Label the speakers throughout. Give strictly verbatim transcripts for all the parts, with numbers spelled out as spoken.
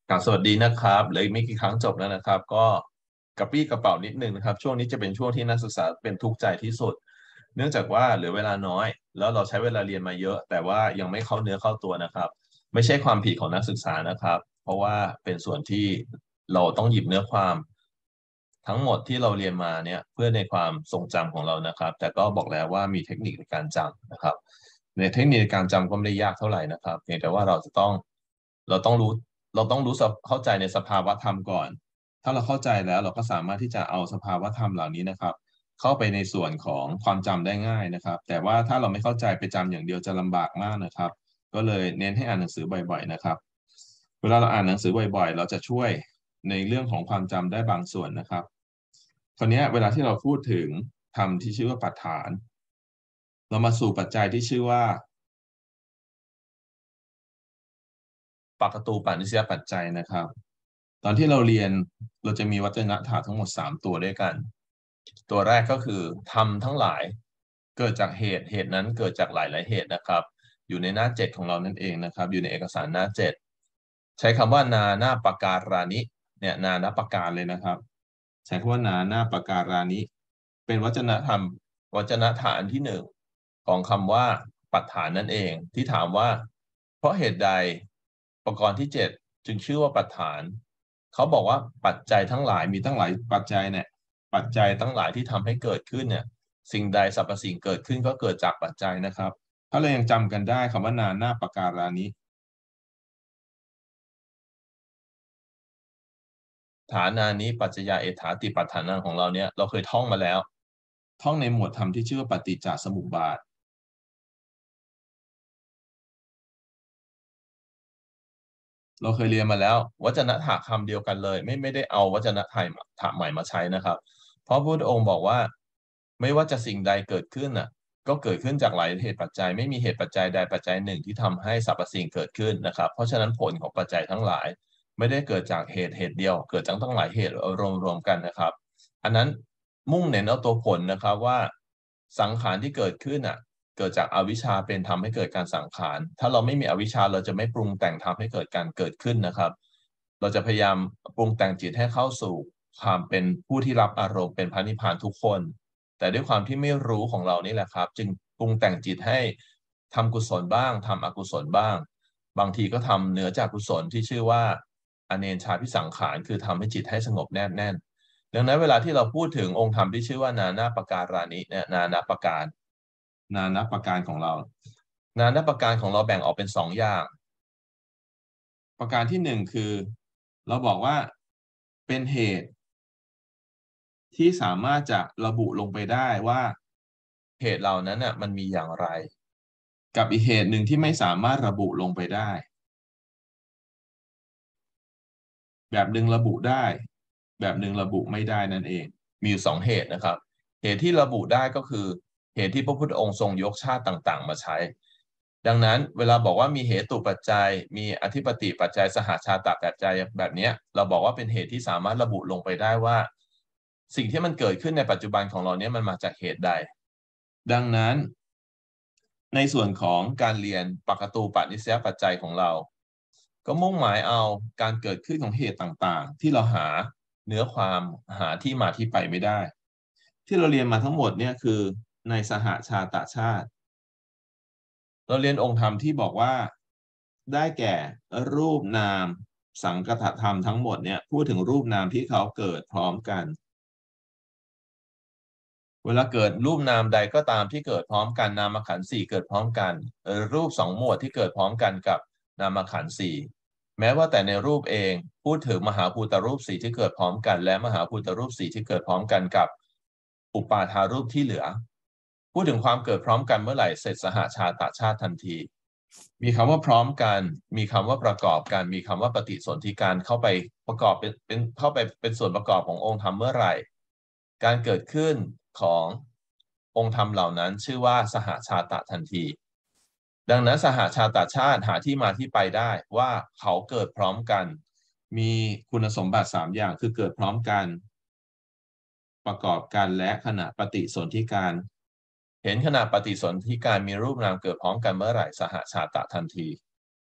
Speaker 1: กราบสวัสดีนะครับเหลืออีกไม่กี่ครั้งจบแล้วนะครับก็กระปรี้กระเป๋านิดนึงนะครับช่วงนี้จะเป็นช่วงที่นักศึกษาเป็นทุกข์ใจที่สุดเนื่องจากว่าเหลือเวลาน้อยแล้วเราใช้เวลาเรียนมาเยอะแต่ว่ายังไม่เข้าเนื้อเข้าตัวนะครับไม่ใช่ความผิดของนักศึกษานะครับเพราะว่าเป็นส่วนที่เราต้องหยิบเนื้อความทั้งหมดที่เราเรียนมาเนี่ยเพื่อในความทรงจำของเรานะครับแต่ก็บอกแล้วว่ามีเทคนิคในการจำนะครับในเทคนิคในการจำก็ไม่ได้ยากเท่าไหร่นะครับเพียงแต่ว่าเราจะต้องเราต้องรู้ เราต้องรู้สับเข้าใจในสภาวะธรรมก่อน ถ้าเราเข้าใจแล้วเราก็สามารถที่จะเอาสภาวะธรรมเหล่านี้นะครับเข้าไปในส่วนของความจำได้ง่ายนะครับแต่ว่าถ้าเราไม่เข้าใจไปจำอย่างเดียวจะลำบากมากนะครับก็เลยเน้นให้อ่านหนังสือบ่อยๆนะครับเวลาเราอ่านหนังสือบ่อยๆเราจะช่วยในเรื่องของความจำได้บางส่วนนะครับคราวนี้เวลาที่เราพูดถึงธรรมที่ชื่อว่าปัฏฐานเรามาสู่ปัจจัยที่ชื่อว่า ปากตูปานิสยปัจจัยนะครับตอนที่เราเรียนเราจะมีวัจนะถาทั้งหมดสามตัวด้วยกันตัวแรกก็คือธรรมทั้งหลายเกิดจากเหตุเหตุนั้นเกิดจากหลายๆเหตุนะครับอยู่ในหน้าเจ็ดของเรานั่นเองนะครับอยู่ในเอกสารหน้าเจ็ดใช้คำว่านาหน้าปการานิเนี่ยนานาปการเลยนะครับใช้คำว่านาหน้าปการานิเป็นวจนะธรรมวจนะฐานที่หนึ่งของคำว่าปัฏฐานนั่นเองที่ถามว่าเพราะเหตุใด ประกรณ์ที่เจ็ดจึงชื่อว่าปัฏฐานเขาบอกว่าปัจจัยทั้งหลายมีตั้งหลายปัจจัยเนี่ยปัจจัยทั้งหลายที่ทำให้เกิดขึ้นเนี่ยสิ่งใดสรรพสิ่งเกิดขึ้นก็เกิดจากปัจจัยนะครับถ้าเรายังจำกันได้คำว่านาหน้าปการานิฐานานิปัจจยาเอถาติปัฏฐานังของเราเนี่ยเราเคยท่องมาแล้วท่องในหมวดธรรมที่ชื่อว่าปฏิจจสมุปบาท เราเคยเรียนมาแล้ววจนะถะคำเดียวกันเลยไม่ไม่ได้เอาวจนะไทยถะใหม่มาใช้นะครับเพราะพระพุทธองค์บอกว่าไม่ว่าจะสิ่งใดเกิดขึ้นน่ะก็เกิดขึ้นจากหลายเหตุปัจจัยไม่มีเหตุปัจจัยใดปัจจัยหนึ่งที่ทำให้สรรพสิ่งเกิดขึ้นนะครับเพราะฉะนั้นผลของปัจจัยทั้งหลายไม่ได้เกิดจากเหตุเหตุเดียวเกิดจากตั้งหลายเหตุรวมรวมกันนะครับอันนั้นมุ่งเน้นเอาตัวผลนะครับว่าสังขารที่เกิดขึ้นอ่ะ เกิดจากอวิชชาเป็นทำให้เกิดการสังขาร ถ้าเราไม่มีอวิชชาเราจะไม่ปรุงแต่งทำให้เกิดการเกิดขึ้นนะครับ เราจะพยายามปรุงแต่งจิตให้เข้าสู่ความเป็นผู้ที่รับอารมณ์เป็นพระนิพพานทุกคน แต่ด้วยความที่ไม่รู้ของเรานี่แหละครับจึงปรุงแต่งจิตให้ทำกุศลบ้างทำอกุศลบ้าง บางทีก็ทำเหนือจากกุศลที่ชื่อว่าอเนชชาพิสังขารคือทำให้จิตให้สงบแนบแน่นดังนั้นเวลาที่เราพูดถึงองค์ธรรมที่ชื่อว่านานาปการานิเนี่ยนานาปการ นานับประการของเรานานับประการของเราแบ่งออกเป็นสองอย่างประการที่หนึ่งคือเราบอกว่าเป็นเหตุที่สามารถจะระบุลงไปได้ว่าเหตุเหล่านั้นน่ะมันมีอย่างไรกับอีกเหตุหนึ่งที่ไม่สามารถระบุลงไปได้แบบหนึ่งระบุได้แบบหนึ่งระบุไม่ได้นั่นเองมีอยู่สองเหตุนะครับเหตุที่ระบุได้ก็คือเหตุที่พระพุทธองค์ทรงยกชาติต่างๆมาใช้ ดังนั้นเวลาบอกว่ามีเหตุปัจจัยมีอธิปติปัจจัยสหชาตปัจจัยแบบนี้เราบอกว่าเป็นเหตุที่สามารถระบุลงไปได้ว่าสิ่งที่มันเกิดขึ้นในปัจจุบันของเราเนี้ยมันมาจากเหตุใดดังนั้นในส่วนของการเรียนปกตูปนิสยปัจจัยของเราก็มุ่งหมายเอาการเกิดขึ้นของเหตุต่างๆที่เราหาเนื้อความหาที่มาที่ไปไม่ได้ที่เราเรียนมาทั้งหมดเนี่ยคือในสหชาตชาติ เราเรียนองค์ธรรมที่บอกว่าได้แก่รูปนามสังคตธรรมทั้งหมดเนี่ยพูดถึงรูปนามที่เขาเกิดพร้อมกันเวลาเกิดรูปนามใดก็ตามที่เกิดพร้อมกันนามขันธ์สี่เกิดพร้อมกันรูปสองหมวดที่เกิดพร้อมกันกับนามขันธ์สี่แม้ว่าแต่ในรูปเองพูดถึงมหาภูตรูปสี่ที่เกิดพร้อมกันและมหาภูตรูปสี่ที่เกิดพร้อมกันกับอุปาทารูปที่เหลือพูดถึงความเกิดพร้อมกันเมื่อไหร่เสร็จสหชาตชาติทันที มีคำว่าพร้อมกัน มีคำว่าประกอบกัน มีคำว่าปฏิสนธิการเข้าไปประกอบเป็นเป็นเข้าไปเป็นส่วนประกอบขององค์ธรรมเมื่อไหร่ การเกิดขึ้นขององค์ธรรมเหล่านั้นชื่อว่าสหชาตะทันที ดังนั้นสหชาตชาติหาที่มาที่ไปได้ว่าเขาเกิดพร้อมกัน มีคุณสมบัติสามอย่างคือเกิดพร้อมกัน ประกอบกันและขณะปฏิสนธิการ เห็นขณะปฏิสนธิการมีรูปนามเกิดพร้อมกันเมื่อไหร่สหชาตะทันที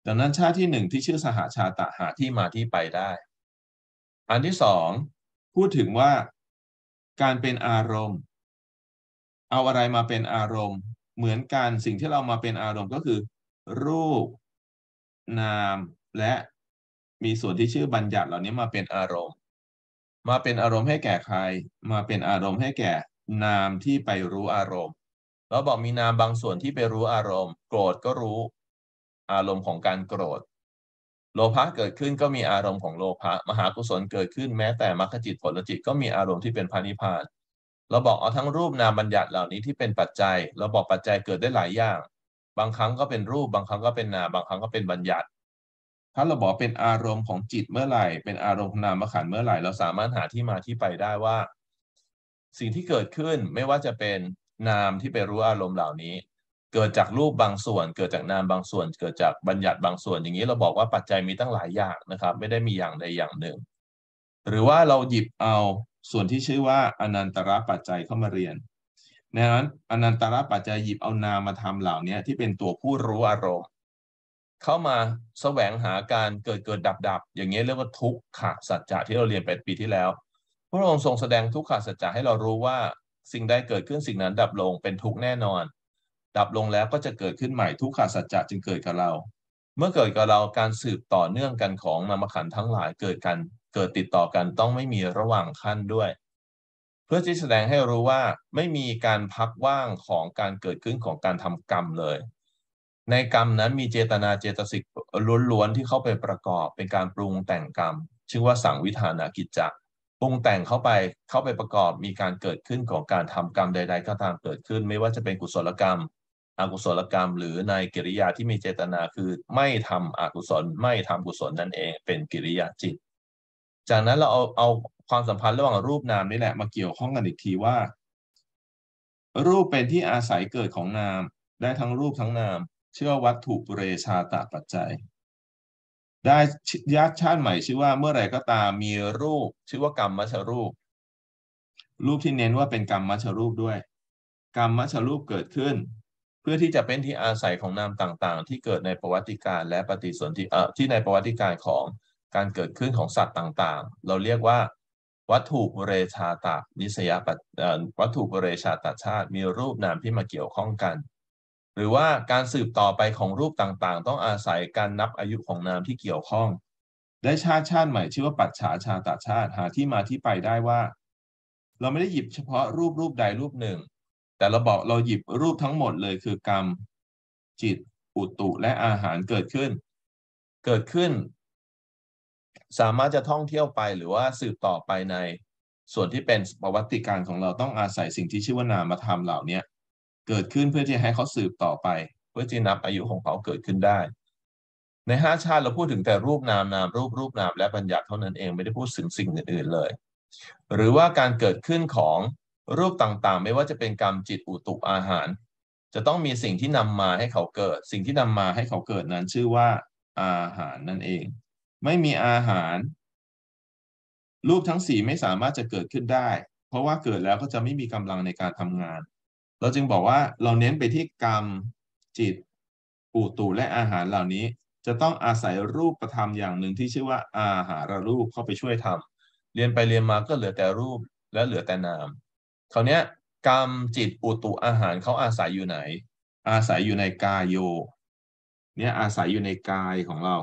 Speaker 1: ดังนั้นชาติที่หนึ่งที่ชื่อสหชาตะหาที่มาที่ไปได้อันที่สองพูดถึงว่าการเป็นอารมณ์เอาอะไรมาเป็นอารมณ์เหมือนกันสิ่งที่เรามาเป็นอารมณ์ก็คือรูปนามและมีส่วนที่ชื่อบัญญัติเหล่านี้มาเป็นอารมณ์มาเป็นอารมณ์ให้แก่ใครมาเป็นอารมณ์ให้แก่นามที่ไปรู้อารมณ์เราบอกมีนามบางส่วนที่ไปรู้อารมณ์โกรธก็รู้อารมณ์ของการโกรธโลภะเกิดขึ้นก็มีอารมณ์ของโลภะมหากุศลเกิดขึ้นแม้แต่มรรคจิตผลจิตก็มีอารมณ์ที่เป็นพระนิพพานเราบอกเอาทั้งรูปนามบัญญัติเหล่านี้ที่เป็นปัจจัยเราบอกปัจจัยเกิดได้หลายอย่างบางครั้งก็เป็นรูปบางครั้งก็เป็นนามบางครั้งก็เป็นบัญญัติถ้าเราบอกเป็นอารมณ์ของจิตเมื่อไหร่เป็นอารมณ์ของนามขันธ์เมื่อไหร่เราสามารถหาที่มาที่ไปได้ว่าสิ่งที่เกิดขึ้นไม่ว่าจะเป็นนามที่ไปรู้อารมณ์เหล่านี้เกิดจากรูปบางส่วนเกิดจากนามบางส่วนเกิดจากบัญญัติบางส่วนอย่างนี้เราบอกว่าปัจจัยมีตั้งหลายอย่างนะครับไม่ได้มีอย่างใดอย่างหนึ่งหรือว่าเราหยิบเอาส่วนที่ชื่อว่าอนันตระปัจจัยเข้ามาเรียนในนั้นอนันตระปัจจัยหยิบเอานามมาทำเหล่านี้ที่เป็นตัวผู้รู้อารมณ์เข้ามาแสวงหาการเกิดเกิดดับดับอย่างนี้เรียกว่าทุกขสัจจะที่เราเรียนไปปีที่แล้วพระองค์ทรงแสดงทุกขสัจจะให้เรารู้ว่าสิ่งใดเกิดขึ้นสิ่งนั้นดับลงเป็นทุกข์แน่นอนดับลงแล้วก็จะเกิดขึ้นใหม่ทุกขสัจจะจึงเกิดกับเราเมื่อเกิดกับเราการสืบต่อเนื่องกันของนามขันธ์ทั้งหลายเกิดกันเกิดติดต่อกันต้องไม่มีระหว่างขั้นด้วยเพื่อที่แสดงให้รู้ว่าไม่มีการพักว่างของการเกิดขึ้นของการทำกรรมเลยในกรรมนั้นมีเจตนาเจตสิกล้วนๆที่เข้าไปประกอบเป็นการปรุงแต่งกรรมชื่อว่าสังวิธานากิจจะปรุงแต่งเข้าไปเข้าไปประกอบมีการเกิดขึ้นของการทำกรรมใดๆก็ตามเกิดขึ้นไม่ว่าจะเป็นกุศลกรรมอกุศลกรรมหรือในกิริยาที่มีเจตนาคือไม่ทำอกุศลไม่ทำกุศลนั่นเองเป็นกิริยาจิตจากนั้นเราเอาเอาความสัมพันธ์ระหว่างรูปนามนี่แหละมาเกี่ยวข้องกันอีกทีว่ารูปเป็นที่อาศัยเกิดของนามได้ทั้งรูปทั้งนามเชื่อวัตถุปุเรชาตปัจจัยได้ญาติชาติใหม่ชื่อว่าเมื่อไหร่ก็ตามมีรูปชื่อว่ากรรมมัชรูปรูปที่เน้นว่าเป็นกรรมมัชรูปด้วยกรรมมัชรูปเกิดขึ้นเพื่อที่จะเป็นที่อาศัยของนามต่างๆที่เกิดในประวัติการและปฏิสนธิเอ่อที่ในประวัติการของการเกิดขึ้นของสัตว์ต่างๆเราเรียกว่าวัตถุปุเรชาตะนิสยปัจวัตถุปุเรชาตชาติมีรูปนามที่มาเกี่ยวข้องกันหรือว่าการสืบต่อไปของรูปต่างๆต้องอาศัยการนับอายุของนามที่เกี่ยวข้องได้ชาติชาติใหม่ชื่อว่าปัจฉาชาตชาติหาที่มาที่ไปได้ว่าเราไม่ได้หยิบเฉพาะรูปรูปใดรูปหนึ่งแต่เราบอกเราหยิบรูปทั้งหมดเลยคือกรรมจิตอุตุและอาหารเกิดขึ้นเกิดขึ้นสามารถจะท่องเที่ยวไปหรือว่าสืบต่อไปในส่วนที่เป็นประวัติการของเราต้องอาศัยสิ่งที่ชื่อว่านามธรรมเหล่านี้เกิดขึ้นเพื่อที่ให้เขาสืบต่อไปเพื่อที่นับอายุของเขาเกิดขึ้นได้ในห้าชาติเราพูดถึงแต่รูปนามนามรูปรูปนามและบัญญัติเท่านั้นเองไม่ได้พูดถึงสิ่งอื่นๆเลยหรือว่าการเกิดขึ้นของรูปต่างๆไม่ว่าจะเป็นกรรมจิตอุตุอาหารจะต้องมีสิ่งที่นำมาให้เขาเกิดสิ่งที่นำมาให้เขาเกิดนั้นชื่อว่าอาหารนั่นเองไม่มีอาหารรูปทั้งสี่ไม่สามารถจะเกิดขึ้นได้เพราะว่าเกิดแล้วก็จะไม่มีกำลังในการทำงานเราจึงบอกว่าเราเน้นไปที่กรรมจิตอุตุและอาหารเหล่านี้จะต้องอาศัยรูปธรรมอย่างหนึ่งที่ชื่อว่าอาหารรูปเข้าไปช่วยทำเรียนไปเรียนมาก็เหลือแต่รูปและเหลือแต่นามคราวนี้กรรมจิตอุตุอาหารเขาอาศัยอยู่ไหนอาศัยอยู่ในกายโยเนี่ยอาศัยอยู่ในกายของเรา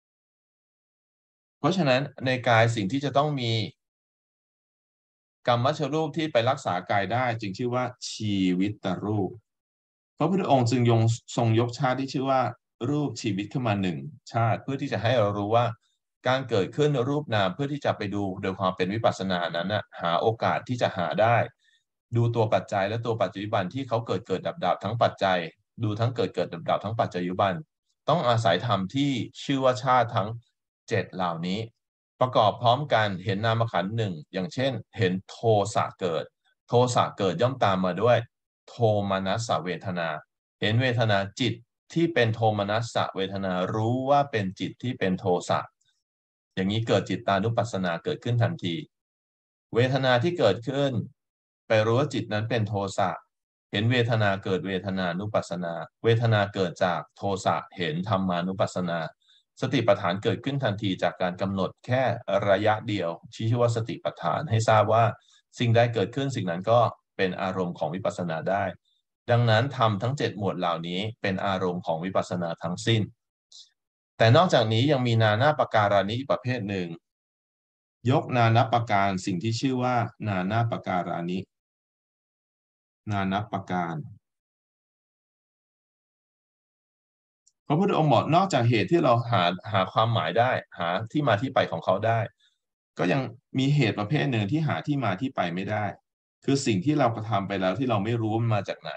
Speaker 1: เพราะฉะนั้นในกายสิ่งที่จะต้องมีกรรมมัชรูปที่ไปรักษากายได้จึงชื่อว่าชีวิตรูปพระพุทธองค์จึงยงทรงยกชาติที่ชื่อว่ารูปชีวิตขึ้นมาหนึ่งชาติเพื่อที่จะให้เรารู้ว่าการเกิดขึ้นรูปนามเพื่อที่จะไปดูโดยความเป็นวิปัสสนานั้นนะหาโอกาสที่จะหาได้ดูตัวปัจจัยและตัวปัจจุบันที่เขาเกิดเกิดดับดับทั้งปัจจัยดูทั้งเกิดเกิดดับดับทั้งปัจจัยบันต้องอาศัยธรรมที่ชื่อว่าชาติทั้งเจ็ดเหล่านี้ประกอบพร้อมกันเห็นนามขันธ์หนึ่งอย่างเช่นเห็นโทสะเกิดโทสะเกิดย่อมตามมาด้วยโทมนัสสเวทนาเห็นเวทนาจิตที่เป็นโทมนัสสเวทนารู้ว่าเป็นจิตที่เป็นโทสะอย่างนี้เกิดจิตตานุปัสสนาเกิดขึ้นทันทีเวทนาที่เกิดขึ้นไปรู้ว่าจิตนั้นเป็นโทสะเห็นเวทนาเกิดเวทนานุปัสสนาเวทนาเกิดจากโทสะเห็นธรรมานุปัสสนาสติปัฏฐานเกิดขึ้นทันทีจากการกำหนดแค่ระยะเดียวที่ชื่อว่าสติปัฏฐานให้ทราบว่าสิ่งใดเกิดขึ้นสิ่งนั้นก็เป็นอารมณ์ของวิปัสสนาได้ดังนั้นธรรมทั้งเจ็ดหมวดเหล่านี้เป็นอารมณ์ของวิปัสสนาทั้งสิ้นแต่นอกจากนี้ยังมีนานาปการานิอีกประเภทหนึ่งยกนานาปการสิ่งที่ชื่อว่านานาปการานินานาปการพระพุทธองค์บอกนอกจากเหตุที่เราหาหาความหมายได้หาที่มาที่ไปของเขาได้ก็ยังมีเหตุประเภทหนึ่งที่หาที่มาที่ไปไม่ได้คือสิ่งที่เรากระทำไปแล้วที่เราไม่รู้มันมาจากไหน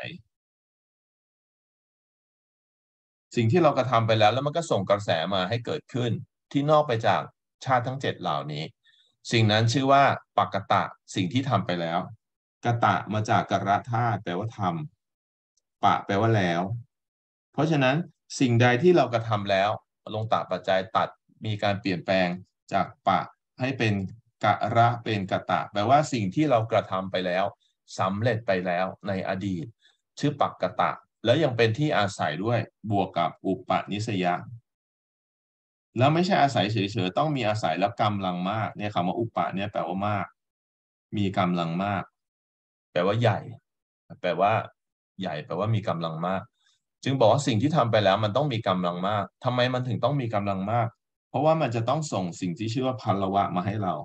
Speaker 1: สิ่งที่เรากระทำไปแล้วแล้วมันก็ส่งกระแสมาให้เกิดขึ้นที่นอกไปจากชาติทั้งเจ็ดเหล่านี้สิ่งนั้นชื่อว่าปักกตะสิ่งที่ทำไปแล้วกตะมาจากกระธาตุแปลว่าทำปะแปลว่าแล้วเพราะฉะนั้นสิ่งใดที่เรากระทำแล้วลงตะปัจจัยตัดมีการเปลี่ยนแปลงจากปะให้เป็นกะระเป็นกตะแปลว่าสิ่งที่เรากระทำไปแล้วสำเร็จไปแล้วในอดีตชื่อปักกตะแล้วยังเป็นที่อาศัยด้วยบวกกับอุปนิสยะแล้วไม่ใช่อาศัยเฉยๆต้องมีอาศัยแล้วกำลังมากเนี่ยคำว่าอุปะเนี่ยแปลว่ามากมีกำลังมากแปลว่าใหญ่แปลว่าใหญ่แปลว่ามีกำลังมากจึงบอกว่าสิ่งที่ทำไปแล้วมันต้องมีกำลังมากทำไมมันถึงต้องมีกำลังมากเพราะว่ามันจะต้องส่งสิ่งที่ชื่อว่าพลวะมาให้เรา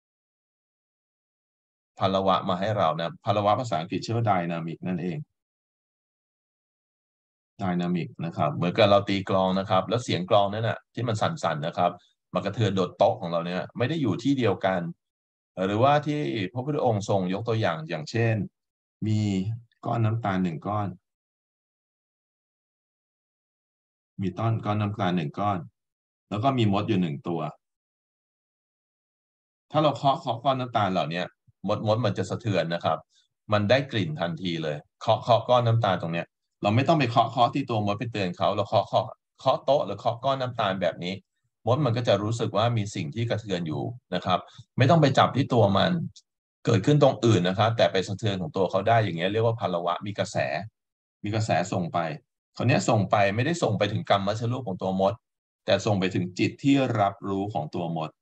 Speaker 1: พลวะมาให้เรานะพลวะภาษาอังกฤษชื่อว่าไดนามิกนั่นเองไดนามิกนะครับเหมือนกับเราตีกลองนะครับแล้วเสียงกลองนั่นน่ะที่มันสั่นๆนะครับมันกระเทือนโดดโต๊ะของเราเนี่ยไม่ได้อยู่ที่เดียวกันหรือว่าที่พระพุทธองค์ทรงยกตัวอย่างอย่างเช่นมีก้อนน้ำตาลหนึ่งก้อนมีต้นก้อนน้ำตาลหนึ่งก้อนแล้วก็มีมดอยู่หนึ่งตัวถ้าเราเคาะเคาะก้อนน้ำตาลเหล่านี้มดมดมันจะสะเทือนนะครับมันได้กลิ่นทันทีเลยเคาะเคาะก้อนน้ำตาลตรงเนี้ยเราไม่ต้องไปเคาะเคาะที่ตัวมดไปเตือนเขาเราเคาะเคาะเคาะโต๊ะหรือเคาะก้อนน้ำตาลแบบนี้มดมันก็จะรู้สึกว่ามีสิ่งที่กระเทือนอยู่นะครับไม่ต้องไปจับที่ตัวมันเกิดขึ้นตรงอื่นนะครับแต่ไปสะเทือนของตัวเขาได้อย่างเงี้ยเรียกว่าพลวะมีกระแสมีกระแสส่งไปคราวนี้ส่งไปไม่ได้ส่งไปถึงกรรมมัชรูปของตัวมดแต่ส่งไปถึงจิตที่รับรู้ของตัวมด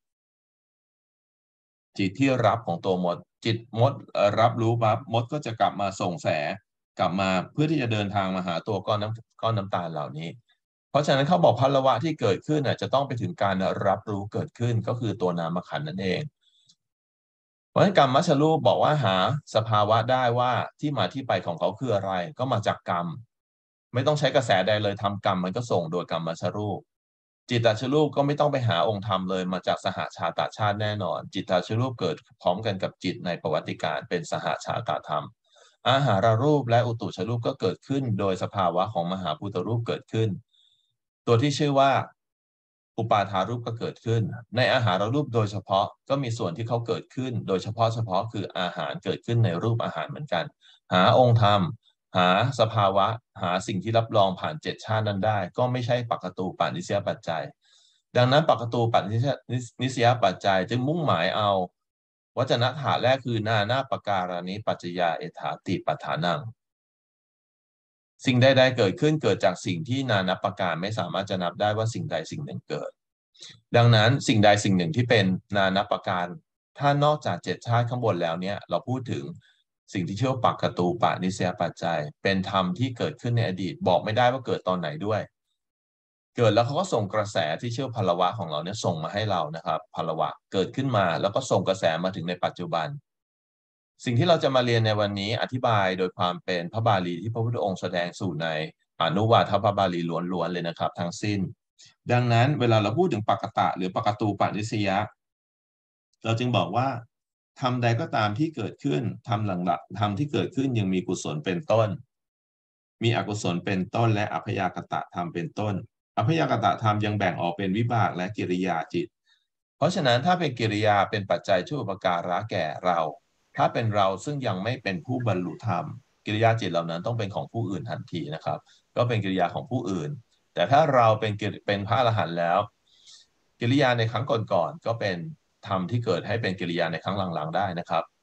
Speaker 1: จิตที่รับของตัวมดจิตมดรับรู้ปั๊บมดก็จะกลับมาส่งแสกลับมาเพื่อที่จะเดินทางมาหาตัวก้อนน้ำก้อนน้ำตาลเหล่านี้เพราะฉะนั้นเขาบอกพลวะที่เกิดขึ้นน่ะจะต้องไปถึงการรับรู้เกิดขึ้นก็คือตัวนามขันธ์นั่นเองเพราะฉะนั้นกรรมมัชรูปบอกว่าหาสภาวะได้ว่าที่มาที่ไปของเขาคืออะไรก็มาจากกรรมไม่ต้องใช้กระแสใดเลยทำกรรมมันก็ส่งโดยกรรมมัชรูป จิตตชรูปก็ไม่ต้องไปหาองค์ธรรมเลยมาจากสหชาตชาติแน่นอนจิตตชรูปเกิดพร้อมกันกับจิตในประวัติการเป็นสหชาตธรรมอาหารรูปและอุตุชรูปก็เกิดขึ้นโดยสภาวะของมหาภูตรูปเกิดขึ้นตัวที่ชื่อว่าอุปาทารูปก็เกิดขึ้นในอาหารรูปโดยเฉพาะก็มีส่วนที่เขาเกิดขึ้นโดยเฉพาะเฉพาะคืออาหารเกิดขึ้นในรูปอาหารเหมือนกันหาองค์ธรรมหาสภาวะหาสิ่งที่รับรองผ่านเจ็ดชาตินั้นได้ก็ไม่ใช่ปักตูปานิสยปัจจัยดังนั้นปักตูปานิสยปัจจัยจึงมุ่งหมายเอาวจนะถาแรกคือนานาปการานิปัจจยาเอถาติปัฏฐานังสิ่งใดๆเกิดขึ้นเกิดจากสิ่งที่นานับประการไม่สามารถจะนับได้ว่าสิ่งใดสิ่งหนึ่งเกิดดังนั้นสิ่งใดสิ่งหนึ่งที่เป็นนานับประการถ้านอกจากเจ็ดชาติข้างบนแล้วเนี่ยเราพูดถึงสิ่งที่เชื่อว่าปักกตูปะนิสยปัจจัยเป็นธรรมที่เกิดขึ้นในอดีตบอกไม่ได้ว่าเกิดตอนไหนด้วยเกิดแล้วเขาก็ส่งกระแสที่เชื่อพลวะของเราเนี่ยส่งมาให้เรานะครับพลวะเกิดขึ้นมาแล้วก็ส่งกระแสมาถึงในปัจจุบันสิ่งที่เราจะมาเรียนในวันนี้อธิบายโดยความเป็นพระบาลีที่พระพุทธองค์แสดงสู่ในอนุวาทพระบาลีล้วนๆเลยนะครับทั้งสิ้นดังนั้นเวลาเราพูดถึงปักกตะหรือปักกตูปนิสยะเราจึงบอกว่าทำใดก็ตามที่เกิดขึ้นทำหลังๆทำที่เกิดขึ้นยังมีกุศลเป็นต้นมีอกุศลเป็นต้นและอัพยากตะธรรมเป็นต้นอัพยากตะธรรมยังแบ่งออกเป็นวิบากและกิริยาจิตเพราะฉะนั้นถ้าเป็นกิริยาเป็นปัจจัยช่วยอุปการะแก่เราถ้าเป็นเราซึ่งยังไม่เป็นผู้บรรลุธรรมกิริยาจิตเหล่านั้นต้องเป็นของผู้อื่นทันทีนะครับก็เป็นกิริยาของผู้อื่นแต่ถ้าเราเป็นเป็นพระอรหันต์แล้วกิริยาในครั้งก่อนๆก็เป็นธรรมที่เกิดให้เป็นกิริยาในครั้งหลังๆได้นะครับ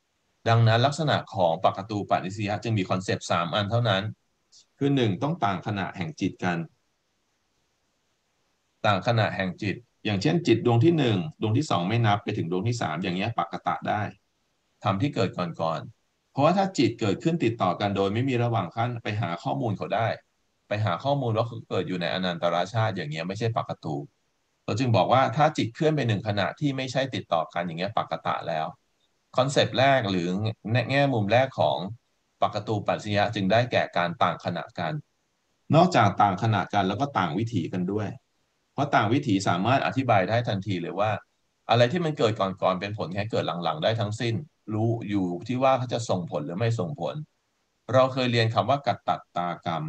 Speaker 1: ดังนั้นลักษณะของปกตูปนิสยะจึงมีคอนเซปต์สามอันเท่านั้นคือหนึ่งต้องต่างขณะแห่งจิตกันต่างขณะแห่งจิตอย่างเช่นจิตดวงที่หนึ่งดวงที่สองไม่นับไปถึงดวงที่สามอย่างเงี้ยปกตะได้ทำที่เกิดก่อนๆเพราะว่าถ้าจิตเกิดขึ้นติดต่อกันโดยไม่มีระหว่างขั้นไปหาข้อมูลเขาได้ไปหาข้อมูลว่าเขาเกิดอยู่ในอนันตรชาติอย่างเงี้ยไม่ใช่ปกตูเราจึงบอกว่าถ้าจิตเคลื่อนไปหนึ่งขณะที่ไม่ใช่ติดต่อกันอย่างเงี้ยปกตะแล้วคอนเซปต์แรกหรือแง่มุมแรกของปกตูปัจจยะจึงได้แก่การต่างขณะกันนอกจากต่างขณะกันแล้วก็ต่างวิถีกันด้วย เพราะต่างวิถีสามารถอธิบายได้ทันทีเลยว่าอะไรที่มันเกิดก่อนๆเป็นผลแค่เกิดหลังๆได้ทั้งสิ้นรู้อยู่ที่ว่าเขาจะส่งผลหรือไม่ส่งผลเราเคยเรียนคำว่ากัตตัตตากรรม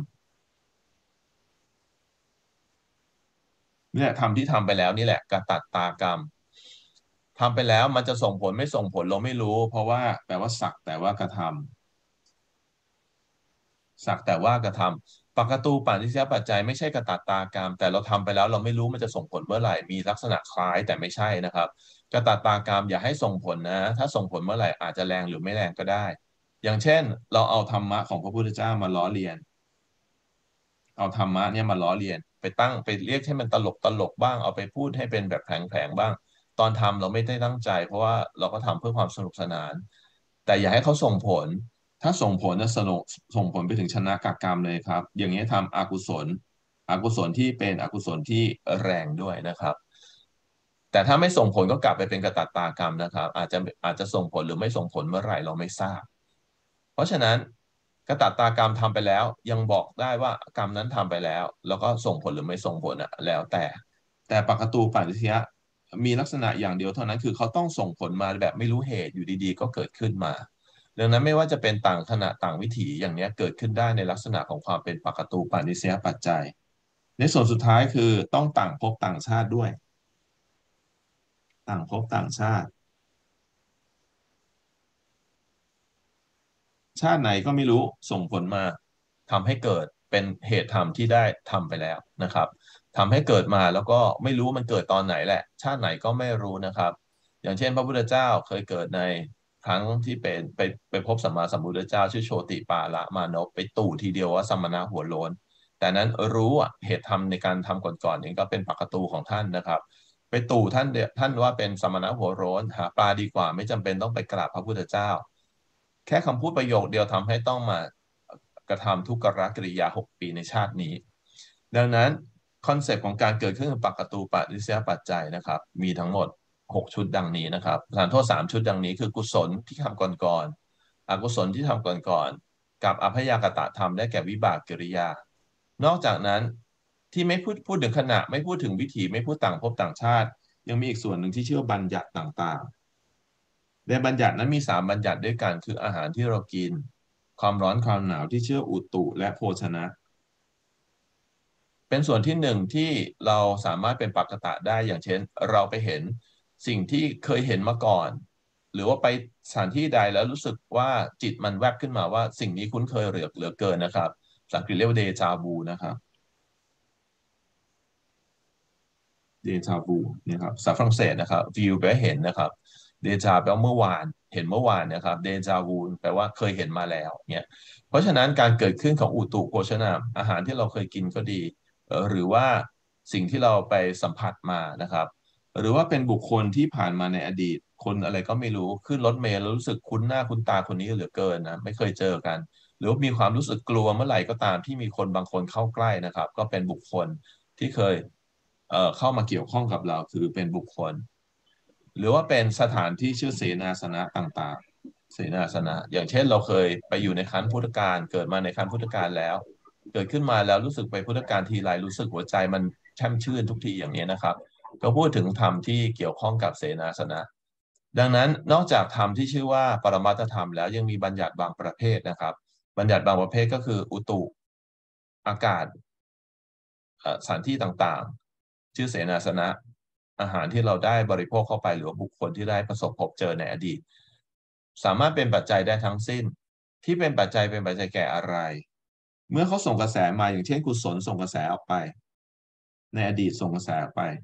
Speaker 1: เนี่ยทำที่ทำไปแล้วนี่แหละกัตตัตตากรรมทำไปแล้วมันจะส่งผลไม่ส่งผลเราไม่รู้เพราะว่าแปลว่าสักแต่ว่ากระทำ สักแต่ว่ากระทำปกตูปานิสยปัจจัยไม่ใช่กระตัตตากรรมแต่เราทำไปแล้วเราไม่รู้มันจะส่งผลเมื่อไหร่มีลักษณะคล้ายแต่ไม่ใช่นะครับกระตัตตากรรมอย่าให้ส่งผลนะถ้าส่งผลเมื่อไหร่อาจจะแรงหรือไม่แรงก็ได้อย่างเช่นเราเอาธรรมะของพระพุทธเจ้ามาล้อเลียนเอาธรรมะเนี่ยมาล้อเลียนไปตั้งไปเรียกให้มันตลกตลกบ้างเอาไปพูดให้เป็นแบบแผลงๆบ้างตอนทำเราไม่ได้ตั้งใจเพราะว่าเราก็ทำเพื่อความสนุกสนานแต่อย่าให้เขาส่งผล ถ้าส่งผลจะสนุกส่งผลไปถึงชนะกากรรมเลยครับอย่างนี้ทำอกุศลอกุศลที่เป็นอกุศลที่แรงด้วยนะครับแต่ถ้าไม่ส่งผลก็กลับไปเป็นกตัตตากรรมนะครับอาจจะอาจจะส่งผลหรือไม่ส่งผลเมื่อไหร่เราไม่ทราบเพราะฉะนั้นกตัตตากรรมทำไปแล้วยังบอกได้ว่ากรรมนั้นทำไปแล้วแล้วก็ส่งผลหรือไม่ส่งผลอะแล้วแต่แต่ปกตูปาริยะมีลักษณะอย่างเดียวเท่านั้นคือเขาต้องส่งผลมาแบบไม่รู้เหตุอยู่ดีๆก็เกิดขึ้นมา ดังนั้นไม่ว่าจะเป็นต่างขณะต่างวิถีอย่างนี้เกิดขึ้นได้ในลักษณะของความเป็นปกตูปานิสยปัจจัยในส่วนสุดท้ายคือต้องต่างภพต่างชาติด้วยต่างภพต่างชาติชาติไหนก็ไม่รู้ส่งผลมาทำให้เกิดเป็นเหตุธรรมที่ได้ทำไปแล้วนะครับทำให้เกิดมาแล้วก็ไม่รู้มันเกิดตอนไหนแหละชาติไหนก็ไม่รู้นะครับอย่างเช่นพระพุทธเจ้าเคยเกิดในครั้งที่เป็นไปไปพบสัมมาสัมพุทธเจ้าชื่อโชติปาละมานพไปตู่ทีเดียวว่าสัมมนาหัวโล้นแต่นั้นรู้อ่ะเหตุธรรมในการทำก่อนๆนี้ก็เป็นปกตูของท่านนะครับไปตู่ท่านเดท่านว่าเป็นสมณะหัวโล้นหาปลาดีกว่าไม่จำเป็นต้องไปกราบพระพุทธเจ้า แค่คำพูดประโยคเดียวทำให้ต้องมากระทำทุกขกริยาหกปีในชาตินี้ ดังนั้นคอนเซปต์ของการเกิดขึ้นของปกตูปนิสยปัจจัยนะครับมีทั้งหมดหกชุดดังนี้นะครับสารโทษสามชุดดังนี้คือกุศลที่ทำก่อนๆอกุศลที่ทำก่อนๆกับอภยากตะธรรมได้แก่วิบากกิริยานอกจากนั้นที่ไม่พูดพูดถึงขณะไม่พูดถึงวิถีไม่พูดต่างภพต่างชาติยังมีอีกส่วนหนึ่งที่ชื่อว่าบัญญัติต่างๆในบัญญัตินั้นมีสามบัญญัติด้วยกันคืออาหารที่เรากินความร้อนความหนาวที่ชื่ออุตุและโภชนะ เป็นส่วนที่หนึ่งที่เราสามารถเป็นปกตะได้อย่างเช่นเราไปเห็นสิ่งที่เคยเห็นมาก่อนหรือว่าไปสถานที่ใดแล้วรู้สึกว่าจิตมันแวบขึ้นมาว่าสิ่งนี้คุ้นเคยเหลือเหลือเกินนะครับภาษาอังกฤษเรียกว่าเดจาวูนะครับเดจาวูเนี่ยครับภาษาฝรั่งเศสนะครับวิวแปลว่าเห็นนะครับเดจาแปลว่าเมื่อวานเห็นเมื่อวานนะครับเดจาวูแปลว่าเคยเห็นมาแล้วเนี่ยเพราะฉะนั้นการเกิดขึ้นของอุตุโภชนาอาหารที่เราเคยกินก็ดี เอ่อหรือว่าสิ่งที่เราไปสัมผัสมานะครับหรือว่าเป็นบุคคลที่ผ่านมาในอดีตคนอะไรก็ไม่รู้ขึ้นรถเมล์แล้วรู้สึกคุ้นหน้าคุ้นตาคนนี้เหลือเกินนะไม่เคยเจอกันหรือว่ามีความรู้สึกกลัวเมื่อไหร่ก็ตามที่มีคนบางคนเข้าใกล้นะครับก็เป็นบุคคลที่เคยเอ่อเข้ามาเกี่ยวข้องกับเราคือเป็นบุคคลหรือว่าเป็นสถานที่ชื่อเสนาสนะต่างๆเสนาสนะอย่างเช่นเราเคยไปอยู่ในครั้งพุทธกาลเกิดมาในครั้งพุทธกาลแล้ว เกิดขึ้นมาแล้วรู้สึกไปพุทธการทีไรรู้สึกหัวใจมันแช่มชื่นทุกทีอย่างนี้นะครับก็พูดถึงธรรมที่เกี่ยวข้องกับเสนาสนะดังนั้นนอกจากธรรมที่ชื่อว่าปรมัตถธรรมแล้วยังมีบัญญัติบางประเภทนะครับบัญญัติบางประเภทก็คืออุตุอากาศสถานที่ต่างๆชื่อเสนาสนะอาหารที่เราได้บริโภคเข้าไปหรือบุคคลที่ได้ประสบพบเจอในอดีตสามารถเป็นปัจจัยได้ทั้งสิ้นที่เป็นปัจจัยเป็นปัจจัยแก่อะไร เมื่อเขาส่งกระแสมาอย่างเช่นกุศลส่งกระแสออกไปในอดีตส่งกระแสออกไป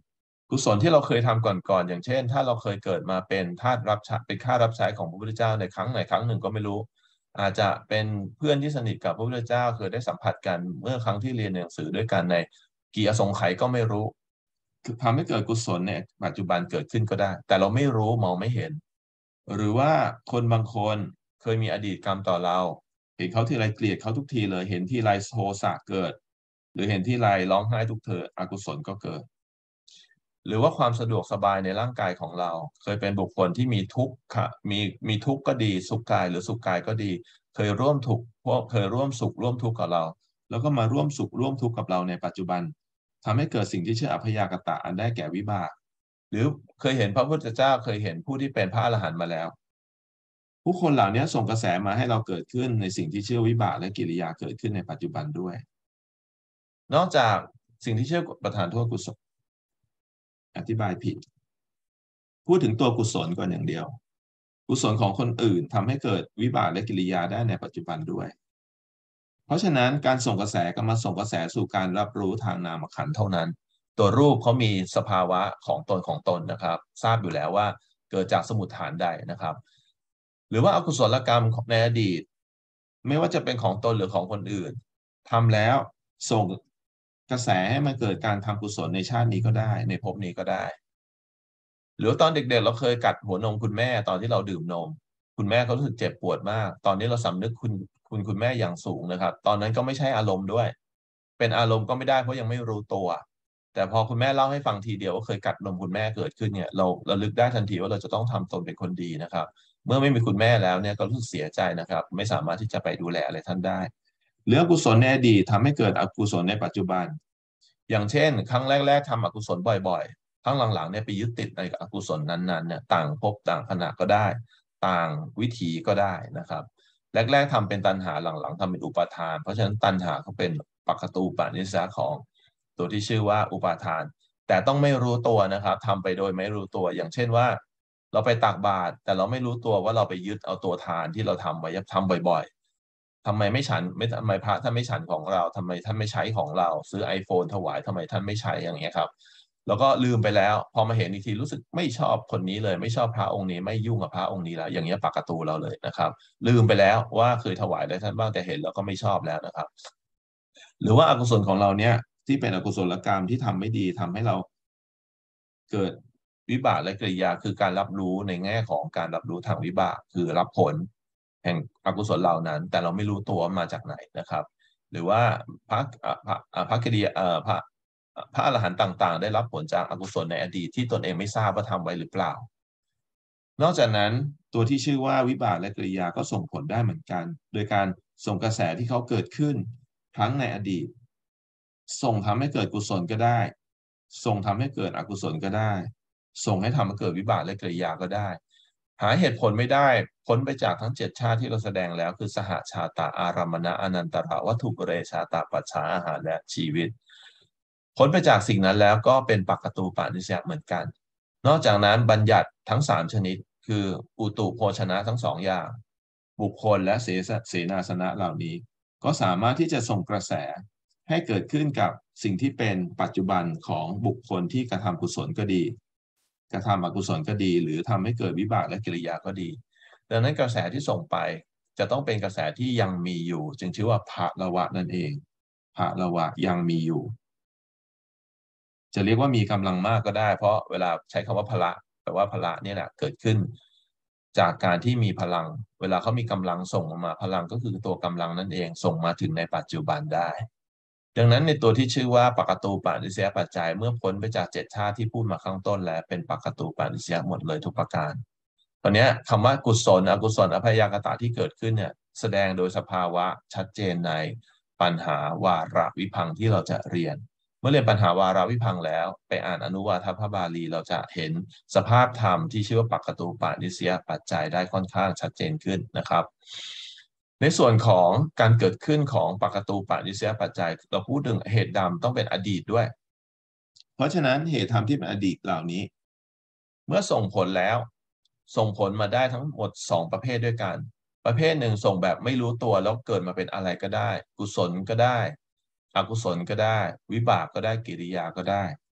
Speaker 1: กุศลที่เราเคยทำก่อนๆอย่างเช่นถ้าเราเคยเกิดมาเป็นทาสรับใช้เป็นข้ารับใช้ของพระพุทธเจ้าในครั้งไหนครั้งหนึ่งก็ไม่รู้อาจจะเป็นเพื่อนที่สนิทกับพระพุทธเจ้าเคยได้สัมผัสกันเมื่อครั้งที่เรียนหนังสือด้วยกันในกี่อสงไขยก็ไม่รู้คือทำให้เกิดกุศลในปัจจุบันเกิดขึ้นก็ได้แต่เราไม่รู้มองไม่เห็นหรือว่าคนบางคนเคยมีอดีตกรรมต่อเราเห็นเขาทีไรเกลียดเขาทุกทีเลยเห็นทีไรโทสะเกิดหรือเห็นทีไรร้องไห้ทุกเธออกุศลก็เกิด หรือว่าความสะดวกสบายในร่างกายของเราเคยเป็นบุคคลที่มีทุกข์ค่ะมีมีทุกข์ก็ดีสุขกายหรือสุขกายก็ดีเคยร่วมทุกข์พวกเคยร่วมสุขร่วมทุกข์กับเราแล้วก็มาร่วมสุขร่วมทุกข์กับเราในปัจจุบันทำให้เกิดสิ่งที่ชื่ออัพยากตะอันได้แก่วิบากหรือเคยเห็นพระพุทธเจ้าเคยเห็นผู้ที่เป็นพระอรหันต์มาแล้วผู้คนเหล่านี้ส่งกระแสมาให้เราเกิดขึ้นในสิ่งที่ชื่อวิบากและกิริยาเกิดขึ้นในปัจจุบันด้วยนอกจากสิ่งที่ชื่อประธานโทษกุศลอธิบายผิด พูดถึงตัวกุศลก่อนอย่างเดียวกุศลของคนอื่นทำให้เกิดวิบากและกิริยาได้ในปัจจุบันด้วยเพราะฉะนั้นการส่งกระแสก็มาส่งกระแสสู่การรับรู้ทางนามขันธ์เท่านั้นตัวรูปเขามีสภาวะของตนของตนนะครับทราบอยู่แล้วว่าเกิดจากสมุฏฐานใดนะครับหรือว่าอกุศลกรรมในอดีตไม่ว่าจะเป็นของตนหรือของคนอื่นทำแล้วส่งกระแสให้มันเกิดการทำกุศลในชาตินี้ก็ได้ในภพนี้ก็ได้ หรือตอนเด็กๆเราเคยกัดหัวนมคุณแม่ตอนที่เราดื่มนมคุณแม่เขารู้สึกเจ็บปวดมากตอนนี้เราสำนึกคุณคุณคุณแม่อย่างสูงนะครับตอนนั้นก็ไม่ใช่อารมณ์ด้วยเป็นอารมณ์ก็ไม่ได้เพราะยังไม่รู้ตัวแต่พอคุณแม่เล่าให้ฟังทีเดียวว่าเคยกัดนมคุณแม่เกิดขึ้นเนี่ยเราเราลึกได้ทันทีว่าเราจะต้องทำตนเป็นคนดีนะครับเมื่อไม่มีคุณแม่แล้วเนี่ยก็รู้สึกเสียใจนะครับไม่สามารถที่จะไปดูแลอะไรท่านได้เหลือกุศลในอดีตทำให้เกิดอกุศลในปัจจุบันอย่างเช่นครั้งแรกๆทำอกุศลบ่อยๆ ครั้งหลังๆเนี่ยไปยึดติดในอกุศลนั้นๆเนี่ยต่างภพต่างขณะก็ได้ต่างวิถีก็ได้นะครับแรกๆทำเป็นตัณหาหลังๆทำเป็นอุปาทานเพราะฉะนั้นตัณหาเขาเป็นปักตูปนิสสาของตัวที่ชื่อว่าอุปาทานแต่ต้องไม่รู้ตัวนะครับทำไปโดยไม่รู้ตัวอย่างเช่นว่าเราไปตักบาตรแต่เราไม่รู้ตัวว่าเราไปยึดเอาตัวทานที่เราทำไว้ทำบ่อยๆทำไมไม่ฉันไม่ทำไมพระท่านไม่ฉันของเราทำไมท่านไม่ใช้ของเราซื้อ iPhone ถวายทำไมท่านไม่ใช้อย่างเงี้ยครับแล้วก็ลืมไปแล้วพอมาเห็นอีกทีรู้สึกไม่ชอบคนนี้เลยไม่ชอบพระองค์นี้ไม่ยุ่งกับพระองค์นี้แล้วอย่างเงี้ยปักตูเราเลยนะครับลืมไปแล้วว่าเคยถวายอะไรท่านบ้างแต่เห็นแล้วก็ไม่ชอบแล้วนะครับหรือว่าอกุศลของเราเนี่ยที่เป็นอกุศลกรรมที่ทำไม่ดีทำให้เราเกิดวิบากและกิริยาคือการรับรู้ในแง่ของการรับรู้ทางวิบากคือรับผลแห่งอกุศลเหล่านั้นแต่เราไม่รู้ตัวมาจากไหนนะครับหรือว่าพระพระพระกิริยาเอ่อพระพระอรหันต์ต่างๆได้รับผลจากอกุศลในอดีตที่ตนเองไม่ทราบว่าทำไว้หรือเปล่านอกจากนั้นตัวที่ชื่อว่าวิบากและกริยาก็ส่งผลได้เหมือนกันโดยการส่งกระแสที่เขาเกิดขึ้นทั้งในอดีตส่งทำให้เกิดกุศลก็ได้ส่งทำให้เกิดอกุศลก็ได้ส่งให้ทำให้เกิดวิบากและกริยาก็ได้หาเหตุผลไม่ได้พ้นไปจากทั้งเจ็ดชาติที่เราแสดงแล้วคือสหชาตาอารามณะอนันตระวัตถุเรชาตาปัจฉาอาหารและชีวิตพ้นไปจากสิ่งนั้นแล้วก็เป็นปักตูปานิสยาเหมือนกัน นอกจากนั้นบัญญัติทั้งสามชนิดคืออุตุโภชนะทั้งสองอย่างบุคคลและเสสเสนาสนะเหล่านี้ก็สามารถที่จะส่งกระแสให้เกิดขึ้นกับสิ่งที่เป็นปัจจุบันของบุคคลที่กระทำกุศลก็ดีกระทำอกุศลก็ดีหรือทำให้เกิดวิบากและกิริยาก็ดีดังนั้นกระแสที่ส่งไปจะต้องเป็นกระแสที่ยังมีอยู่จึงชื่อว่าภะละวะนั่นเองภะละวะยังมีอยู่ จะเรียกว่ามีกำลังมากก็ได้เพราะเวลาใช้คำว่าพละแปลว่าพละเนี่ยแหละเกิดขึ้นจากการที่มีพลังเวลาเขามีกำลังส่งออกมาพลังก็คือตัวกำลังนั่นเองส่งมาถึงในปัจจุบันได้ดังนั้นในตัวที่ชื่อว่าปกตูปานิสยปัจจัยเมื่อพ้นไปจากเจ็ดชาติที่พูดมาข้างต้นแล้วเป็นปกตูปานิสยหมดเลยทุกประการตอนนี้คำว่ากุศลอกุศลอภัยากตะที่เกิดขึ้นเนี่ยแสดงโดยสภาวะชัดเจนในปัญหาวาระวิพังค์ที่เราจะเรียน เมื่อเรียนปัญหาวาระวิพังค์แล้วไปอ่านอนุวาทพระบาลีเราจะเห็นสภาพธรรมที่ชื่อว่าปักตูปานิสยปัจจัยได้ค่อนข้างชัดเจนขึ้นนะครับในส่วนของการเกิดขึ้นของปักตูปานิสยปัจจัยเราพูดถึงเหตุดำต้องเป็นอดีตด้วยเพราะฉะนั้นเหตุธรรมที่เป็นอดีตเหล่านี้เมื่อส่งผลแล้วส่งผลมาได้ทั้งหมดสองประเภทด้วยกันประเภทหนึ่งส่งแบบไม่รู้ตัวแล้วเกิดมาเป็นอะไรก็ได้กุศลก็ได้อกุศลก็ได้วิบากก็ได้กิริยาก็ได้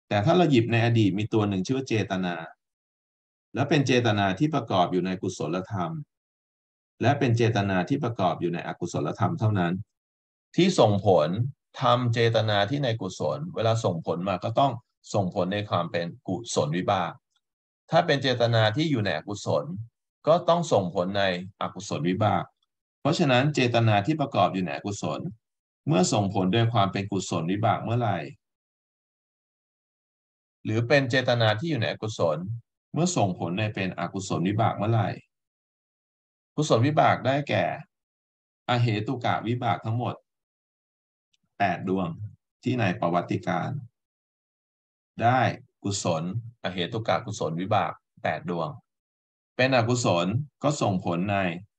Speaker 1: แต่ถ้าเราหยิบในอดีตมีตัวหนึ่งชื่อว่าเจตนาและเป็นเจตนาที่ประกอบอยู่ในกุศลธรรมและเป็นเจตนาที่ประกอบอยู่ในอกุศลธรรมเท่านั้นที่ส่งผลทำเจตนาที่ในกุศลเวลาส่งผลมาก็ต้องส่งผลในความเป็นกุศลวิบากถ้าเป็นเจตนาที่อยู่ในอกุศลก็ต้องส่งผลในอกุศลวิบากเพราะฉะนั้นเจตนาที่ประกอบอยู่ในอกุศลเมื่อส่งผลด้วยความเป็นกุศลวิบากเมื่อไหร่หรือเป็นเจตนาที่อยู่ในอกุศลเมื่อส่งผลในเป็นอกุศลวิบากเมื่อไหร่กุศลวิบากได้แก่อเหตุกะวิบากทั้งหมดแปดดวงที่ในประวัติการได้กุศลอเหตุกะกุศลวิบากแปดดวงเป็นอกุศลก็ส่งผลใน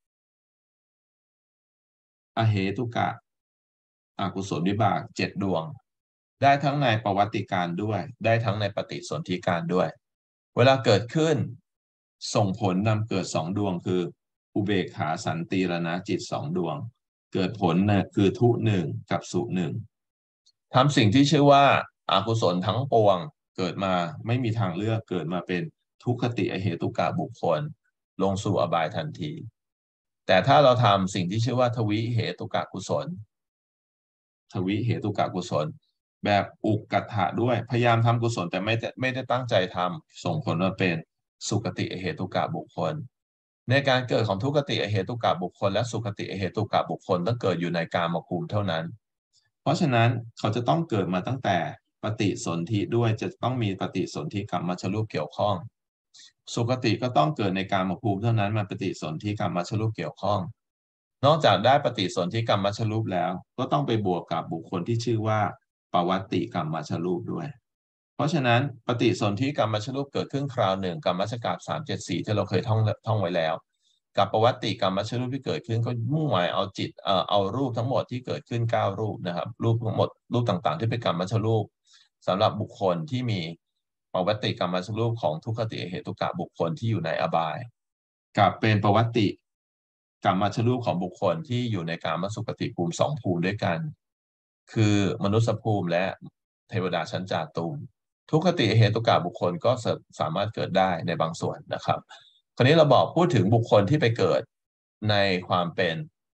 Speaker 1: อเหตุกะอกุศลวิบากเจ็ดดวงได้ทั้งในประวัติการด้วยได้ทั้งในปฏิสนธิการด้วยเวลาเกิดขึ้นส่งผลนำเกิดสองดวงคืออุเบกขาสันติรณจิตสองดวงเกิดผลนะคือทุหนึ่งกับสุหนึ่งทำสิ่งที่ชื่อว่าอากุศลทั้งปวงเกิดมาไม่มีทางเลือกเกิดมาเป็นทุกขติอเหตุกะบุคคลลงสู่อบายทันทีแต่ถ้าเราทำสิ่งที่ชื่อว่าทวิเหตุกะกุศลทวิเหตุกะกุศลแบบอุกกัตถะด้วยพยายามทำกุศลแต่ไม่ไม่ได้ตั้งใจทำส่งผลมาเป็นสุคติอเหตุกะบุคคลในการเกิดของทุกขติอเหตุกะบุคคลและสุคติอเหตุกะบุคคลต้องเกิดอยู่ในกามภูมิเท่านั้นเพราะฉะนั้นเขาจะต้องเกิดมาตั้งแต่ปฏิสนธิด้วยจะต้องมีปฏิสนธิกรรมมัชรูปเกี่ยวข้องสุคติก็ต้องเกิดในกามภูมิเท่านั้นมาปฏิสนธิกรรมมัชรูปเกี่ยวข้องนอกจากได้ปฏิสนธิกรรมมัชรูปแล้วก็ต้องไปบวกกับบุคคลที่ชื่อว่าปวัตติกรรมมัชรูปด้วยเพราะฉะนั้นปฏิสนธิกรรมมัชรูปเกิดขึ้นคราวหนึ่งกรรมมัชกาพสามเจ็ดสี่ที่เราเคยท่องท่องไว้แล้วกับปวัตติกรรมมัชรูปที่เกิดขึ้นก็มุ่งหมายเอาจิตเอ่อเอารูปทั้งหมดที่เกิดขึ้นเก้ารูปนะครับรูปทั้งหมดรูปต่างๆที่เป็นกรรมมัชรูปสำหรับบุคคลที่มีปวัตติกรรมมัชรูปของทุกขติเหตุกะบุคคลที่อยู่ในอบายกับเป็นปวัตติกรรมมัชรูปของบุคคลที่อยู่ในกามสุคติภูมิสองภูมิด้วยกันคือมนุษยภูมิและเทวดาชั้นจาตุมทุกขติเหตุกะบุคคลก็สามารถเกิดได้ในบางส่วนนะครับคราวนี้เราบอกพูดถึงบุคคลที่ไปเกิดในความเป็น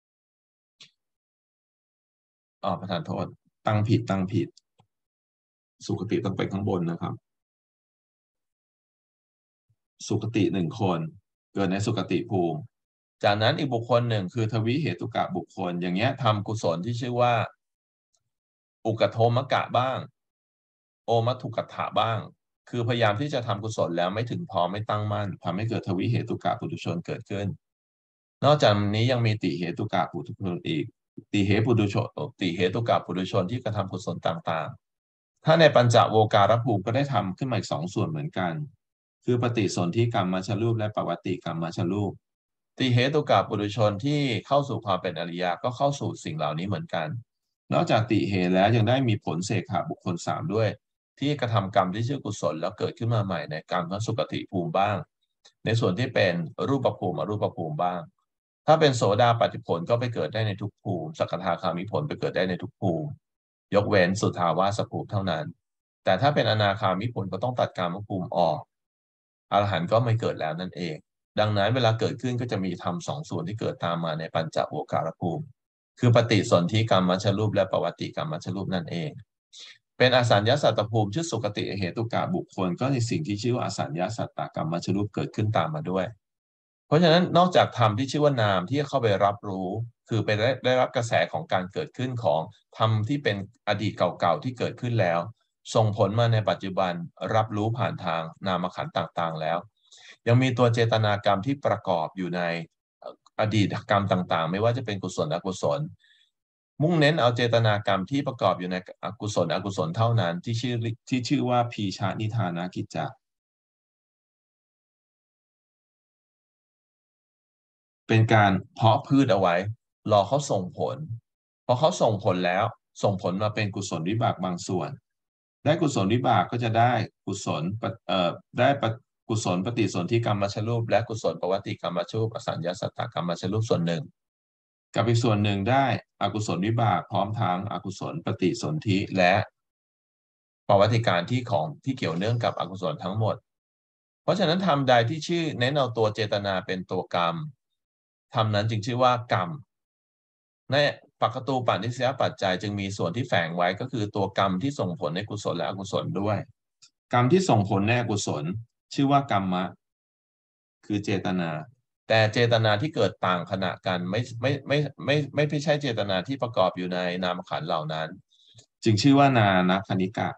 Speaker 1: อ๋อประธานโทษตั้งผิดตั้งผิดสุคติต้องไปข้างบนนะครับสุคติหนึ่งคนเกิดในสุคติภูมิจากนั้นอีกบุคคลหนึ่งคือทวิเหตุกะบุคคลอย่างเงี้ยทำกุศลที่ชื่อว่าอุกโทมกะบ้างโอมัทุกัฏฐะบ้างคือพยายามที่จะทำกุศลแล้วไม่ถึงพอไม่ตั้งมั่นทำให้เกิดทวิเหตุกะปุถุชนเกิดขึ้นนอกจากนี้ยังมีติเหตุกะปุถุชนอีกติเหปุถุชนติเหตุกะปุถุชนที่กระทำกุศลต่างๆถ้าในปัญจโวการภูมิก็ได้ทำขึ้นมาอีกสองส่วนเหมือนกันคือปฏิสนธิกรรมมัชรูปและปวัตติกรรมมัชรูปติเหตุกะปุถุชนที่เข้าสู่ความเป็นอริยะก็เข้าสู่สิ่งเหล่านี้เหมือนกันนอกจากติเหแล้วยังได้มีผลเสกขาบุคคลสามด้วยที่กระทำกรรมที่ชื่อกุศลแล้วเกิดขึ้นมาใหม่ในกรรมทั้งสุคติภูมิบ้างในส่วนที่เป็นรูปภูมิอรูปภูมิบ้างถ้าเป็นโสดาปัตติผลก็ไปเกิดได้ในทุกภูมิสกทาคามิผลไปเกิดได้ในทุกภูมิยกเว้นสุทธาวาสภูมิเท่านั้นแต่ถ้าเป็นอนาคามิผลก็ต้องตัดกามภูมิออกอรหันต์ก็ไม่เกิดแล้วนั่นเองดังนั้นเวลาเกิดขึ้นก็จะมีธรรมสองส่วนที่เกิดตามมาในปัญจโวการภูมิคือปฏิสนธิกรรมมัชรูปและปวัตติกรรมมัชรูปนั่นเองเป็นอสัญญาสัตตภูมิชื่อสุคติเหตุกะบุคคลก็ในสิ่งที่ชื่อว่าอสัญญาสัตตกรรมมัชรูปเกิดขึ้นตามมาด้วยเพราะฉะนั้นนอกจากธรรมที่ชื่อว่านามที่เข้าไปรับรู้คือไปได้ได้รับกระแสของการเกิดขึ้นของธรรมที่เป็นอดีตเก่าๆที่เกิดขึ้นแล้วส่งผลมาในปัจจุบันรับรู้ผ่านทางนามขันธ์ต่างๆแล้วยังมีตัวเจตนากรรมที่ประกอบอยู่ในอดีตกรรมต่างๆไม่ว่าจะเป็นกุศลอกุศลมุ่งเน้นเอาเจตนากรรมที่ประกอบอยู่ในอกุศลอกุศลเท่านั้นที่ชื่อที่ชื่อว่าพีชานิธานากิจจะเป็นการเพาะพืชเอาไว้รอเขาส่งผลพอเขาส่งผลแล้วส่งผลมาเป็นกุศลวิบากบางส่วนได้กุศลวิบากก็จะได้กุศลเอ่อได้กุศลปฏิสนธิกรรมมัชรูปและกุศลปวัตติกรรมมัชรูปอสัญญาสัตตกรรมมัชรูปส่วนหนึ่งกับอีกส่วนหนึ่งได้อกุศลวิบากพร้อมทั้งอกุศลปฏิสนธิและประวัติการที่ของที่เกี่ยวเนื่องกับอกุศลทั้งหมดเพราะฉะนั้นธรรมใดที่ชื่อเน้นเอาตัวเจตนาเป็นตัวกรรมธรรมนั้นจึงชื่อว่ากรรมในปกตูปานิสยปัจจัยจึงมีส่วนที่แฝงไว้ก็คือตัวกรรมที่ส่งผลในกุศลและอกุศลด้วยกรรมที่ส่งผลในอกุศลชื่อว่ากรรมะคือเจตนา แต่เจตนาที่เกิดต่างขณะกันไม่ไม่ไม่ไม่ไม่ไม่ใช่เจตนาที่ประกอบอยู่ในนามขันธ์เหล่านั้น จึงชื่อว่านานัคคณิกะ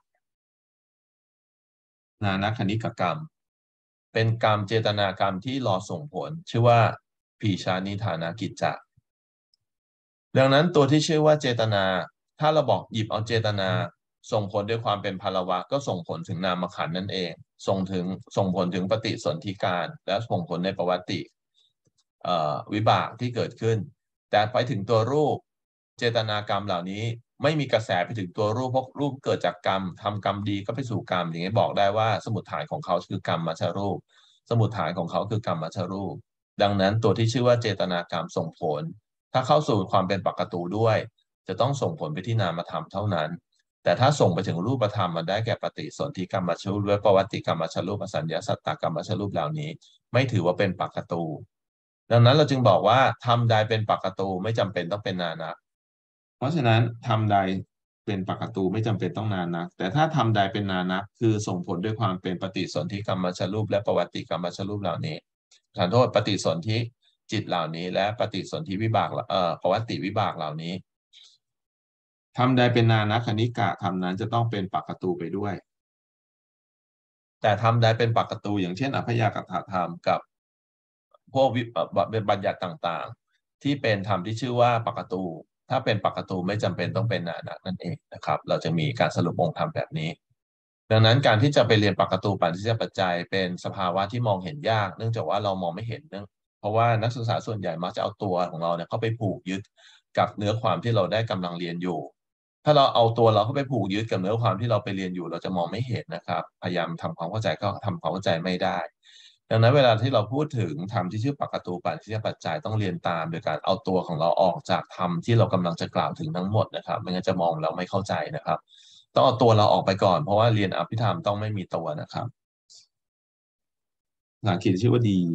Speaker 1: นานัคคณิกกรรม เป็นกรรมเจตนากรรมที่รอส่งผล ชื่อว่าพีชานิธานากิจจะดังนั้นตัวที่ชื่อว่าเจตนา ถ้าเราบอกหยิบเอาเจตนาส่งผลด้วยความเป็นพลวะก็ส่งผลถึงนามขันธ์นั่นเองส่งถึงส่งผลถึงปฏิสนธิการและส่งผลในประวัติวิบากที่เกิดขึ้น แต่ไปถึงตัวรูปเจตนากรรมเหล่านี้ไม่มีกระแสไปถึงตัวรูปเพราะรูปเกิดจากกรรมทำกรรมดีก็ไปสู่กรรมอย่างนี้บอกได้ว่าสมุดฐานของเขาคือกรรมมัชรูป สมุดฐานของเขาคือกรรมมัชรูป ดังนั้นตัวที่ชื่อว่าเจตนากรรมส่งผล ถ้าเข้าสู่ความเป็นปกตูด้วย จะต้องส่งผลไปที่นามธรรมเท่านั้น แต่ถ้าส่งไปถึงรูปธรรมมันได้แก่ปฏิสนธิกรรมมัชรูปและประวัติกรรมมัชรูปอสัญญาสัตตกรรมมัชรูปเหล่านี้ ไม่ถือว่าเป็นปกตูดังนั้นเราจึงบอกว่าทำใดเป็นปกตูไม่จำเป็นต้องเป็นนานะเพราะฉะนั้นทำใดเป็นปกตูไม่จำเป็นต้องนานะแต่ถ้าทำใดเป็นนานะคือส่งผลด้วยความเป็นปฏิสนธิกรรมมัชรูปและประวัติกรรมมัชรูปเหล่านี้ขอโทษปฏิสนธิจิตเหล่านี้และปฏิสนธิวิบากเอ่อประวัติวิบากเหล่านี้ทำใดเป็นนานะคณิกะทำนั้นจะต้องเป็นปกตูไปด้วยแต่ทำใดเป็นปกตูอย่างเช่นอภยากถธรรมกับพวกเป็นบัญญัติต่างๆที่เป็นธรรมที่ชื่อว่าปกตูถ้าเป็นปกตูไม่จำเป็นต้องเป็นนานะนั่นเองนะครับเราจะมีการสรุปองค์ธรรมแบบนี้ดังนั้นการที่จะไปเรียนปกตูปัจจัยปัจจัยเป็นสภาวะที่มองเห็นยากเนื่องจากว่าเรามองไม่เห็นเนื่องเพราะว่านักศึกษาส่วนใหญ่มักจะเอาตัวของเราเนี่ยเข้าไปผูกยึดกับเนื้อความที่เราได้กำลังเรียนอยู่ถ้าเราเอาตัวเราเข้าไปผูกยึดกับเนื้อความที่เราไปเรียนอยู่เราจะมองไม่เห็นนะครับพยายามทำความเข้าใจก็ทำความเข้าใจไม่ได้ดังนั้นเวลาที่เราพูดถึงธรรมที่ชื่อปกตูปัจจัยปัจจัยต้องเรียนตามโดยการเอาตัวของเราออกจากธรรมที่เรากำลังจะกล่าวถึงทั้งหมดนะครับไม่งั้นจะมองแล้วไม่เข้าใจนะครับต้องเอาตัวเราออกไปก่อนเพราะว่าเรียนอภิธรรมต้องไม่มีตัวนะครับหลักคิดชื่อว่าดี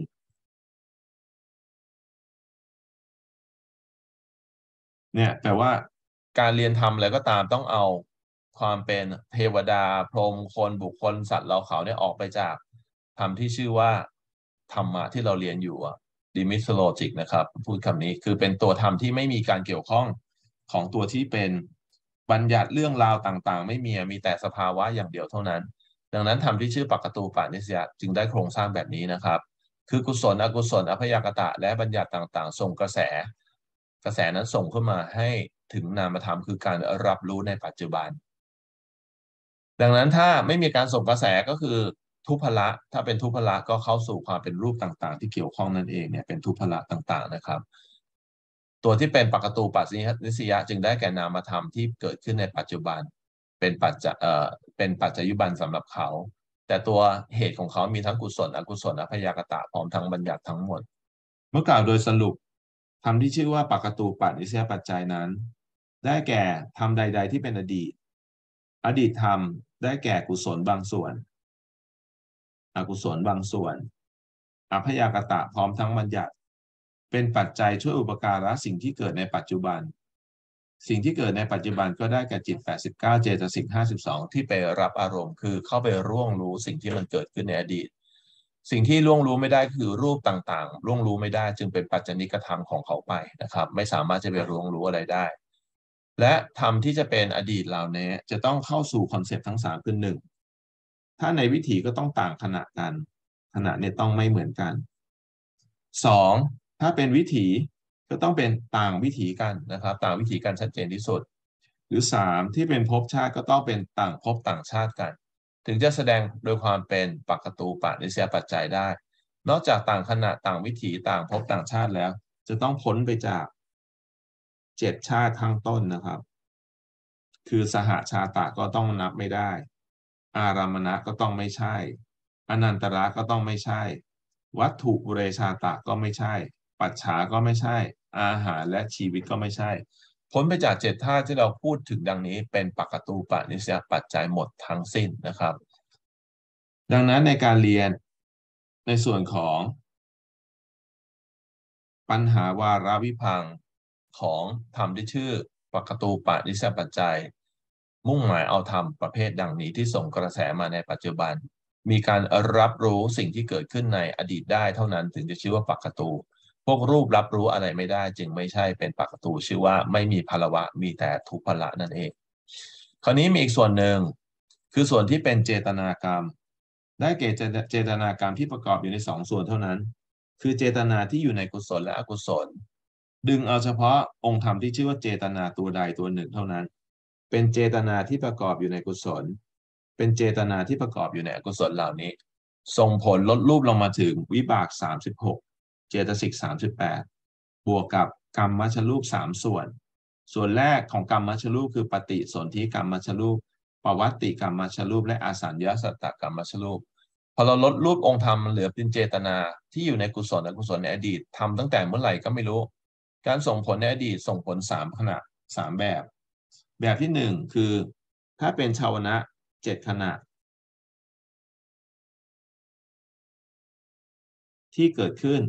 Speaker 1: เนี่ยแปลว่าการเรียนธรรมอะไรก็ตามต้องเอาความเป็นเทวดาพรหมคนบุคคลสัตว์เราเขาเนี่ยออกไปจากธรรมที่ชื่อว่าธรรมะที่เราเรียนอยู่อะดิมิสโลจิกนะครับพูดคำนี้คือเป็นตัวธรรมที่ไม่มีการเกี่ยวข้องของตัวที่เป็นบัญญัติเรื่องราวต่างๆไม่มีมีแต่สภาวะอย่างเดียวเท่านั้น ดังนั้นธรรมที่ชื่อปกตูปานิสยาจึงได้โครงสร้างแบบนี้นะครับคือกุศลอกุศลอภยากตะและบัญญัติต่างๆส่งกระแสกระแสนั้นส่งขึ้นมาให้ถึงนามธรรมคือการรับรู้ในปัจจุบันดังนั้นถ้าไม่มีการส่งกระแสก็คือทุพพละถ้าเป็นทุพพละก็เข้าสู่ความเป็นรูปต่างๆที่เกี่ยวข้องนั่นเองเนี่ยเป็นทุพพละต่างๆนะครับตัวที่เป็นปกตูปัจนิสยาจึงได้แก่นามธรรมที่เกิดขึ้นในปัจจุบันเป็นปัจจเอ่อเป็นปัจจยุบันสำหรับเขาแต่ตัวเหตุของเขามีทั้งกุศลอกุศลอภยากตะพร้อมทั้งบัญญัติทั้งหมดเมื่อกล่าวโดยสรุปธรรมที่ชื่อว่าปกตูปัจนิสยปัจจัยนั้นได้แก่ธรรมใดๆที่เป็นอดีตอดีตธรรมได้แก่กุศลบางส่วนอกุศลบางส่วนอภยากตะพร้อมทั้งบัญญัติเป็นปัจจัยช่วยอุปการะสิ่งที่เกิดในปัจจุบันสิ่งที่เกิดในปัจจุบันก็ได้แก่จิตแปดสิบเก้าเจตสิกห้าสิบสองที่ไปรับอารมณ์คือเข้าไปร่วงรู้สิ่งที่มันเกิดขึ้นในอดีตสิ่งที่ล่วงรู้ไม่ได้คือรูปต่างๆล่วงรู้ไม่ได้จึงเป็นปัจจนิกธรรมของเขาไปนะครับไม่สามารถจะไปร่วงรู้อะไรได้และธรรมที่จะเป็นอดีตเหล่านี้จะต้องเข้าสู่คอนเซปต์ทั้งสามคือหนึ่งถ้าในวิถีก็ต้องต่างขณะกันขณะเนี่ยต้องไม่เหมือนกันสองถ้าเป็นวิถีก็ต้องเป็นต่างวิถีกันนะครับต่างวิถีกันชัดเจนที่สุดหรือสามที่เป็นภพชาติก็ต้องเป็นต่างภพต่างชาติกันถึงจะแสดงโดยความเป็นปกตูปนิสยปัจจัยได้นอกจากต่างขณะต่างวิถีต่างภพต่างชาติแล้วจะต้องพ้นไปจากเจ็ดชาติข้างต้นนะครับคือสหชาตะก็ต้องนับไม่ได้อารามณะก็ต้องไม่ใช่อนันตระก็ต้องไม่ใช่วัตถุปุเรชาตะก็ไม่ใช่ปัจฉาก็ไม่ใช่อาหารและชีวิตก็ไม่ใช่พ้นไปจากเจ็ดธาตุที่เราพูดถึงดังนี้เป็นปกตูปนิสยปัจจัยหมดทั้งสิ้นนะครับดังนั้นในการเรียนในส่วนของปัญหาวาระวิพังค์ของธรรมที่ชื่อปกตูปนิสยปัจจัยมุ่งหมายเอาธรรมประเภทดังนี้ที่ส่งกระแสมาในปัจจุบันมีการรับรู้สิ่งที่เกิดขึ้นในอดีตได้เท่านั้นถึงจะชื่อว่าปกตูพวกรูปรับรู้อะไรไม่ได้จึงไม่ใช่เป็นปกตูชื่อว่าไม่มีพลวะมีแต่ทุพพละนั่นเองคราวนี้มีอีกส่วนหนึ่งคือส่วนที่เป็นเจตนากรรมได้แก่เจตนากรรมที่ประกอบอยู่ในสองส่วนเท่านั้นคือเจตนาที่อยู่ในกุศลและอกุศลดึงเอาเฉพาะองค์ธรรมที่ชื่อว่าเจตนาตัวใดตัวหนึ่งเท่านั้นเป็นเจตนาที่ประกอบอยู่ในกุศลเป็นเจตนาที่ประกอบอยู่ในอกุศลเหล่านี้ส่งผลลดรูปลงมาถึงวิบากสามสิบหกเจตสิกสามสิบแปดบวกกับกรรมมัชรูปสามส่วนส่วนแรกของกรรมมัชรูปคือปฏิสนธิกรรมมัชรูปปวัตติกรรมมัชรูปและอาสัญญาสัตตกรรมมัชรูปพอเราลดรูปองค์ธรรมมันเหลือเป็นเจตนาที่อยู่ในกุศลอกุศลในอดีตทำตั้งแต่เมื่อไหร่ก็ไม่รู้การส่งผลในอดีตส่งผลสามขณะสามแบบ แบบที่หนึ่งคือถ้าเป็นชาวนะเจ็ดขณะที่เกิดขึ้น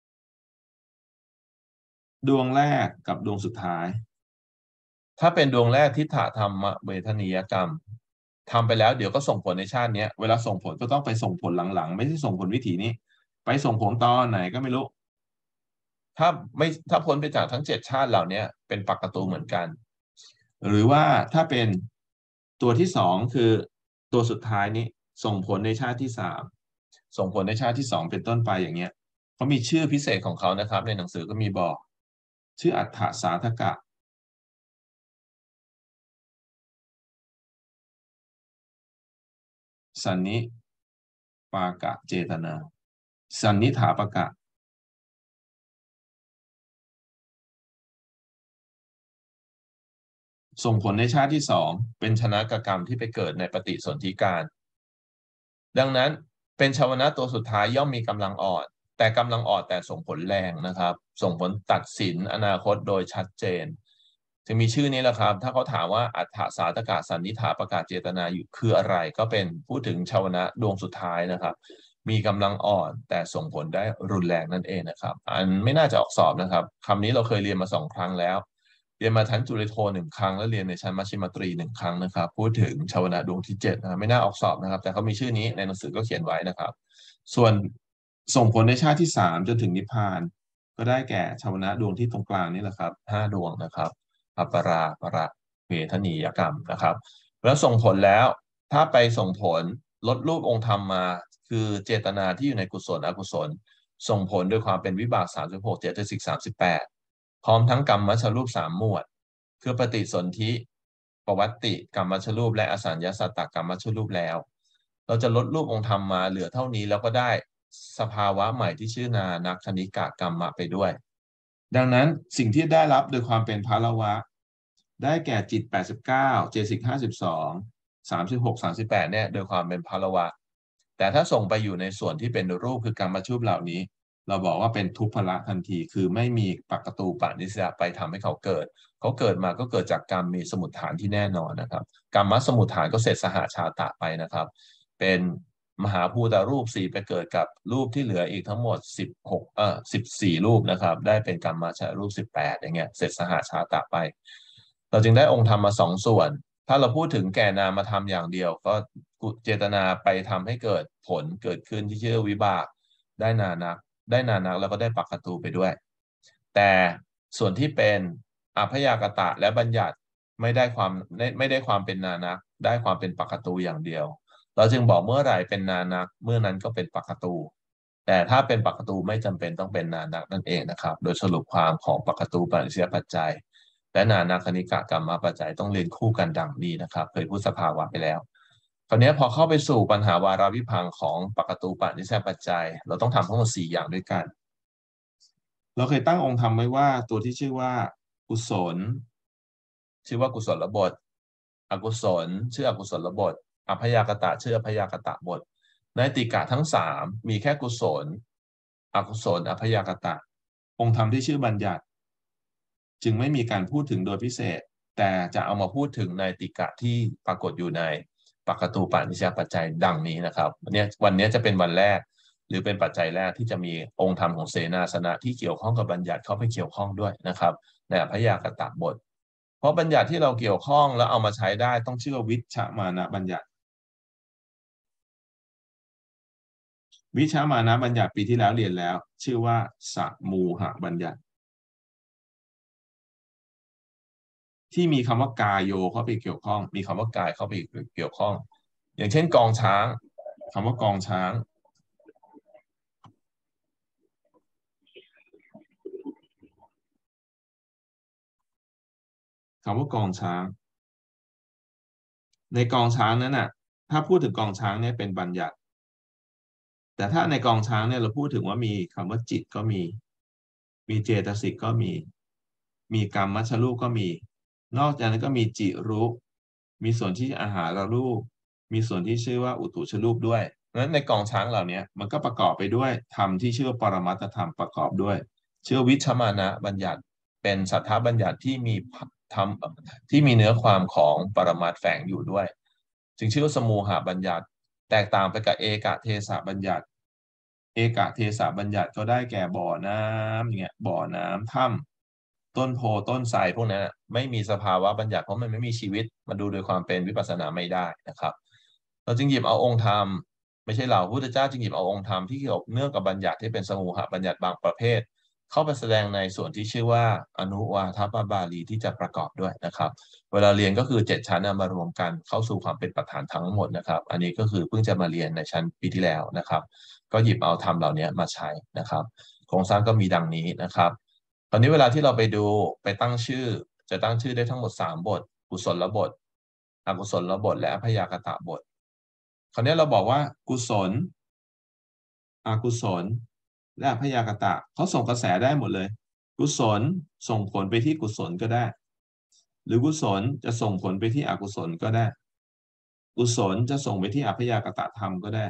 Speaker 1: ดวงแรกกับดวงสุดท้ายถ้าเป็นดวงแรกทิฏฐธรรมเวทนียกรรมทำไปแล้วเดี๋ยวก็ส่งผลในชาตินี้เวลาส่งผลก็ต้องไปส่งผลหลังๆไม่ใช่ส่งผลวิถีนี้ไปส่งผลตอนไหนก็ไม่รู้ถ้าไม่ถ้าพ้นไปจากทั้งเจ็ดชาติเหล่านี้เป็นปกตูเหมือนกันหรือว่าถ้าเป็นตัวที่สองคือตัวสุดท้ายนี้ส่งผลในชาติที่สามส่งผลในชาติที่สองเป็นต้นไปอย่างเงี้ยเขามีชื่อพิเศษของเขานะครับในหนังสือก็มีบอกชื่ออัฏฐสาธกะสันนิปากะเจตนาสันนิถาปกะส่งผลในชาติที่สองเป็นชนะกกรรมที่ไปเกิดในปฏิสนธิการดังนั้นเป็นชาวนะตัวสุดท้ายย่อมมีกำลังอ่อนแต่กำลังอ่อนแต่ส่งผลแรงนะครับส่งผลตัดสินอนาคตโดยชัดเจนจะมีชื่อนี้แหละครับถ้าเขาถามว่าอัฏฐสาธกะสันนิถาประกาศเจตนาอยู่คืออะไรก็เป็นพูดถึงชาวนะดวงสุดท้ายนะครับมีกำลังอ่อนแต่ส่งผลได้รุนแรงนั่นเองนะครับอันไม่น่าจะออกสอบนะครับคำนี้เราเคยเรียนมาสองครั้งแล้วเรียนมาชั้นจุฬาโทหนึ่งครั้งแล้วเรียนในชั้นมัชฌิมตรีหนึ่งครั้งนะครับพูดถึงชาวนะดวงที่เจ็ดนะไม่น่าออกสอบนะครับแต่เขามีชื่อนี้ในหนังสือก็เขียนไว้นะครับส่วนส่งผลในชาติที่สามจนถึงนิพพานก็ได้แก่ชาวนะดวงที่ตรงกลางนี่แหละครับห้าดวงนะครับอัปปราประเวทนียกรรมนะครับแล้วส่งผลแล้วถ้าไปส่งผลลดรูปองค์ธรรมมาคือเจตนาที่อยู่ในกุศลอกุศลส่งผลด้วยความเป็นวิบากสามสิบหกเจตสิกสามสิบแปดพร้อมทั้งกรรมมัชรูปสามหมวดคือปฏิสนธิปวัตติกรรมมัชรูปและอสัญญาสัตตกรรมมัชรูปแล้วเราจะลดรูปองค์ธรรมมาเหลือเท่านี้แล้วก็ได้สภาวะใหม่ที่ชื่อนานักคณิกากรรมะไปด้วยดังนั้นสิ่งที่ได้รับโดยความเป็นภาละวะได้แก่จิตแปดสิบเก้าเจตสิกห้าสิบสองสามสิบหกสามสิบแปดเนี่ยโดยความเป็นภาละวะแต่ถ้าส่งไปอยู่ในส่วนที่เป็นรูปคือกรรมมัชรูปเหล่านี้เราบอกว่าเป็นทุพพละทันทีคือไม่มีปกตูปนิสยาไปทำให้เขาเกิดเขาเกิดมาก็เกิดจากกรรมมีสมุฏฐานที่แน่นอนนะครับกรรมสมุฏฐานก็เสร็จสหาชาตะไปนะครับเป็นมหาภูตรูปสี่ไปเกิดกับรูปที่เหลืออีกทั้งหมดสิบหกเอ่อสิบสี่รูปนะครับได้เป็นกรรมมาชารูปสิบแปดอย่างเงี้ยเสร็จสหาชาตะไปเราจึงได้องค์ธรรมมาสองส่วนถ้าเราพูดถึงแก่นามธรรมอย่างเดียวก็เจตนาไปทำให้เกิดผลเกิดขึ้นที่ชื่อวิบากได้นานักได้นานักแล้วก็ได้ปักตูไปด้วย แต่ส่วนที่เป็นอภยากตะและบัญญัติไม่ได้ความไม่ได้ความเป็นนานักได้ความเป็นปักตูอย่างเดียวเราจึงบอกเมื่อไหร่เป็นนานักเมื่อนั้นก็เป็นปักตูแต่ถ้าเป็นปักตูไม่จำเป็นต้องเป็นนานักนั่นเองนะครับโดยสรุปความของปักตูปริเสียปัจจัยและนานาคณิกากรรมปัจจัยต้องเรียนคู่กันดังนี้นะครับเคยพูดสภาวะไปแล้วคราวนี้พอเข้าไปสู่ปัญหาวาราวิพังค์ของปกตูปนิสัยปัจจัยเราต้องทำทั้งหมดสี่อย่างด้วยกันเราเคยตั้งองค์ธรรมไว้ว่าตัวที่ชื่อว่ากุศลชื่อว่ากุศลบทอกุศลชื่ออกุศลบทอภยากตะชื่ออภยากตะบทในติกะทั้งสามมีแค่กุศลอกุศลอภยากตะองค์ธรรมที่ชื่อบัญญัติจึงไม่มีการพูดถึงโดยพิเศษแต่จะเอามาพูดถึงในติกะที่ปรากฏอยู่ในปกตูปานิชยปัจจัยดังนี้นะครับวันนี้วันนี้จะเป็นวันแรกหรือเป็นปัจจัยแรกที่จะมีองค์ธรรมของเสนาสนะที่เกี่ยวข้องกับบัญญัติเข้าไปเกี่ยวข้องด้วยนะครับในอภยากตบทเพราะบัญญัติที่เราเกี่ยวข้องแล้วเอามาใช้ได้ต้องชื่อว่าวิชมานะบัญญัติวิชมานะบัญญัติปีที่แล้วเรียนแล้วชื่อว่าสมูหบัญญัติที่มีคำว่ากายโยเข้าไปเกี่ยวข้องมีคำว่ากายเข้าไปเกี่ยวข้องอย่างเช่นกองช้างคำว่ากองช้างคำว่ากองช้างในกองช้างนั้นน่ะถ้าพูดถึงกองช้างเนี่ยเป็นบัญญัติแต่ถ้าในกองช้างเนี่ยเราพูดถึงว่ามีคำว่าจิตก็มีมีเจตสิกก็มีมีกรรมมัชรูปก็มีนอกจากนั้นก็มีจิรุมีส่วนที่อาหารรูปมีส่วนที่ชื่อว่าอุตุชรูปด้วยเพราะฉะนั้นในกองช้างเหล่านี้มันก็ประกอบไปด้วยธรรมที่ชื่อปรมัตถธรรมประกอบด้วยชื่อวิชมานะบัญญัติเป็นสัทธบัญญัติที่มีธรรมที่มีเนื้อความของปรมัตถ์แฝงอยู่ด้วยจึงชื่อว่าสมูหบัญญัติแตกต่างไปกับเอกเทศบัญญัติเอกเทศบัญญัติก็ได้แก่บ่อน้ำเนี่ยบ่อน้ำถ้ำต้นโพต้นไทรพวกนั้นไม่มีสภาวะบัญญัติเพราะมันไม่มีชีวิตมาดูโดยความเป็นวิปัสสนาไม่ได้นะครับเราจึงหยิบเอาองค์ธรรมไม่ใช่เราพุทธเจ้าจึงหยิบเอาองค์ธรรมที่เกี่ยวเนื่องกับบัญญัติที่เป็นสมูหบัญญัติบางประเภทเข้าไปแสดงในส่วนที่ชื่อว่าอนุวาทปบาลีที่จะประกอบด้วยนะครับเวลาเรียนก็คือเจ็ดชั้นมารวมกันเข้าสู่ความเป็นประธานทั้งหมดนะครับอันนี้ก็คือเพิ่งจะมาเรียนในชั้นปีที่แล้วนะครับก็หยิบเอาธรรมเหล่านี้มาใช้นะครับโครงสร้างก็มีดังนี้นะครับตอนนี้เวลาที่เราไปดูไปตั้งชื่อจะตั้งชื่อได้ทั้งหมดสามบทกุศลบทอกุศลบทและพยากตบทคราวนี้เราบอกว่ากุศลอกุศลและพยากตะเขาส่งกระแสได้หมดเลยกุศลส่งผลไปที่กุศลก็ได้หรือกุศลจะส่งผลไปที่อกุศลก็ได้กุศลจะส่งไปที่อพยากตธรรมก็ได้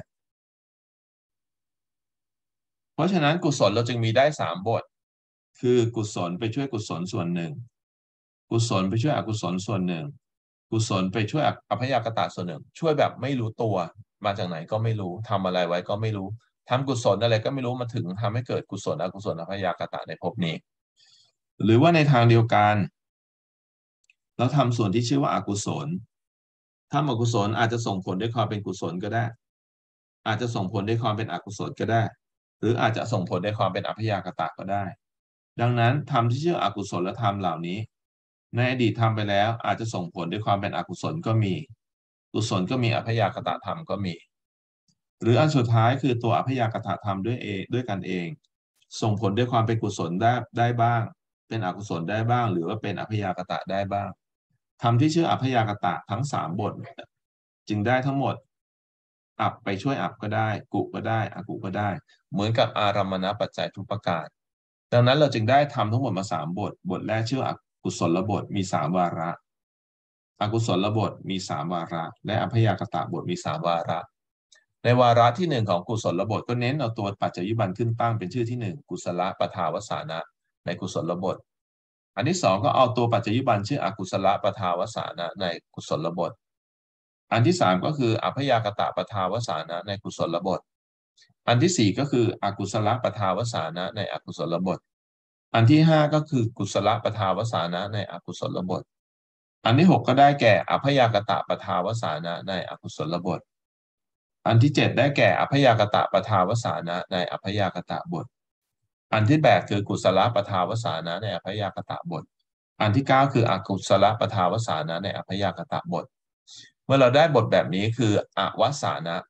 Speaker 1: เพราะฉะนั้นกุศลเราจึงมีได้สามบทคือกุศลไปช่วยกุศลส่วนหนึ่งกุศลไปช่วยอกุศลส่วนหนึ่งกุศลไปช่วยอพยากตะส่วนหนึ่งช่วยแบบไม่รู้ตัวมาจากไหนก็ไม่รู้ทำอะไรไว้ก็ไม่รู้ทำกุศลอะไรก็ไม่รู้มาถึงทำให้เกิดกุศลอกุศลอพยากตะในภพนี้หรือว่าในทางเดียวกันเราทำส่วนที่ชื่อว่าอกุศลทำอกุศลอาจจะส่งผลด้วยความเป็นกุศลก็ได้อาจจะส่งผลด้วยความเป็นอกุศลก็ได้หรืออาจจะส่งผลด้วยความเป็นอพยากตะก็ได้ดังนั้นธรรมที่ชื่ออกุศลธรรมเหล่านี้ในอดีตทำไปแล้วอาจจะส่งผลด้วยความเป็นอกุศลก็มีกุศลก็มีอพยากตธรรมก็มีหรืออันสุดท้ายคือตัวอพยากตธรรมด้วยเองด้วยกันเองส่งผลด้วยความเป็นกุศลได้ได้บ้างเป็นอกุศลได้บ้างหรือว่าเป็นอพยากตะได้บ้างธรรมที่ชื่ออพยากตะทั้งสามบทจึงได้ทั้งหมดอับไปช่วยอับก็ได้กุก็ได้อกุก็ได้เหมือนกับอารัมมณปัจจัยทุกประการดังนั้นเราจึงได้ทำทั้งหมดมาสามบทบทแรกชื่ออกุศลบทมีสามวาระอกุศลบทมีสามวาระและอพยากตะบทมีสามวาระในวาระที่หนึ่งของกุศลบทก็เน้นเอาตัวปัจจยุบันขึ้นตั้งเป็นชื่อที่หนึ่งกุศลปทาวสานะในกุศลบทอันที่สองก็เอาตัวปัจจยุบันชื่ออกุศลปทาวสานะในกุศลบทอันที่สามก็คืออพยากตะปทาวสานะในกุศลบทอันที่สี่ก็คืออกุศลปทาวสานะในอกุศลบทอันที่ห้าก็คือกุศลปทาวสานะในอกุศลบทอันที่หกก็ได้แก่อพยากตะปทาวสานะในอกุศลบทอันที่เจ็ดได้แก่อพยากตะปทาวสานะในอพยากตะบทอันที่แปดคือกุศลปทาวสานะในอพยากตะบทอันที่เก้าคืออกุศลปทาวสานะในอพยากตะบทเมื่อเราได้บทแบบนี้คืออวสานะ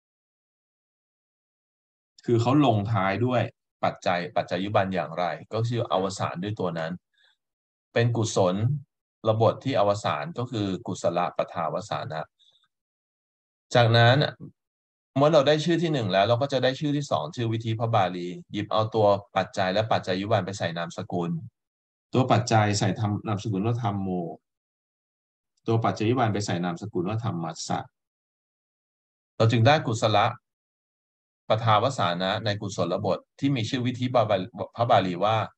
Speaker 1: คือเขาลงท้ายด้วยปัจจัยปัจจัยยุบันอย่างไรก็คืออวสานด้วยตัวนั้นเป็นกุศลระบทที่อวสานก็คือกุศลปทาวสานะจากนั้นเมื่อเราได้ชื่อที่หนึ่งแล้วเราก็จะได้ชื่อที่สองชื่อวิธีพระบาลีหยิบเอาตัวปัจจัยและปัจจัยยุบันไปใส่นามสกุลตัวปัจจัยใส่ทำนามสกุลว่าธรรมโมตัวปัจจัยยุบันไปใส่นามสกุลว่าธรรมัสสะเราจึงได้กุศลปทาวสานะในกุศลบทที่มีชื่อวิธีพระบาลีว่า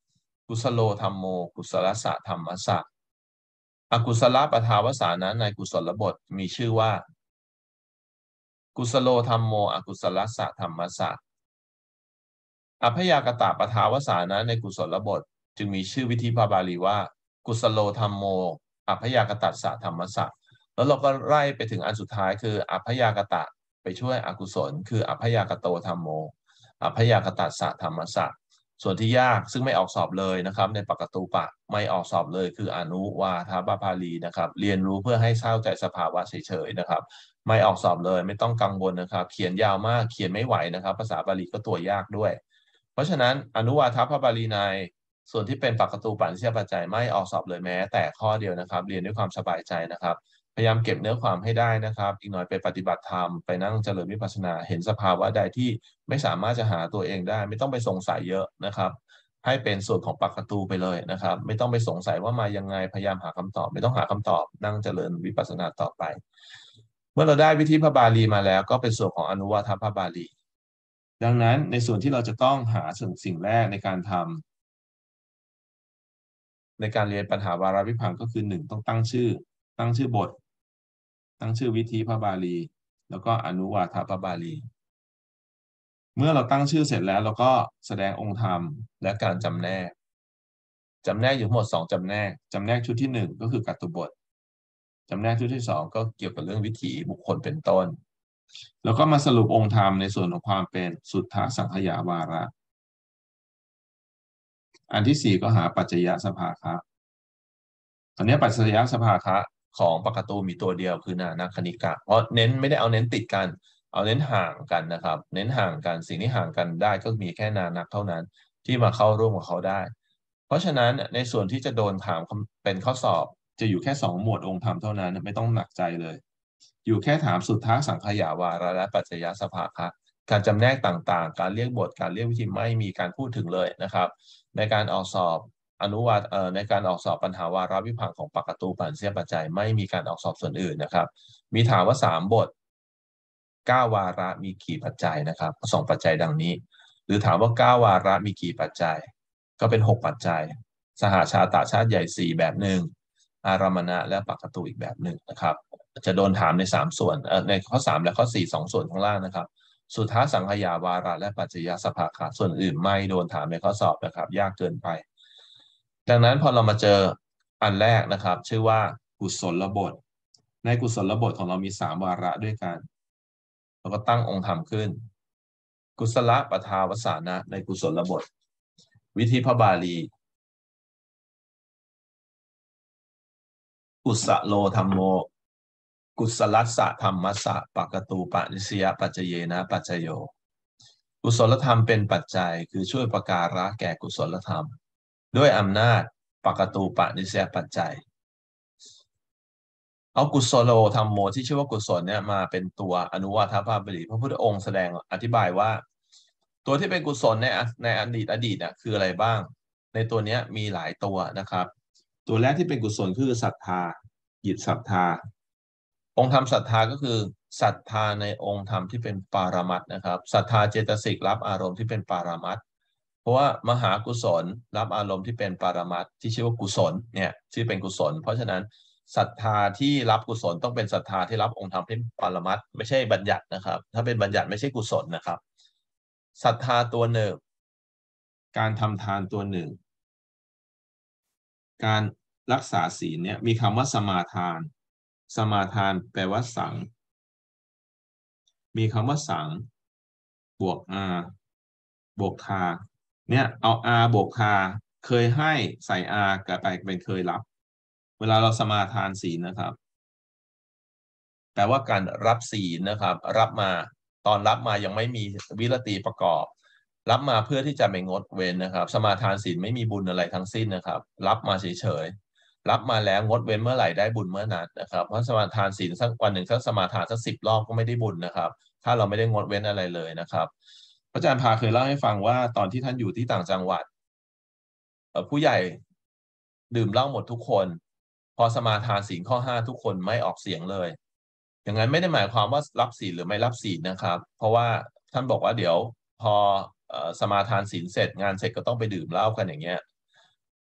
Speaker 1: กุสโลธัมโมกุศลสะธรรมสะอกุศลปทาวสานะในกุศลบทมีชื่อว่ากุสโลธัมโมอกุศลสะธรรมสะอพยากตะปทาวสานะในกุศลบทจึงมีชื่อวิธีพระบาลีว่ากุสโลธัมโมอพยากตัสสะธรรมสะแล้วเราก็ไล่ไปถึงอันสุดท้ายคืออพยากตะไปช่วยอกุศลคืออพยากโตธัมโมอพยากตัสสะธรรมสะส่วนที่ยากซึ่งไม่ออกสอบเลยนะครับในปกตูปะไม่ออกสอบเลยคืออนุวาทบาพาลีนะครับเรียนรู้เพื่อให้เข้าใจสภาวะเฉยๆนะครับไม่ออกสอบเลยไม่ต้องกังวลนะครับเขียนยาวมากเขียนไม่ไหวนะครับภาษาบาลีก็ตัวยากด้วยเพราะฉะนั้นอนุวาทพระบาลีในส่วนที่เป็นปกตูปัญญปัจจัยไม่ออกสอบเลยแม้แต่ข้อเดียวนะครับเรียนด้วยความสบายใจนะครับพยายามเก็บเนื้อความให้ได้นะครับอีกหน่อยไปปฏิบัติธรรมไปนั่งเจริญวิปัสสนาเห็นสภาวะใดที่ไม่สามารถจะหาตัวเองได้ไม่ต้องไปสงสัยเยอะนะครับให้เป็นส่วนของปกตูไปเลยนะครับไม่ต้องไปสงสัยว่ามายังไงพยายามหาคำตอบไม่ต้องหาคำตอบนั่งเจริญวิปัสสนาต่อไปเมื่อเราได้วิธีพระบาลีมาแล้วก็เป็นส่วนของอนุวาทพระบาลีดังนั้นในส่วนที่เราจะต้องหาสิ่งสิ่งแรกในการทำในการเรียนปัญหาวาระวิพังค์ก็คือหนึ่งต้องตั้งชื่อตั้งชื่อบทตั้งชื่อวิธีพระบาลีแล้วก็อนุวาทพระบาลีเมื่อเราตั้งชื่อเสร็จแล้วเราก็แสดงองค์ธรรมและการจำแนกจำแนกอยู่ทั้งหมดสองจำแนกจำแนกชุดที่หนึ่งก็คือกัตตุบทจำแนกชุดที่สองก็เกี่ยวกับเรื่องวิถีบุคคลเป็นต้นแล้วก็มาสรุปองค์ธรรมในส่วนของความเป็นสุทธสังขยาวาระอันที่สี่ก็หาปัจจยสภาคะตอนนี้ปัจจยสภาคะของปกตูมีตัวเดียวคือนานาคณิกะเพราะเน้นไม่ได้เอาเน้นติดกันเอาเน้นห่างกันนะครับเน้นห่างกันสิ่งที่ห่างกันได้ก็มีแค่นานักเท่านั้นที่มาเข้าร่วมกับเขาได้เพราะฉะนั้นในส่วนที่จะโดนถามเป็นข้อสอบจะอยู่แค่สองหมวดองค์ธรรมเท่านั้นไม่ต้องหนักใจเลยอยู่แค่ถามสุทธสังขยาวาระและปัจจยสภาคะการจำแนกต่างๆการเรียกบทการเรียกวิธีไม่มีการพูดถึงเลยนะครับในการออกสอบอนุวาตเอ่อในการออกสอบปัญหาวาระวิพังค์ของปกตูปัญญปัจจัยไม่มีการออกสอบส่วนอื่นนะครับมีถามว่าสามบทเก้าวาระมีกี่ปัจจัยนะครับสองปัจจัยดังนี้หรือถามว่าเก้าวาระมีกี่ปัจจัยก็เป็นหกปัจจัยสหชาตชาติใหญ่สี่แบบหนึ่งอารามณะและปกตูอีกแบบหนึ่งนะครับจะโดนถามในสามส่วนในข้อสามและข้อสี่สองส่วนข้างล่างนะครับสุทธสังขยาวาระและปัจจยสภาคะส่วนอื่นไม่โดนถามในข้อสอบนะครับยากเกินไปดังนั้นพอเรามาเจออันแรกนะครับชื่อว่ากุศลบทในกุศลบทของเรามีสามวาระด้วยกันเราก็ตั้งองค์ธรรมขึ้นกุศลปทาวสานะในกุศลบทวิธีพระบาลีกุศโลธัมโมกุศลัสสะธรรมัสสะปกตูปนิสยปัจเจเยนะปัจจโยกุศลธรรมเป็นปัจจัยคือช่วยประการะแก่กุศลธรรมด้วยอำนาจปกตูปนิสยปัจจัยเอากุศโลธรรมโมที่ชื่อว่ากุศลเนี่ยมาเป็นตัวอนุวาทภาบาลีพระพุทธองค์แสดงอธิบายว่าตัวที่เป็นกุศลในในอดีตอดีตน่ะคืออะไรบ้างในตัวนี้มีหลายตัวนะครับตัวแรกที่เป็นกุศลคือศรัทธาจิตศรัทธาองค์ธรรมศรัทธาก็คือศรัทธาในองค์ธรรมที่เป็นปารามัตถ์นะครับศรัทธาเจตสิกรับอารมณ์ที่เป็นปารามัตถ์เพราะว่ามหากุศลรับอารมณ์ที่เป็นปารามัตถ์ที่ชื่อว่ากุศลเนี่ยชื่อเป็นกุศลเพราะฉะนั้นศรัทธาที่รับกุศลต้องเป็นศรัทธาที่รับองค์ธรรมที่ปารามัตถ์ไม่ใช่บัญญัตินะครับถ้าเป็นบัญญัติไม่ใช่กุศลนะครับศรัทธาตัวหนึ่งการทำทานตัวหนึ่งการรักษาศีลเนี่ยมีคำว่าสมาทานสมาทานแปลว่าสังมีคำว่าสังบวกอาบวกทาเนี่ยเอาอาบวกทาเคยให้ใส่อากลายเป็นเคยรับเวลาเราสมาทานศีลนะครับแปลว่าการรับศีลนะครับรับมาตอนรับมายังไม่มีวิรติประกอบรับมาเพื่อที่จะไม่งดเว้นนะครับสมาทานศีลไม่มีบุญอะไรทั้งสิ้นนะครับรับมาเฉยๆรับมาแล้วงดเว้นเมื่อไหร่ได้บุญเมื่อนั้นนะครับเพราะสมาทานศีลสักวันหนึ่งสักสมาทานสักสิบรอบก็ไม่ได้บุญนะครับถ้าเราไม่ได้งดเว้นอะไรเลยนะครับพระอาจารย์พาเคยเล่าให้ฟังว่าตอนที่ท่านอยู่ที่ต่างจังหวัดผู้ใหญ่ดื่มเหล้าหมดทุกคนพอสมาทานศีลข้อห้าทุกคนไม่ออกเสียงเลยอย่างนั้นไม่ได้หมายความว่ารับศีลหรือไม่รับศีลนะครับเพราะว่าท่านบอกว่าเดี๋ยวพอสมาทานศีลเสร็จงานเสร็จก็ต้องไปดื่มเหล้ากันอย่างเงี้ย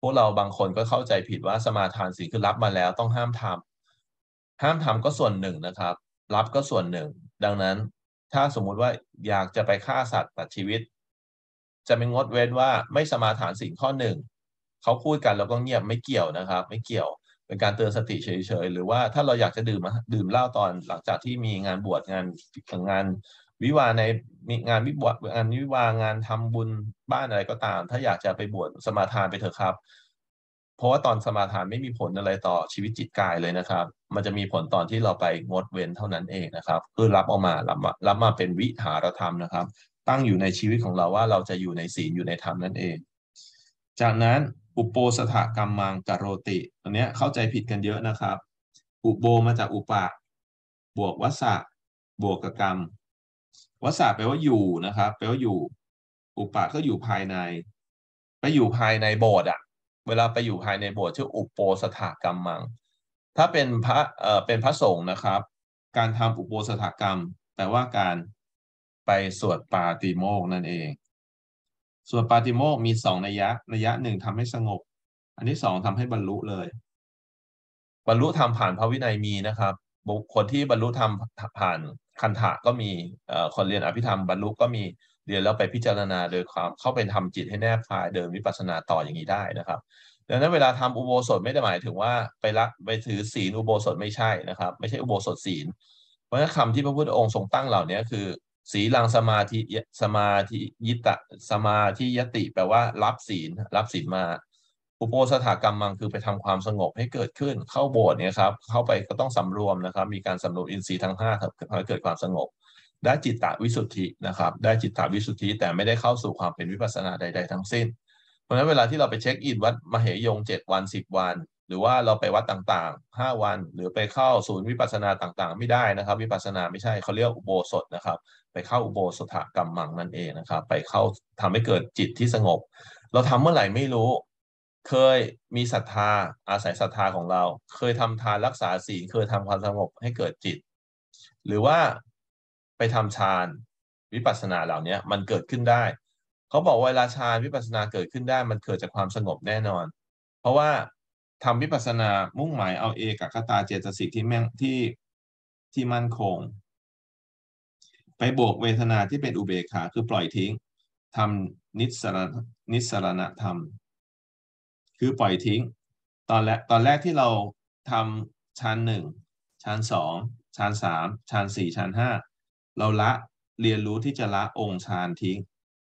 Speaker 1: พวกเราบางคนก็เข้าใจผิดว่าสมาทานศีลคือรับมาแล้วต้องห้ามทำห้ามทำก็ส่วนหนึ่งนะครับรับก็ส่วนหนึ่งดังนั้นถ้าสมมุติว่าอยากจะไปฆ่าสัตว์ตัดชีวิตจะไม่งดเว้นว่าไม่สมาทานศีลข้อหนึ่งเขาพูดกันแล้วก็เงียบไม่เกี่ยวนะครับไม่เกี่ยวเป็นการเตือนสติเฉยๆหรือว่าถ้าเราอยากจะดื่มดื่มเหล้าตอนหลังจากที่มีงานบวชงานงานวิวาในมีงานวิบวงานวิวางานทำบุญบ้านอะไรก็ตามถ้าอยากจะไปบวชสมาทานไปเถอะครับเพราะว่าตอนสมาทานไม่มีผลอะไรต่อชีวิตจิตกายเลยนะครับมันจะมีผลตอนที่เราไปงดเว้นเท่านั้นเองนะครับคือรับออกมารับมารับมาเป็นวิหารธรรมนะครับตั้งอยู่ในชีวิตของเราว่าเราจะอยู่ในศีลอยู่ในธรรมนั่นเองจากนั้นอุปโปสถกรรมังกโรติอันนี้เข้าใจผิดกันเยอะนะครับอุโบมาจากอุปะบวกวสะบวกกับกรรมวสะแปลว่าอยู่นะครับแปลว่าอยู่อุปะก็อยู่ภายในไปอยู่ภายในโบสถ์อะเวลาไปอยู่ภายในโบสถ์ชื่ออุปโปสถกรรมังถ้าเป็นพระเอ่อเป็นพระสงฆ์นะครับการทำอุปโปสถกรรมแปลว่าการไปสวดปาติโมกข์นั่นเองส่วนปาติโมกข์มีสองนัยยะนัยยะหนึ่งทำให้สงบอันที่สองทำให้บรรลุเลยบรรลุธรรมผ่านพระวินัยมีนะครับบุคคลที่บรรลุธรรมผ่านคันธะก็มีเอ่อคนเรียนอภิธรรมบรรลุก็มีเรียนแล้วไปพิจารณาโดยความเข้าไปทำจิตให้แนบคลายเดินวิปัสสนาต่ออย่างนี้ได้นะครับดังนั้นเวลาทำอุโบสถไม่ได้หมายถึงว่าไปละไปถือศีลอุโบสถไม่ใช่นะครับไม่ใช่อุโบสถศีลเพราะฉะนั้นคำที่พระพุทธองค์ทรงตั้งเหล่านี้คือศีลังสมาธิสมาธิยิตะสมาธิยติแปลว่ารับศีลรับศีลมาอุโบสถกรรมมังคือไปทำความสงบให้เกิดขึ้นเข้าโบสถ์เนี่ยครับเข้าไปก็ต้องสำรวมนะครับมีการสำรวมอินทรีย์ทั้งห้าครับให้เกิดความสงบได้จิตตวิสุทธินะครับได้จิตตวิสุทธิแต่ไม่ได้เข้าสู่ความเป็นวิปัสสนาใดๆทั้งสิ้นเพราะฉะนั้นเวลาที่เราไปเช็คอินวัดมเหยงเจ็ดวันสิบวันหรือว่าเราไปวัดต่างๆห้าวันหรือไปเข้าศูนย์วิปัสสนาต่างๆไม่ได้นะครับวิปัสสนาไม่ใช่เขาเรียกอุโบสถนะครับไปเข้าอุโบสถกรรมมังนั่นเองนะครับไปเข้าทำให้เกิดจิตที่สงบเราทำเมื่อไหร่ไม่รู้เคยมีศรัทธาอาศัยศรัทธาของเราเคยทำทานรักษาศีลเคยทำความสงบให้เกิดจิตหรือว่าไปทำฌานวิปัสสนาเหล่านี้มันเกิดขึ้นได้เขาบอกเวลาฌานวิปัสสนาเกิดขึ้นได้มันเกิดจากความสงบแน่นอนเพราะว่าทำวิปัสสนามุ่งหมายเอาเอกคตาเจตสิกที่แม่งที่ที่มั่นคงไปบวกเวทนาที่เป็นอุเบกขาคือปล่อยทิ้งทำนิสรนิสรณธรรมคือปล่อยทิ้งตอนแรกตอนแรกที่เราทำชั้นหนึ่งชั้นสองชั้นสามชั้นสี่ชั้นห้าเราละเรียนรู้ที่จะละองค์ฌานทิ้ง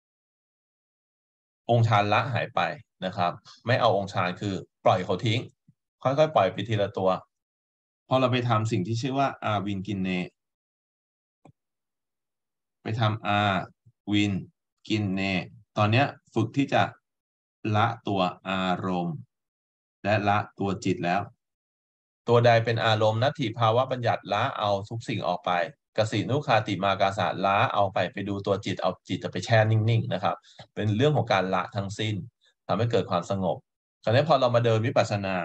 Speaker 1: องค์ฌานละหายไปนะครับไม่เอาองค์ฌานคือปล่อยเขาทิ้งค่อยๆปล่อยไปทีละตัวพอเราไปทำสิ่งที่ชื่อว่าอาวินกินเนไปทำอาวินกินเนตอนนี้ฝึกที่จะละตัวอารมณ์และละตัวจิตแล้วตัวใดเป็นอารมณ์นัตถิภาวะบัญญัติละเอาทุกสิ่งออกไปกสินุคาติมากาสะละเอาไปไปดูตัวจิตเอาจิตจะไปแช่นิ่งๆนะครับเป็นเรื่องของการละทั้งสิ้นทำให้เกิดความสงบคราวนี้พอเรามาเดินวิปัสสนา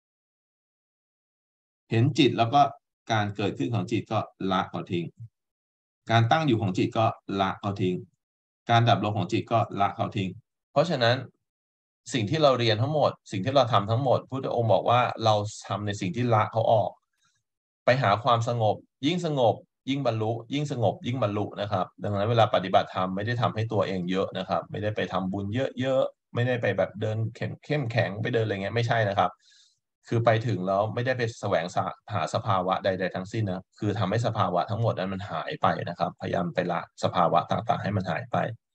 Speaker 1: เห็นจิตแล้วก็การเกิดขึ้นของจิตก็ละเอาทิ้งการตั้งอยู่ของจิตก็ละเอาทิ้งการดับลงของจิตก็ละเอาทิ้งเพราะฉะนั้นสิ่งที่เราเรียนทั้งหมดสิ่งที่เราทำทั้งหมดพุทธองค์บอกว่าเราทำในสิ่งที่ละเขาออกไปหาความสงบยิ่งสงบยิ่งบรรลุยิ่งสงบยิ่งบรรลุนะครับดังนั้นเวลาปฏิบัติธรรมไม่ได้ทำให้ตัวเองเยอะนะครับไม่ได้ไปทำบุญเยอะๆไม่ได้ไปแบบเดินเข้มเข้มแข็งไปเดินอะไรเงี้ยไม่ใช่นะครับคือไปถึงแล้วไม่ได้ไปแสวงหาสภาวะใดๆทั้งสิ้นนะคือทำให้สภาวะทั้งหมดนั้นมันหายไปนะครับพยายามไปละสภาวะต่างๆให้มันหายไป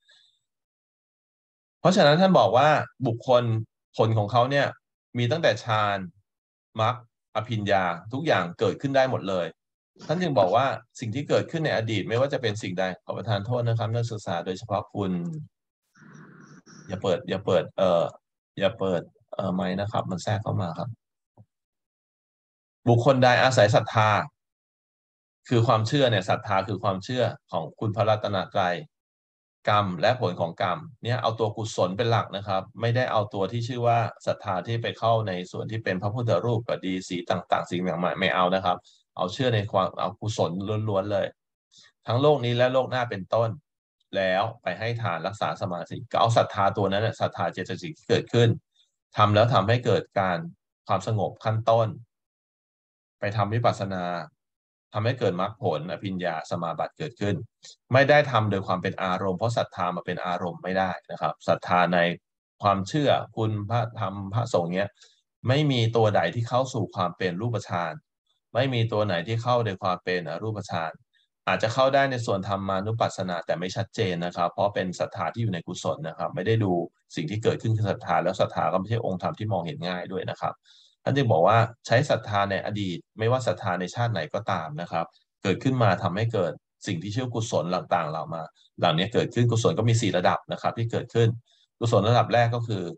Speaker 1: เพราะฉะนั้นท่านบอกว่าบุคคลผลของเขาเนี่ยมีตั้งแต่ฌานมรรคอภิญญาทุกอย่างเกิดขึ้นได้หมดเลยท่านจึงบอกว่าสิ่งที่เกิดขึ้นในอดีตไม่ว่าจะเป็นสิ่งใดขอประทานโทษนะครับนักศึกษาโดยเฉพาะคุณอย่าเปิดอย่าเปิดเอ่ออย่าเปิดเอ่อไมค์นะครับมันแทรกเข้ามาครับบุคคลใดอาศัยศรัทธาคือความเชื่อเนี่ยศรัทธาคือความเชื่อของคุณพระรัตนตรัยกรรมและผลของกรรมเนี่ยเอาตัวกุศลเป็นหลักนะครับไม่ได้เอาตัวที่ชื่อว่าศรัทธาที่ไปเข้าในส่วนที่เป็นพระพุทธรูปก็ดีสีต่างๆสิ่งใหม่ๆไม่เอานะครับเอาเชื่อในความเอากุศลล้วนๆเลยทั้งโลกนี้และโลกหน้าเป็นต้นแล้วไปให้ทานรักษาสมาธิก็เอาศรัทธาตัวนั้นศรัทธาเจตสิกที่เกิดขึ้นทำแล้วทำให้เกิดการความสงบขั้นต้นไปทำวิปัสสนาทำให้เกิดมรรคผลอภิญญาสมาบัติเกิดขึ้นไม่ได้ทำโดยความเป็นอารมณ์เพราะศรัทธามาเป็นอารมณ์ไม่ได้นะครับศรัทธาในความเชื่อคุณพระธรรมพระสงฆ์เนี้ยไม่มีตัวใดที่เข้าสู่ความเป็นรูปฌานไม่มีตัวไหนที่เข้าในความเป็นอรูปฌานอาจจะเข้าได้ในส่วนธรรมานุปัสสนาแต่ไม่ชัดเจนนะครับเพราะเป็นศรัทธาที่อยู่ในกุศลนะครับไม่ได้ดูสิ่งที่เกิดขึ้นคือศรัทธาแล้วศรัทธาก็ไม่ใช่องค์ธรรมที่มองเห็นง่ายด้วยนะครับ ท่านจึงบอกว่าใช้ศรัทธาในอดีตไม่ว่าศรัทธาในชาติไหนก็ตามนะครับเกิดขึ้นมาทำให้เกิดสิ่งที่ชื่อกุศลต่างๆเหล่ามาเหล่านี้เกิดขึ้นกุศลก็มีสี่ระดับนะครับที่เกิดขึ้นกุศลระดับแรกก็คือ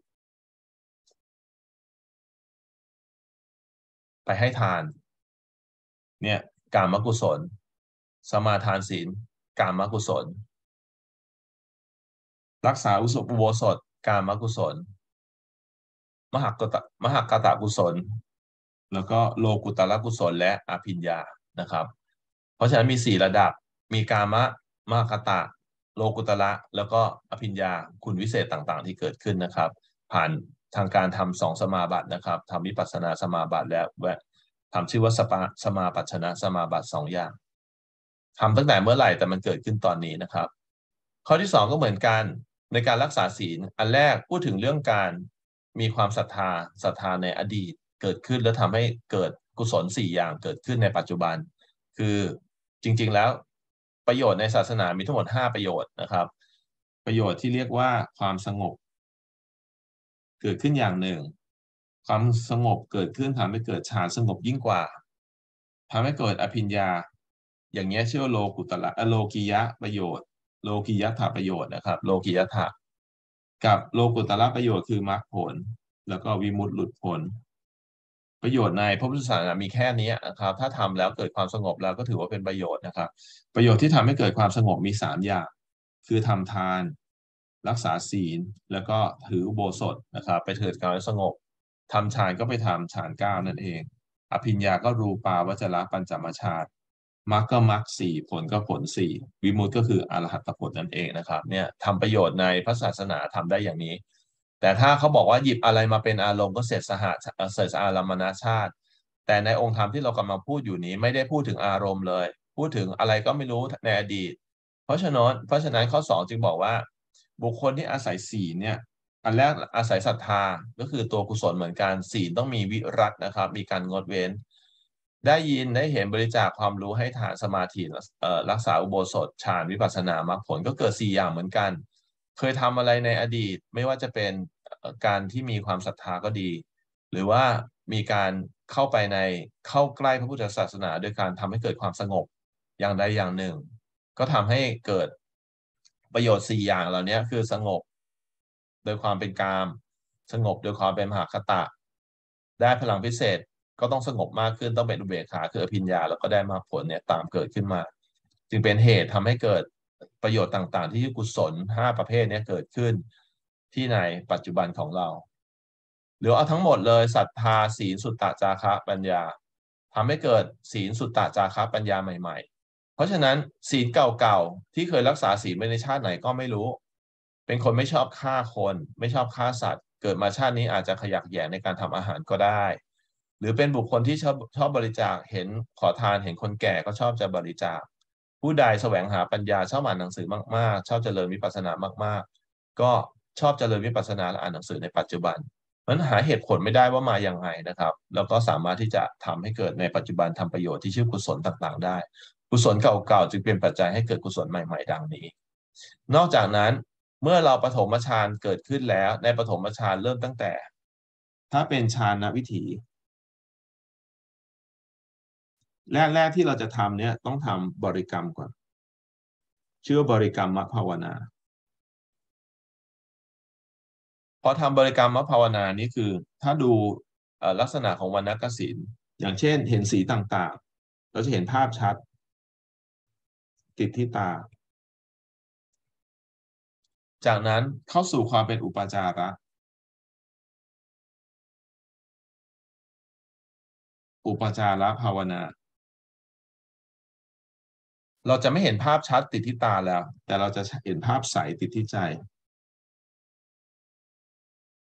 Speaker 1: ไปให้ทานเนี่ยกามกุศลสมาทานศีลกามกุศลรักษาอุโบสถกามกุศลมหากตมหากตกุศลแล้วก็โลกุตระกุศลและอภิญญานะครับเพราะฉะนั้นมีสี่ระดับมีกามะมหากตะโลกุตระแล้วก็อภิญญาคุณวิเศษต่างๆที่เกิดขึ้นนะครับผ่านทางการทำสองสมาบัตินะครับทำวิปัสสนาสมาบัติและแวะทำชื่อว่าสปาสมาปัชชนะสมาบัติสองอย่างทำตั้งแต่เมื่อไหร่แต่มันเกิดขึ้นตอนนี้นะครับข้อที่สองก็เหมือนกันในการรักษาศีลอันแรกพูดถึงเรื่องการมีความศรัทธาศรัทธาในอดีตเกิดขึ้นแล้วทำให้เกิดกุศลสี่อย่างเกิดขึ้นในปัจจุบันคือจริงๆแล้วประโยชน์ในศาสนามีทั้งหมดห้าประโยชน์นะครับประโยชน์ที่เรียกว่าความสงบเกิดขึ้นอย่างหนึ่งความสงบเกิดขึ้นทำให้เกิดฌานสงบยิ่งกว่าทำให้เกิดอภิญญาอย่างเงี้ยชื่อว่าโลกุตระโลกิยะประโยชน์โลกิยถาประโยชน์นะครับโลกิยถากับโลกุตระประโยชน์คือมรรคผลแล้วก็วิมุตติหลุดพ้นประโยชน์ในพระพุทธศาสนามีแค่นี้นะครับถ้าทำแล้วเกิดความสงบแล้วก็ถือว่าเป็นประโยชน์นะครับประโยชน์ที่ทำให้เกิดความสงบมีสามอย่างคือทำทานรักษาศีลแล้วก็ถืออุโบสถนะครับไปเถิดการสงบทำฌานก็ไปทำฌานเก้านั่นเองอภิญญาก็รูปาวจระปัญจมฌานมรรคก็มรรคสี่ผลก็ผลสี่วิมุตติก็คืออรหัตผลนั่นเองนะครับเนี่ยทำประโยชน์ในพระศาสนาทำได้อย่างนี้แต่ถ้าเขาบอกว่าหยิบอะไรมาเป็นอารมณ์ก็เสร็จสหเสร็จอารมณชาติแต่ในองค์ธรรมที่เรากำลังพูดอยู่นี้ไม่ได้พูดถึงอารมณ์เลยพูดถึงอะไรก็ไม่รู้ในอดีตเพราะฉะนั้นเพราะฉะนั้นข้อสองจึงบอกว่าบุคคลที่อาศัยศีลเนี่ยอันแรกอาศัยศรัทธาก็คือตัวกุศลเหมือนกันศีลต้องมีวิรัตนะครับมีการงดเว้นได้ยินได้เห็นบริจาคความรู้ให้ทานสมาธิรักษาอุโบสถฌานวิปัสสนามรรคผลก็เกิดสี่อย่างเหมือนกันเคยทำอะไรในอดีตไม่ว่าจะเป็นการที่มีความศรัทธาก็ดี หรือว่ามีการเข้าไปในเข้าใกล้พระพุทธศาสนาโดยการทำให้เกิดความสงบอย่างใดอย่างหนึ่งก็ทำให้เกิดประโยชน์สี่อย่างเหล่านี้คือสงบโดยความเป็นกามสงบโดยความเป็นมหาคตะได้พลังพิเศษก็ต้องสงบมากขึ้นต้องเป็นอุเบกขาคืออภิญญาแล้วก็ได้มรรคผลเนี่ยตามเกิดขึ้นมาจึงเป็นเหตุทำให้เกิดประโยชน์ต่างๆที่กุศลห้าประเภทนี้เกิดขึ้นที่ในปัจจุบันของเราหรือเอาทั้งหมดเลยศรัทธาศีลสุตตะจาคะปัญญาทำให้เกิดศีลสุตตะจาคะปัญญาใหม่ๆเพราะฉะนั้นศีลเก่าๆที่เคยรักษาศีลไว้ในชาติไหนก็ไม่รู้เป็นคนไม่ชอบฆ่าคนไม่ชอบฆ่าสัตว์เกิดมาชาตินี้อาจจะขยักแย่ในการทำอาหารก็ได้หรือเป็นบุคคลที่ชอบชอบบริจาคเห็นขอทานเห็นคนแก่ก็ชอบจะบริจาคผู้ใดแสวงหาปัญญาชอบอ่านหนังสือมากๆชอบเจริญวิปัสสนามากๆก็ชอบเจริญวิปัสสนาและอ่านหนังสือในปัจจุบันมันหาเหตุผลไม่ได้ว่ามาอย่างไรนะครับแล้วก็สามารถที่จะทำให้เกิดในปัจจุบันทำประโยชน์ที่ชื่อกุศลต่างๆได้กุศลเก่าๆจึงเป็นปัจจัยให้เกิดกุศลใหม่ๆดังนี้นอกจากนั้นเมื่อเราปฐมฌานเกิดขึ้นแล้วในปฐมฌานเริ่มตั้งแต่ถ้าเป็นฌานวิถีแรกๆที่เราจะทำเนี่ยต้องทำบริกรรมก่อนชื่อบริกรรมภาวนาพอทำบริกรรมภาวนานี่คือถ้าดูลักษณะของวรรณกสิณอย่างเช่นเห็นสีต่างๆเราจะเห็นภาพชัดติดที่ตาจากนั้นเข้าสู่ความเป็นอุปจาระอุปจาระภาวนาเราจะไม่เห็นภาพชัดติดที่ตาแล้วแต่เราจะเห็นภาพใสติดที่ใจ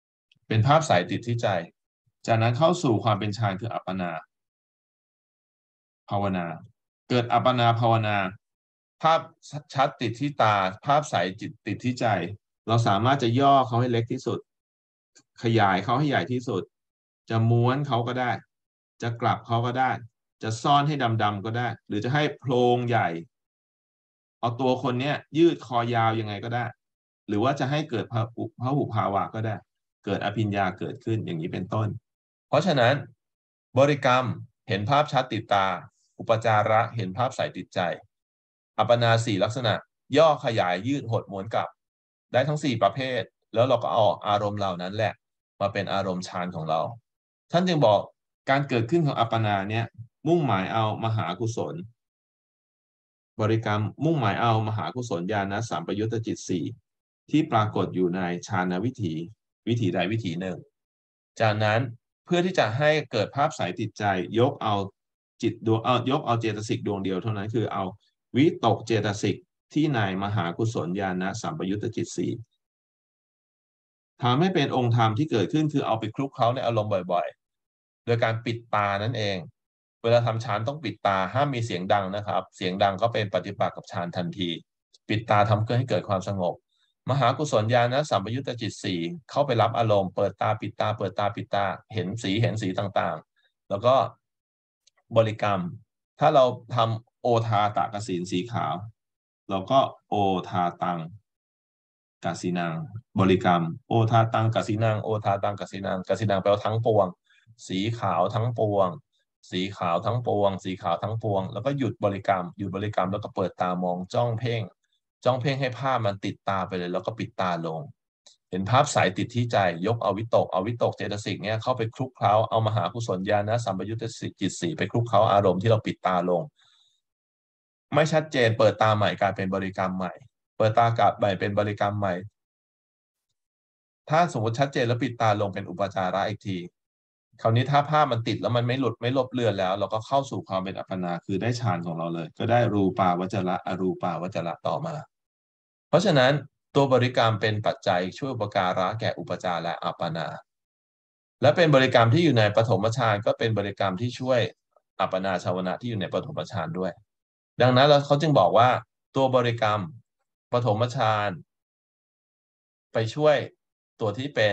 Speaker 1: เป็นภาพใสติดที่ใจจากนั้นเข้าสู่ความเป็นฌานคืออัปปนาภาวนาเกิดอัปปนาภาวนาภาพชัดติดที่ตาภาพใสจิตติดที่ใจเราสามารถจะย่อเขาให้เล็กที่สุดขยายเขาให้ใหญ่ที่สุดจะม้วนเขาก็ได้จะกลับเขาก็ได้จะซ่อนให้ดำๆก็ได้หรือจะให้โพรงใหญ่เอาตัวคนเนี้ยยืดคอยาวยังไงก็ได้หรือว่าจะให้เกิดพหุพหุภาวะก็ได้เกิดอภิญญาเกิดขึ้นอย่างนี้เป็นต้นเพราะฉะนั้นบริกรรมเห็นภาพชัดติดตาอุปจาระเห็นภาพใสติดใจอัปปนาสี่ลักษณะย่อขยายยืดหดม้วนกลับได้ทั้งสี่ประเภทแล้วเราก็เอาอารมณ์เหล่านั้นแหละมาเป็นอารมณ์ฌานของเราท่านจึงบอกการเกิดขึ้นของอัปปนาเนี่ยมุ่งหมายเอามหากุศลบริกรรมมุ่งหมายเอามหากุศลญาณสัมปยุตตจิตสี่ที่ปรากฏอยู่ในฌานวิถีวิถีใดวิถีหนึ่งจากนั้นเพื่อที่จะให้เกิดภาพใสติดใจยกเอาจิตดวงเอายกเอาเจตสิกดวงเดียวเท่านั้นคือเอาวิตกเจตสิกที่ในมหากุศลญาณสัมปยุตตจิตสี่ทำให้เป็นองค์ธรรมที่เกิดขึ้นคือเอาไปคลุกเคล้าในอารมณ์บ่อยๆโดยการปิดตานั่นเองเวลาทำฌานต้องปิดตาห้ามมีเสียงดังนะครับเสียงดังก็เป็นปฏิปักษ์กับฌานทันทีปิดตาทำเพื่อให้เกิดความสงบมหากุศลญาณสัมปยุตตจิตสี่เข้าไปรับอารมณ์เปิดตาปิดตาเปิดตาปิดตาเห็นสีเห็นสีต่างๆแล้วก็บริกรรมถ้าเราทำโอทาตะกสินสีขาวเราก็โอทาตังกสินังบริกรรมโอทาตังกสินังโอทาตังกสินังกสินังแปลว่าทั้งปวงสีขาวทั้งปวงสีขาวทั้งปวงสีขาวทั้งปวงแล้วก็หยุดบริกรรมหยุดบริกรรมแล้วก็เปิดตามองจ้องเพ่งจ้องเพ่งให้ภาพมันติดตาไปเลยแล้วก็ปิดตาลงเห็นภาพใสติดที่ใจยกเอาวิตกเอาวิตกเจตสิกเนี่ยเข้าไปคลุกเคล้าเอามหากุศลญาณสัมปยุตตจิตสี่ไปคลุกเคล้าอารมณ์ที่เราปิดตาลงไม่ชัดเจนเปิดตาใหม่กลายเป็นบริกรรมใหม่เปิดตากลับใหม่เป็นบริกรรมใหม่ถ้าสมมติชัดเจนแล้วปิดตาลงเป็นอุปจาระอีกทีคราวนี้ถ้าภาพมันติดแล้วมันไม่หลุดไม่ลบเลือนแล้วเราก็เข้าสู่ความเป็นอัปปนาคือได้ฌานของเราเลยก็ได้รูปาวจระอรูปาวจระต่อมาเพราะฉะนั้นตัวบริกรรมเป็นปัจจัยช่วยอุปการะแก่อุปจารและอัปปนาและเป็นบริกรรมที่อยู่ในปฐมฌานก็เป็นบริกรรมที่ช่วยอัปปนาชาวนะที่อยู่ในปฐมฌานด้วยดังนั้นเราเขาจึงบอกว่าตัวบริกรรมปฐมฌานไปช่วยตัวที่เป็น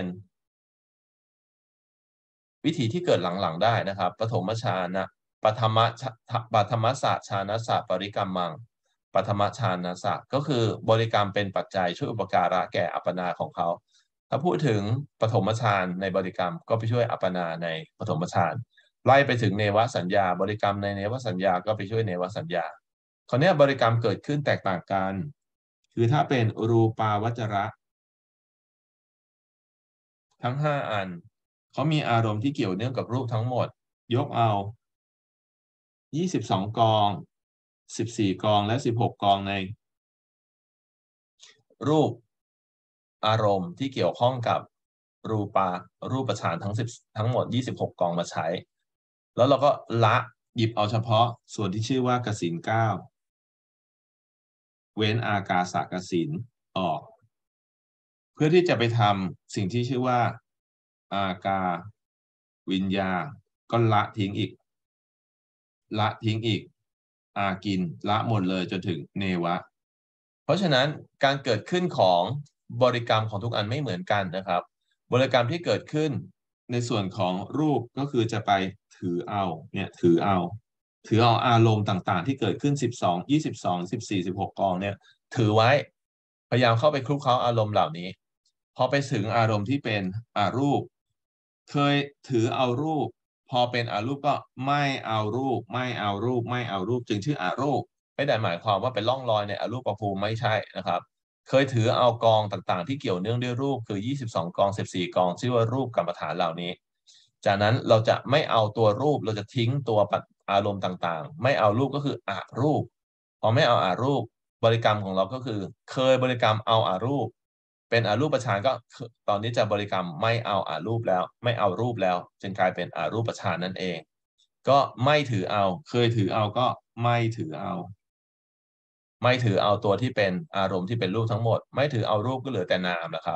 Speaker 1: วิธีที่เกิดหลังๆได้นะครับปฐมฌานนะปฐมปฐมศาสตร์ฌานศาสตร์ปริกรรมังปฐมฌานศาสตร์ก็คือบริกรรมเป็นปัจจัยช่วยอุปการะแก่อัปปนาของเขาถ้าพูดถึงปฐมฌานในบริกรรมก็ไปช่วยอัปปนาในปฐมฌานไล่ไปถึงเนวสัญญาบริกรรมในเนวสัญญาก็ไปช่วยเนวสัญญาคราวนี้บริกรรมเกิดขึ้นแตกต่างกันคือถ้าเป็นรูปาวจระทั้งห้าอันเขามีอารมณ์ที่เกี่ยวเนื่องกับรูปทั้งหมดยกเอายี่สิบสองกองสิบสี่กองและสิบหกกองในรูปอารมณ์ที่เกี่ยวข้องกับรูปารูปฌานทั้งสิบทั้งหมดยี่สิบหกกองมาใช้แล้วเราก็ละหยิบเอาเฉพาะส่วนที่ชื่อว่ากสิณเก้าเว้นอากาสกสิณออกเพื่อที่จะไปทำสิ่งที่ชื่อว่าอากาวิญญาก็ละทิ้งอีกละทิ้งอีกอากินละหมดเลยจนถึงเนวะเพราะฉะนั้นการเกิดขึ้นของบริกรรมของทุกอันไม่เหมือนกันนะครับบริกรรมที่เกิดขึ้นในส่วนของรูปก็คือจะไปถือเอาเนี่ยถือเอาถือเอาอารมณ์ต่างๆที่เกิดขึ้นสิบสอง ยี่สิบสอง สิบสี่ สิบหกกองเนี่ยถือไว้พยายามเข้าไปคลุกเคล้าอารมณ์เหล่านี้พอไปถึงอารมณ์ที่เป็นอารูปเคยถือเอารูปพอเป็นอารูปก็ไม่เอารูปไม่เอารูปไม่เอารูปจึงชื่ออารูปไม่ได้หมายความว่าเป็นร่องรอยในอรูปภูมิไม่ใช่นะครับเคยถือเอากองต่างๆที่เกี่ยวเนื่องด้วยรูปคือยี่สิบสองกองสิบสี่กองชื่อว่ารูปกรรมฐานเหล่านี้จากนั้นเราจะไม่เอาตัวรูปเราจะทิ้งตัวอารมณ์ต่างๆไม่เอารูปก็คืออารูปพอไม่เอาอารูปบริกรรมของเราก็คือเคยบริกรรมเอาอารูปเป็นอารูปฌานก็ตอนนี้จะบริกรรมไม่เอาอารูปแล้วไม่เอารูปแล้วจึงกลายเป็นอารูปฌานนั่นเองก็ไม่ถือเอาเคยถือเอาก็ไม่ถือเอาไม่ถือเอาตัวที่เป็นอารมณ์ที่เป็นรูปทั้งหมดไม่ถือเอารูปก็เหลือแต่นามนะครับ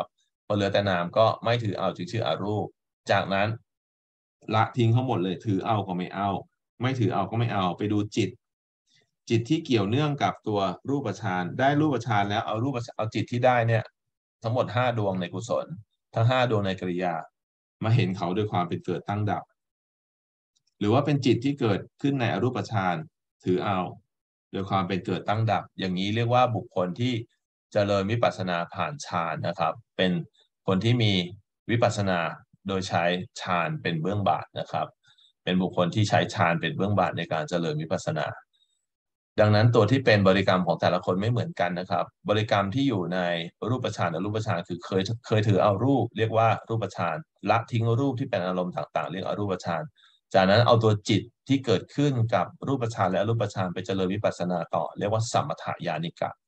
Speaker 1: อเหลือแต่นามก็ไม่ถือเอาจึงชื่ออรูปจากนั้นละทิ้งเขาหมดเลยถือเอาก็ไม่เอาไม่ถือเอาก็ไม่เอาไปดูจิตจิตที่เกี่ยวเนื่องกับตัวรูปฌานได้รูปฌานแล้วเอารูปเอาจิตที่ได้เนี่ยทั้งหมดห้าดวงในกุศลทั้งห้าดวงในกริยามาเห็นเขาด้วยความเป็นเกิดตั้งดับหรือว่าเป็นจิตที่เกิดขึ้นในอรูปฌานถือเอาโดยความเป็นเกิดตั้งดับอย่างนี้เรียกว่าบุคคลที่เจริญวิปัสสนาผ่านฌานนะครับเป็นคนที่มีวิปัสสนาโดยใช้ฌานเป็นเบื้องบาทนะครับเป็นบุคคลที่ใช้ฌานเป็นเบื้องบาทในการเจริญวิปัสสนาดังนั้นตัวที่เป็นบริกรรมของแต่ละคนไม่เหมือนกันนะครับบริกรรมที่อยู่ในรูปฌานอรูปฌานคือเคยเคยถือเอารูปเรียกว่ารูปฌานละทิ้งรูปที่เป็นอารมณ์ต่างๆเรียกอรูปฌานจากนั้นเอาตัวจิตที่เกิดขึ้นกับรูปฌานและอรูปฌานไปเจริญวิปัสสนาต่อเรียกว่าสัมมถญาณิกะ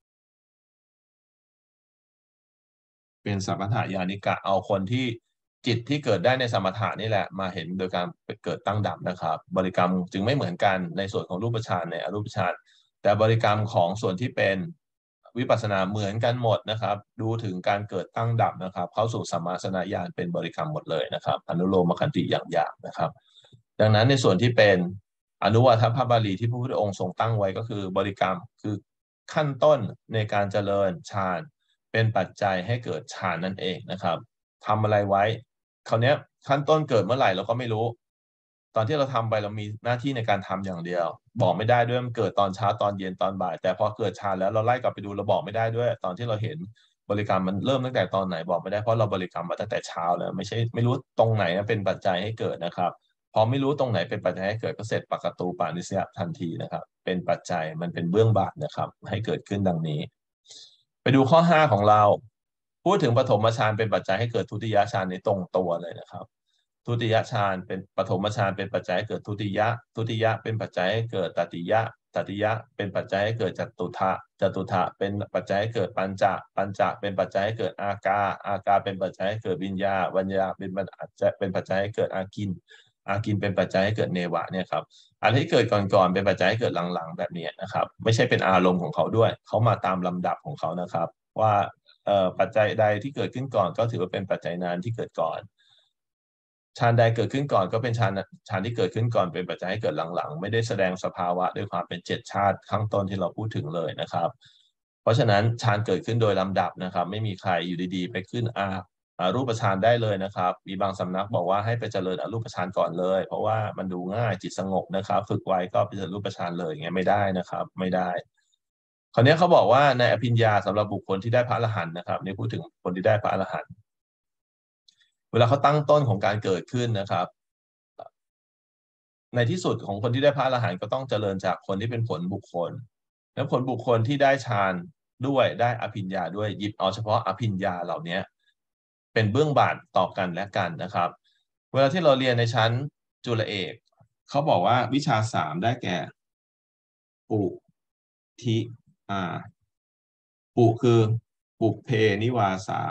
Speaker 1: เป็นสัมมถญาณิกะเอาคนที่จิตที่เกิดได้ในสมถะนี่แหละมาเห็นโดยการเกิดตั้งดับนะครับบริกรรมจึงไม่เหมือนกันในส่วนของรูปฌานในอรูปฌานแต่บริกรรมของส่วนที่เป็นวิปัสสนาเหมือนกันหมดนะครับดูถึงการเกิดตั้งดับนะครับเข้าสู่สัมมาสนญาณเป็นบริกรรมหมดเลยนะครับอนุโลมขันติอย่างหยาบนะครับดังนั้นในส่วนที่เป็นอนุวัตพระบาลีที่พระพุทธองค์ทรงตั้งไว้ก็คือบริกรรมคือขั้นต้นในการเจริญฌานเป็นปัจจัยให้เกิดฌานนั่นเองนะครับทำอะไรไว้คราวนี้ขั้นต้นเกิดเมื่อไหร่เราก็ไม่รู้ตอนที่เราทำไปเรามีหน้าที่ในการทำอย่างเดียวบอกไม่ได้ด้วยมันเกิดตอนเช้าตอนเย็นตอนบ่ายแต่พอเกิดฌานแล้วเราไล่กลับไปดูเราบอกไม่ได้ด้วยตอนที่เราเห็นบริกรรมมันเริ่มตั้งแต่ตอนไหนบอกไม่ได้เพราะเราบริกรรมมาตั้งแต่เช้าแล้วไม่ใช่ไม่รู้ตรงไหนเป็นปัจจัยให้เกิดนะครับพอไม่รู้ตรงไหนเป็นปัจจัยให้เกิดก็เสร็จปกตูปานิสยทันทีนะครับเป็นปัจจัยมันเป็นเบื้องบาทนะครับให้เกิดขึ้นดังนี้ไปดูข้อห้าของเราพูดถึงปฐมฌานเป็นปัจจัยให้เกิดทุติยฌานในตรงตัวเลยนะครับทุติยฌานเป็นปฐมฌานเป็นปัจจัยให้เกิดทุติยะทุติยะเป็นปัจจัยให้เกิดตติยะตติยะเป็นปัจจัยให้เกิดจตุทะจตุทะเป็นปัจจัยให้เกิดปัญจะปัญจะเป็นปัจจัยให้เกิดอากาอากาเป็นปัจจัยให้เกิดวิญญาวิญญาเป็นปัจจัยเป็นปัจจัยให้เกิดอากินอากินเป็นปัจจัยให้เกิดเนวะเนี่ยครับอันที่เกิดก่อนๆเป็นปัจจัยให้เกิดหลังๆแบบนี้นะครับไม่ใช่เป็นอารมณ์ของเขาด้วยเขามาตามลำดับของเขานะครับว่าปัจจัยใดที่เกิดขึ้นก่อนก็ถือว่าเป็นปัจจัยนั้นที่เกิดก่อนฌานใดเกิดขึ้นก่อนก็เป็นฌานฌานที่เกิดขึ้นก่อนเป็นปัจจัยให้เกิดหลังๆไม่ได้แสดงสภาวะด้วยความเป็นเจ็ดชาติข้างต้นที่เราพูดถึงเลยนะครับเพราะฉะนั้นฌานเกิดขึ้นโดยลำดับนะครับไม่มีใครอยู่ดีๆไปขึ้นอารูปฌานได้เลยนะครับมีบางสำนักบอกว่าให้ไปเจริญอรูปฌานก่อนเลยเพราะว่ามันดูง่ายจิตสงบนะครับฝึกไว้ก็ไปเจริญรูปฌานเลยอย่างเงี้ยไม่ได้นะครับไม่ได้คราวนี้เขาบอกว่าในอภิญญาสำหรับบุคคลที่ได้พระอรหันต์นะครับนี่พูดถึงคนที่ได้พระอรหันต์เวลาเขาตั้งต้นของการเกิดขึ้นนะครับในที่สุดของคนที่ได้พระอรหันต์ก็ต้องเจริญจากคนที่เป็นผลบุคคลแล้วผลบุคคลที่ได้ฌานด้วยได้อภิญญาด้วยหยิบเอาเฉพาะอภิญญาเหล่านี้เป็นเบื้องบาทต่อกันและกันนะครับเวลาที่เราเรียนในชั้นจุลเอกเขาบอกว่าวิชาสามได้แก่ปุทิอาปุคือปุเพนิวาสา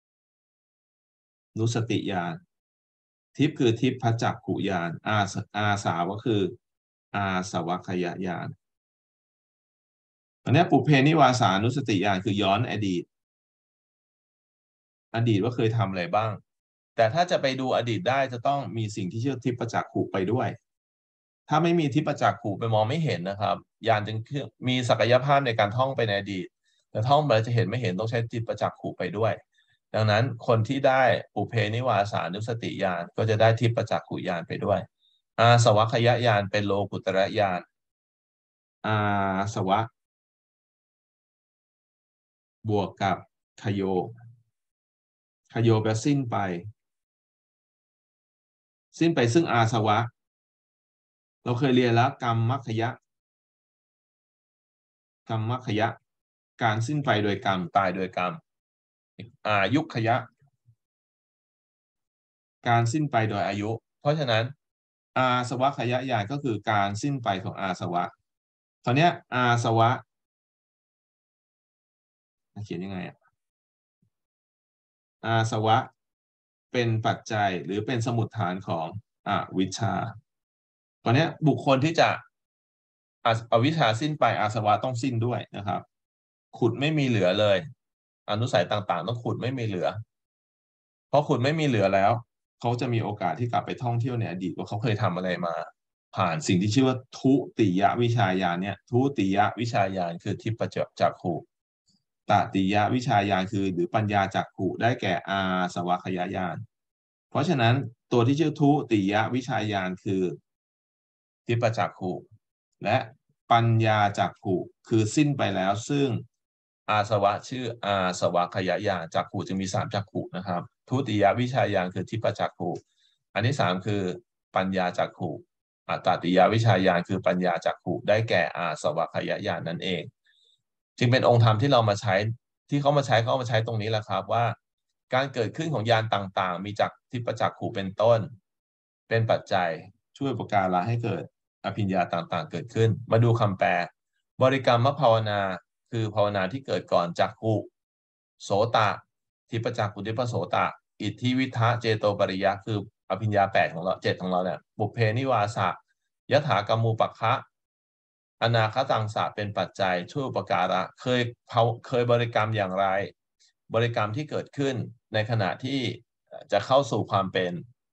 Speaker 1: นุสติญาณทิพย์คือทิพย์พัจักขุญาณอาอาสาก็คืออาสวัคยญาณอันนี้ปุเพนิวาสานุสติญาณคือย้อนอดีตอดีตว่าเคยทำอะไรบ้างแต่ถ้าจะไปดูอดีตได้จะต้องมีสิ่งที่ชื่อทิพย์ประจักขุไปด้วยถ้าไม่มีทิพย์ประจักขุไปมองไม่เห็นนะครับญาณจึงมีศักยภาพในการท่องไปในอดีตแต่ท่องไปจะเห็นไม่เห็นต้องใช้ทิพย์ประจักขุไปด้วยดังนั้นคนที่ได้ปุเพนิวาสานุสติญาณก็จะได้ทิพย์ประจักขุญาณไปด้วยอาสวัคยญาณเป็นโลกุตระญาณอาสวะบวกกับคโยคโยแปลสิ้นไปสิ้นไปซึ่งอาสวะเราเคยเรียนแล้วกรรมมัคคยะกรรมมัคคยะการสิ้นไปโดยกรรมตายโดยกรรมอายุคยะการสิ้นไปโดยอายุเพราะฉะนั้นอาสวะขยะญาณก็คือการสิ้นไปของอาสวะตอนนี้อาสวะเขียนยังไงอะอาสวะเป็นปัจจัยหรือเป็นสมุฏฐานของอวิชชาตอนนี้บุคคลที่จะอวิชชาสิ้นไปอาสวะต้องสิ้นด้วยนะครับขุดไม่มีเหลือเลยอนุสัยต่างๆต้องขุดไม่มีเหลือเพราะคุณไม่มีเหลือแล้วเขาจะมีโอกาสที่กลับไปท่องเที่ยวในอดีตว่าเขาเคยทำอะไรมาผ่านสิ่งที่ชื่อว่าทุติยวิชาญาณเนี่ยทุติยวิชาญาณคือทิพจักขุตติยวิชาญาณคือหรือปัญญาจักขุได้แก่อาสวัคยญาณเพราะฉะนั้นตัวที่ชื่อทุติยวิชาญาณคือทิพจักขุและปัญญาจักขุคือสิ้นไปแล้วซึ่งอาสวะชื่ออาสวัคยญาณจักขุจะมีสามจักขุนะครับทุติยวิชาญาณคือทิพจักขุอันที่สามคือปัญญาจักขุอัตติยวิชาญาณคือปัญญาจักขุได้แก่อาสวัคยญาณนั่นเองจึงเป็นองค์ธรรมที่เรามาใช้ที่เขามาใช้เขามาใช้ตรงนี้แหละครับว่าการเกิดขึ้นของญาณต่างๆมีจากทิพจักขุเป็นต้นเป็นปัจจัยช่วยประการละให้เกิดอภิญญาต่างๆเกิดขึ้นมาดูคำแปลบริกรรมภาวนาคือภาวนาที่เกิดก่อนจักขุโสตะทิพจักขุทิพโสตะอิทธิวิทะเจโตปริยะคืออภิญญาแปดของเราเจ็ดของเราเนี่ยบุพเพนิวาสะยถากรรมูปะคะอนาคตังสะเป็นปัจจัยช่วยอุปการะเคยเคยบริกรรมอย่างไรบริกรรมที่เกิดขึ้นในขณะที่จะเข้าสู่ความเป็น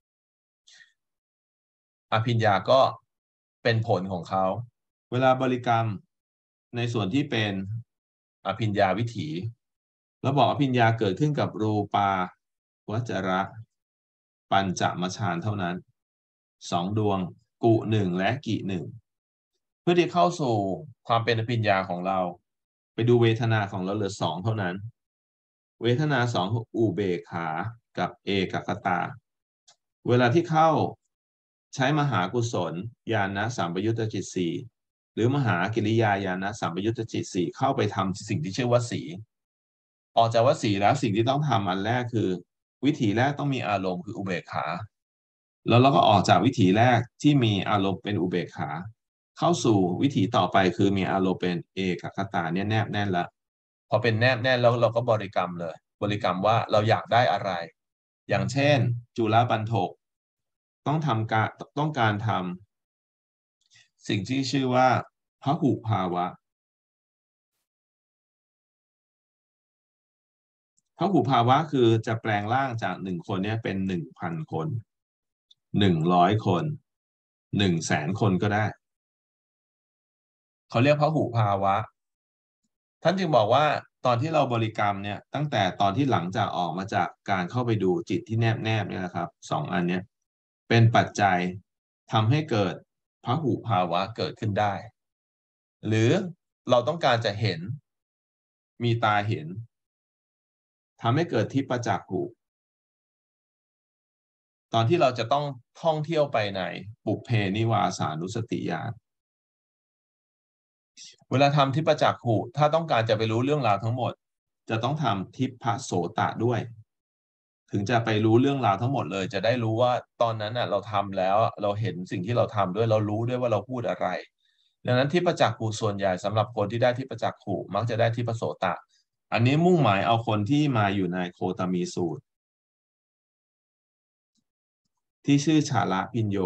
Speaker 1: อภิญญาก็เป็นผลของเขาเวลาบริกรรมในส่วนที่เป็นอภิญญาวิถีเราบอกอภิญญาเกิดขึ้นกับรูปาวจระปัญจมฌานเท่านั้นสองดวงกุหนึ่งและกิหนึ่งเพื่อที่เข้าสู่ความเป็นอภิญญาของเราไปดูเวทนาของเราเหลือสองเท่านั้นเวทนาสองอุเบกขากับเอกคตาเวลาที่เข้าใช้มหากุศลญาณสัมปยุตตจิตสี่หรือมหากิริยาญาณสัมปยุตตจิตสี่เข้าไปทำสิ่งที่ชื่อว่าสีออกจากวสีแล้วสิ่งที่ต้องทำอันแรกคือวิถีแรกต้องมีอารมณ์คืออุเบกขาแล้วเราก็ออกจากวิถีแรกที่มีอารมณ์เป็นอุเบกขาเข้าสู่วิถีต่อไปคือมีอารมณ์เป็นเอกคตาเนี่ยแนบแน่นละพอเป็นแนบแน่นแล้วเราก็บริกรรมเลยบริกรรมว่าเราอยากได้อะไรอย่างเช่นจุลปันถกต้องทำการต้องการทำสิ่งที่ชื่อว่าพหุภาวะพหุภาวะคือจะแปลงร่างจากหนึ่งคนเนี่ยเป็นหนึ่งพันคนหนึ่งร้อยคนหนึ่งแสนคนก็ได้เขาเรียกพหุภาวะท่านจึงบอกว่าตอนที่เราบริกรรมเนี่ยตั้งแต่ตอนที่หลังจากออกมาจากการเข้าไปดูจิตที่แนบแนบเนี่ยนะครับสองอันเนี้ยเป็นปัจจัยทำให้เกิดพหุภาวะเกิดขึ้นได้หรือเราต้องการจะเห็นมีตาเห็นทำให้เกิดทิพจักขุตอนที่เราจะต้องท่องเที่ยวไปในปุพเพนิวาสานุสติญาณเวลาทำทิพจักขุถ้าต้องการจะไปรู้เรื่องราวทั้งหมดจะต้องทำทิพโสตะด้วยถึงจะไปรู้เรื่องราวทั้งหมดเลยจะได้รู้ว่าตอนนั้นน่ะเราทำแล้วเราเห็นสิ่งที่เราทำด้วยเรารู้ด้วยว่าเราพูดอะไรดังนั้นทิพจักขุส่วนใหญ่สำหรับคนที่ได้ทิพจักขุมักจะได้ทิพโสตะอันนี้มุ่งหมายเอาคนที่มาอยู่ในโคตมีสูตรที่ชื่อชาละพิญโย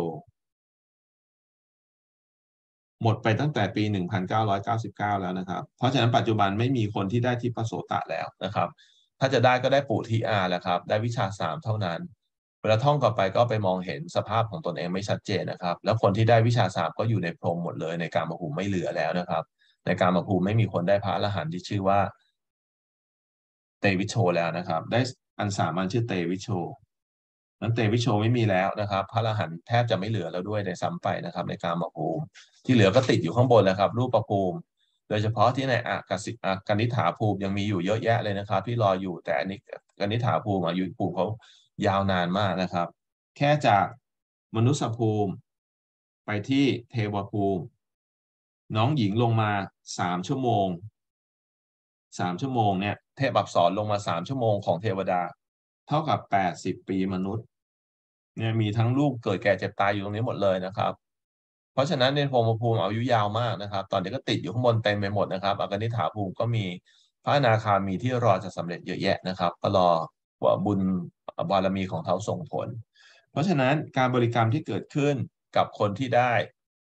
Speaker 1: หมดไปตั้งแต่ปีหนึ่งพันเก้าร้อยเก้าสิบเก้าแล้วนะครับเพราะฉะนั้นปัจจุบันไม่มีคนที่ได้ทิพโสตะแล้วนะครับถ้าจะได้ก็ได้ปุถิอาแหละครับได้วิชาสามเท่านั้นเวลาท่องต่อไปก็ไปมองเห็นสภาพของตนเองไม่ชัดเจนนะครับแล้วคนที่ได้วิชาสามก็อยู่ในพรหมหมดเลยในกามภูมิไม่เหลือแล้วนะครับในกามภูมิไม่มีคนได้พระอรหันต์ที่ชื่อว่าเตวิโชแล้วนะครับได้อันสามัญชื่อเตวิโชนั้นเตวิโชไม่มีแล้วนะครับพระอรหันต์แทบจะไม่เหลือแล้วด้วยในซ้ำไปนะครับในกามภูมิที่เหลือก็ติดอยู่ข้างบนแล้วครับรูปภูมิโดยเฉพาะที่ในอากสิอากนิษฐาภูมิยังมีอยู่เยอะแยะเลยนะครับที่รออยู่แต่อันนี้กนิษฐาภูมิอายุภูมิเขายาวนานมากนะครับแค่จากมนุษยภูมิไปที่เทวภูมิน้องหญิงลงมาสามชั่วโมงสามชั่วโมงเนี่ยเทพอัปสรลงมาสามชั่วโมงของเทวดาเท่ากับแปดสิบปีมนุษย์เนี่ยมีทั้งลูกเกิดแก่เจ็บตายอยู่ตรงนี้หมดเลยนะครับเพราะฉะนั้นในพรหมภูมิอายุยาวมากนะครับตอนนี้ก็ติดอยู่ข้างบนเต็มไปหมดนะครับอากนิษฐาภูมิก็มีพระอนาคามีที่รอจะสำเร็จเยอะแยะนะครับก็รอว่าบุญบารมีของเขาส่งผลเพราะฉะนั้นการบริกรรมที่เกิดขึ้นกับคนที่ได้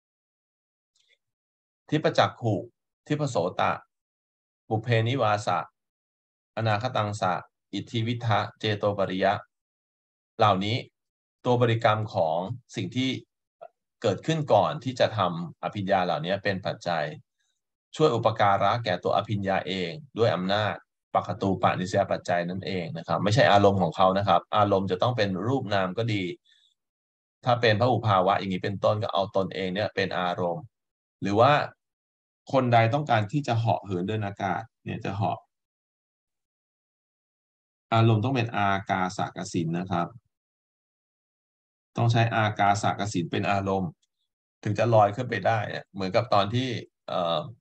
Speaker 1: ทิพจักขุทิพโสตะปุเพนิวาสะอนาคตังสะอิทธิวิทะเจโตปริยะเหล่านี้ตัวบริกรรมของสิ่งที่เกิดขึ้นก่อนที่จะทำอภิญญาเหล่านี้เป็นปัจจัยช่วยอุปการะแก่ตัวอภิญญาเองด้วยอำนาจปัคตูปะนิสยปัจจัยนั่นเองนะครับไม่ใช่อารมณ์ของเขานะครับอารมณ์จะต้องเป็นรูปนามก็ดีถ้าเป็นพหุภาวะอย่างนี้เป็นต้นก็เอาตนเองเนี่ยเป็นอารมณ์หรือว่าคนใดต้องการที่จะเหาะเหินเดินอากาศเนี่ยจะเหาะอารมณ์ต้องเป็นอากาสกสินนะครับต้องใช้อากาสกสินเป็นอารมณ์ถึงจะลอยขึ้นไปได้เนี่ยเหมือนกับตอนที่เอ่อ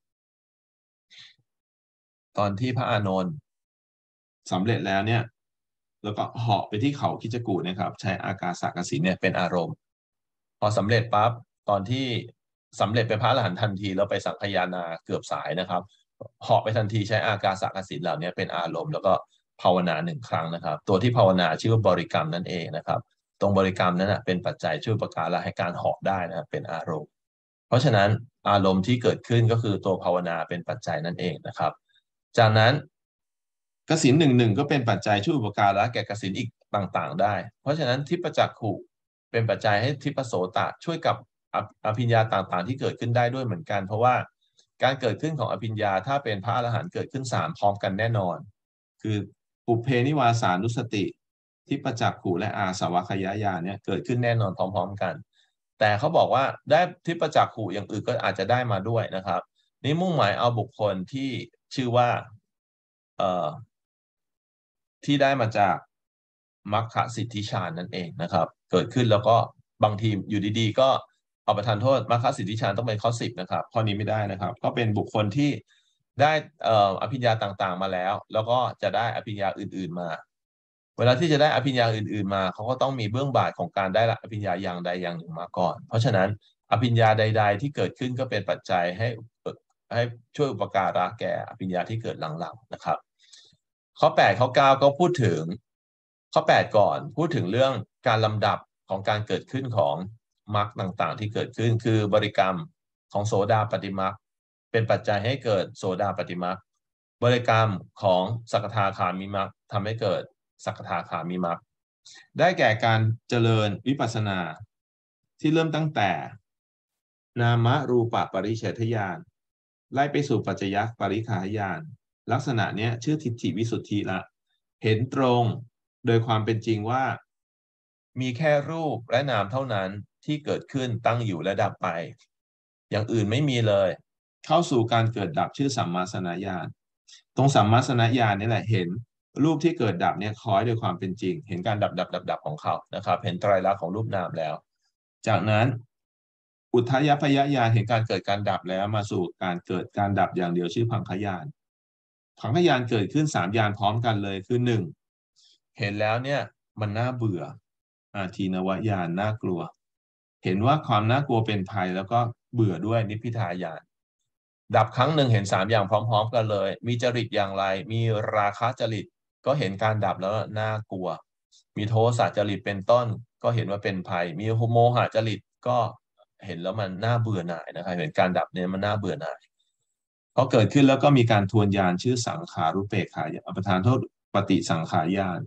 Speaker 1: ตอนที่พระอานนท์สำเร็จแล้วเนี่ยแล้วก็เหาะไปที่เขาคิจกูฏนะครับใช้อากาสกสินเนี่ยเป็นอารมณ์พอสำเร็จปั๊บตอนที่สำเร็จเป็นพระอรหันต์ทันทีแล้วไปสังคายนาเกือบสายนะครับเหาะไปทันทีใช้อากาสกสินเหล่านี้เป็นอารมณ์แล้วก็ภาวนาหนึ่งครั้งนะครับตัวที่ภาวนาชื่อว่าบริกรรมนั่นเองนะครับตรงบริกรรมนั้นนะเป็นปัจจัยช่วยประการให้การเหาะได้นะครับเป็นอารมณ์เพราะฉะนั้นอารมณ์ที่เกิดขึ้นก็คือตัวภาวนาเป็นปัจจัยนั่นเองนะครับจากนั้นกสิณหนึ่งหนึ่งก็เป็นปัจจัยช่วยอุปการะแก่กสิณอีกต่างๆได้เพราะฉะนั้นทิพจักขุเป็นปัจจัยให้ทิพโสตช่วยกับอภิญญาต่างๆที่เกิดขึ้นได้ด้วยเหมือนกันเพราะว่าการเกิดขึ้นของอภิญญาถ้าเป็นพระอรหันต์เกิดขึ้นสามพร้อมกันแน่นอนคือปุเพนิวาสานุสติทิพจักขุและอาสวัคยายานเนี่ยเกิดขึ้นแน่นอนพร้อมๆกันแต่เขาบอกว่าได้ทิพจักขุอย่างอื่นก็อาจจะได้มาด้วยนะครับนี่มุ่งหมายเอาบุคคลที่ชื่อว่าเอ่อที่ได้มาจากมัคคะสิทธิฌานนั่นเองนะครับเกิดขึ้นแล้วก็บางทีอยู่ดีๆก็เอาประทานโทษมัคคะสิทธิฌานต้องเป็นข้อสิบนะครับข้อนี้ไม่ได้นะครับก็เป็นบุคคลที่ได้เอ่ออภิญญาต่างๆมาแล้วแล้วก็จะได้อภิญญาอื่นๆมาเวลาที่จะได้อภิญญาอื่นๆมาเขาก็ต้องมีเบื้องบาทของการได้อภิญญาอย่างใดอย่างหนึ่งมาก่อนเพราะฉะนั้นอภิญญาใดๆที่เกิดขึ้นก็เป็นปัจจัยให้ให้ช่วยอุปการะแก่อภิญญาที่เกิดหลังๆนะครับข้อแปดข้อเก้าก็พูดถึงข้อแปดก่อนพูดถึงเรื่องการลำดับของการเกิดขึ้นของมรรคต่างๆที่เกิดขึ้นคือบริกรรมของโสดาปฏิมรรคเป็นปัจจัยให้เกิดโสดาปฏิมรรคบริกรรมของสักทาคามิมรรคทำให้เกิดสักทาคามิมรรคได้แก่การเจริญวิปัสสนาที่เริ่มตั้งแต่นามรูปปริเฉทญาณไล่ไปสู่ปัจจยปริคหายานลักษณะเนี้ยชื่อทิฏฐิวิสุทธิละเห็นตรงโดยความเป็นจริงว่ามีแค่รูปและนามเท่านั้นที่เกิดขึ้นตั้งอยู่และดับไปอย่างอื่นไม่มีเลยเข้าสู่การเกิดดับชื่อสัมมาสนญาณตรงสัมมาสนญาณนี่แหละเห็นรูปที่เกิดดับเนี่ยคล้อยโดยความเป็นจริงเห็นการดับดับดับดับของเขานะครับเห็นไตรลักษณ์ของรูปนามแล้วจากนั้นอุทยพยญาณเห็นการเกิดการดับแล้วมาสู่การเกิดการดับอย่างเดียวชื่อพังคญาณพังคญาณเกิดขึ้นสามญาณพร้อมกันเลยคือหนึ่งเห็นแล้วเนี่ยมันน่าเบื่ออาทีนวญาณน่ากลัวเห็นว่าความน่ากลัวเป็นภัยแล้วก็เบื่อด้วยนิพพิทายานดับครั้งหนึ่งเห็นสามอย่างพร้อมๆกันเลยมีจริตอย่างไรมีราคะจริตก็เห็นการดับแล้วน่ากลัวมีโทสะจริตเป็นต้นก็เห็นว่าเป็นภัยมีโมหะจริตก็เห็นแล้วมันน่าเบื่อหน่ายนะครับเห็นการดับเนี่ยมันน่าเบื่อหน่ายพอเกิดขึ้นแล้วก็มีการทวนญาณชื่อสังขารุเปกขายานประธานโทษปฏิสังขายาน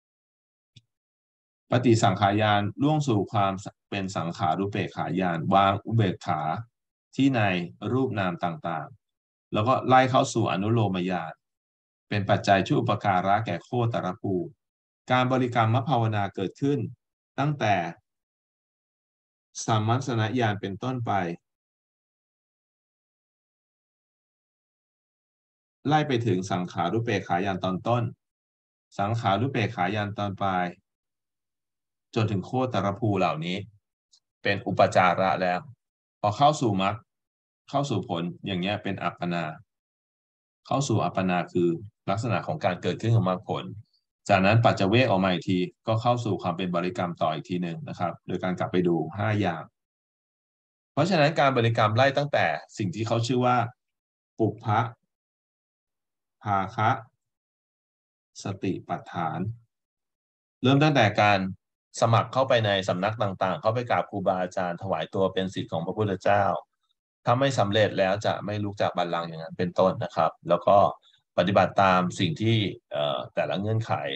Speaker 1: ปฏิสังขายานล่วงสู่ความเป็นสังขารุเปกขายานวางอุเบกขาที่ในรูปนามต่างๆแล้วก็ไล่เข้าสู่อนุโลมญาณเป็นปัจจัยช่วยอุปการะแก่โคตรภูการบริกรรมมภาวนาเกิดขึ้นตั้งแต่สัมมัสนญาณเป็นต้นไปไล่ไปถึงสังขารุเปกขายานตอนต้นสังขารุเปกขายานตอนปลายจนถึงโคตรภูเหล่านี้เป็นอุปจาระแล้วพอเข้าสู่มรรคเข้าสู่ผลอย่างเงี้ยเป็นอัปปนาเข้าสู่อัปปนาคือลักษณะของการเกิดขึ้นของมรรคผลจากนั้นปัจจเวกออกมาอีกทีก็เข้าสู่ความเป็นบริกรรมต่ออีกทีหนึ่งนะครับโดยการกลับไปดูห้าอย่างเพราะฉะนั้นการบริกรรมไล่ตั้งแต่สิ่งที่เขาชื่อว่าปุพพะภาคะสติปัฏฐานเริ่มตั้งแต่การสมัครเข้าไปในสำนักต่างๆเข้าไปกราบครูบาอาจารย์ถวายตัวเป็นศิษย์ของพระพุทธเจ้าถ้าไม่สำเร็จแล้วจะไม่ลุกจากบัลลังก์อย่างนั้นเป็นต้นนะครับแล้วก็ปฏิบัติตามสิ่งที่แต่ละเงื่อนไข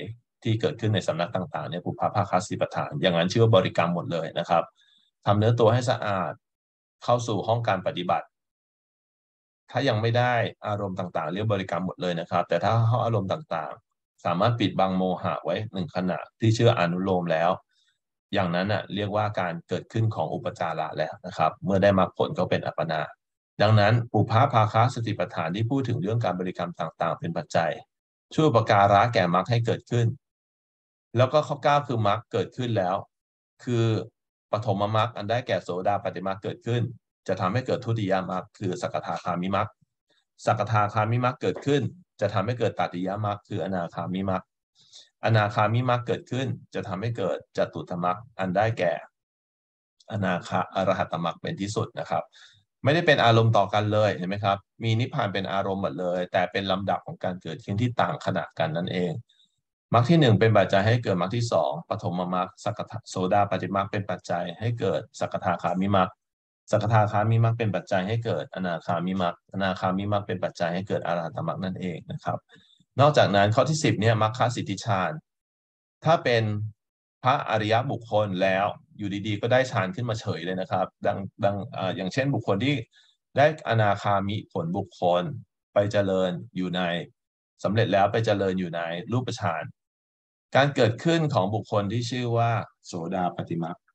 Speaker 1: ที่เกิดขึ้นในสำนักต่างๆเนี่ยปุพพะภาคสติปัฏฐานอย่างนั้นชื่อว่าบริกรรมหมดเลยนะครับทำเนื้อตัวให้สะอาดเข้าสู่ห้องการปฏิบัติถ้ายังไม่ได้อารมณ์ต่างๆเรียกบริกรรมหมดเลยนะครับแต่ถ้าห้องอารมณ์ต่างๆสามารถปิดบังโมหะไว้หนึ่งขณะที่ชื่ออนุโลมแล้วอย่างนั้นอ่ะเรียกว่าการเกิดขึ้นของอุปจาระแล้วนะครับเมื่อได้มรรคผลก็เป็นอัปปนาดังนั้นปุพพะภาคสติปัฏฐานที่พูดถึงเรื่องการบริกรรมต่างๆเป็นปัจจัยช่วยอุปการะแก่มรรคให้เกิดขึ้นแล้วก็ข้อเก้าคือมรรคเกิดขึ้นแล้วคือปฐมมรรคอันได้แก่โสดาปัตติมรรคเกิดขึ้นจะทำให้เกิดทุติยมรรคคือสกทาคามิมรรคสกทาคามิมรรคเกิดขึ้นจะทำให้เกิดตติยมรรคคืออนาคามิมรรคอนาคามิมรรคเกิดขึ้นจะทำให้เกิดจตุตมรรคอันได้แก่อนาคาอรหัตมรรคเป็นที่สุดนะครับไม่ได้เป็นอารมณ์ต่อกันเลยเห็นไหมครับมีนิพพานเป็นอารมณ์หมดเลยแต่เป็นลำดับของการเกิดขึ้นที่ต่างขณะกันนั่นเองมรรคที่หนึ่งเป็นปัจจัยให้เกิดมรรคที่สองปฐมมรรคสกทาโสดาปัตติมรรคเป็นปัจจัยให้เกิดสกทาคามิมรรคสกทาคามิมรรคเป็นปัจจัยให้เกิดอนาคามิมรรคอนาคามิมรรคเป็นปัจจัยให้เกิดอรหัตมรรคนั่นเองนะครับนอกจากนั้นข้อที่สิบเนี่ยมรรคสิทธิฌานถ้าเป็นพระอริยบุคคลแล้วอยู่ดีๆก็ได้ฌานขึ้นมาเฉยเลยนะครับดังดังอ่าอย่างเช่นบุคคลที่ได้อนาคามิผลบุคคลไปเจริญอยู่ในสำเร็จแล้วไปเจริญอยู่ในรูปฌานการเกิดขึ้นของบุคคลที่ชื่อว่าโสดาปัตติมรรค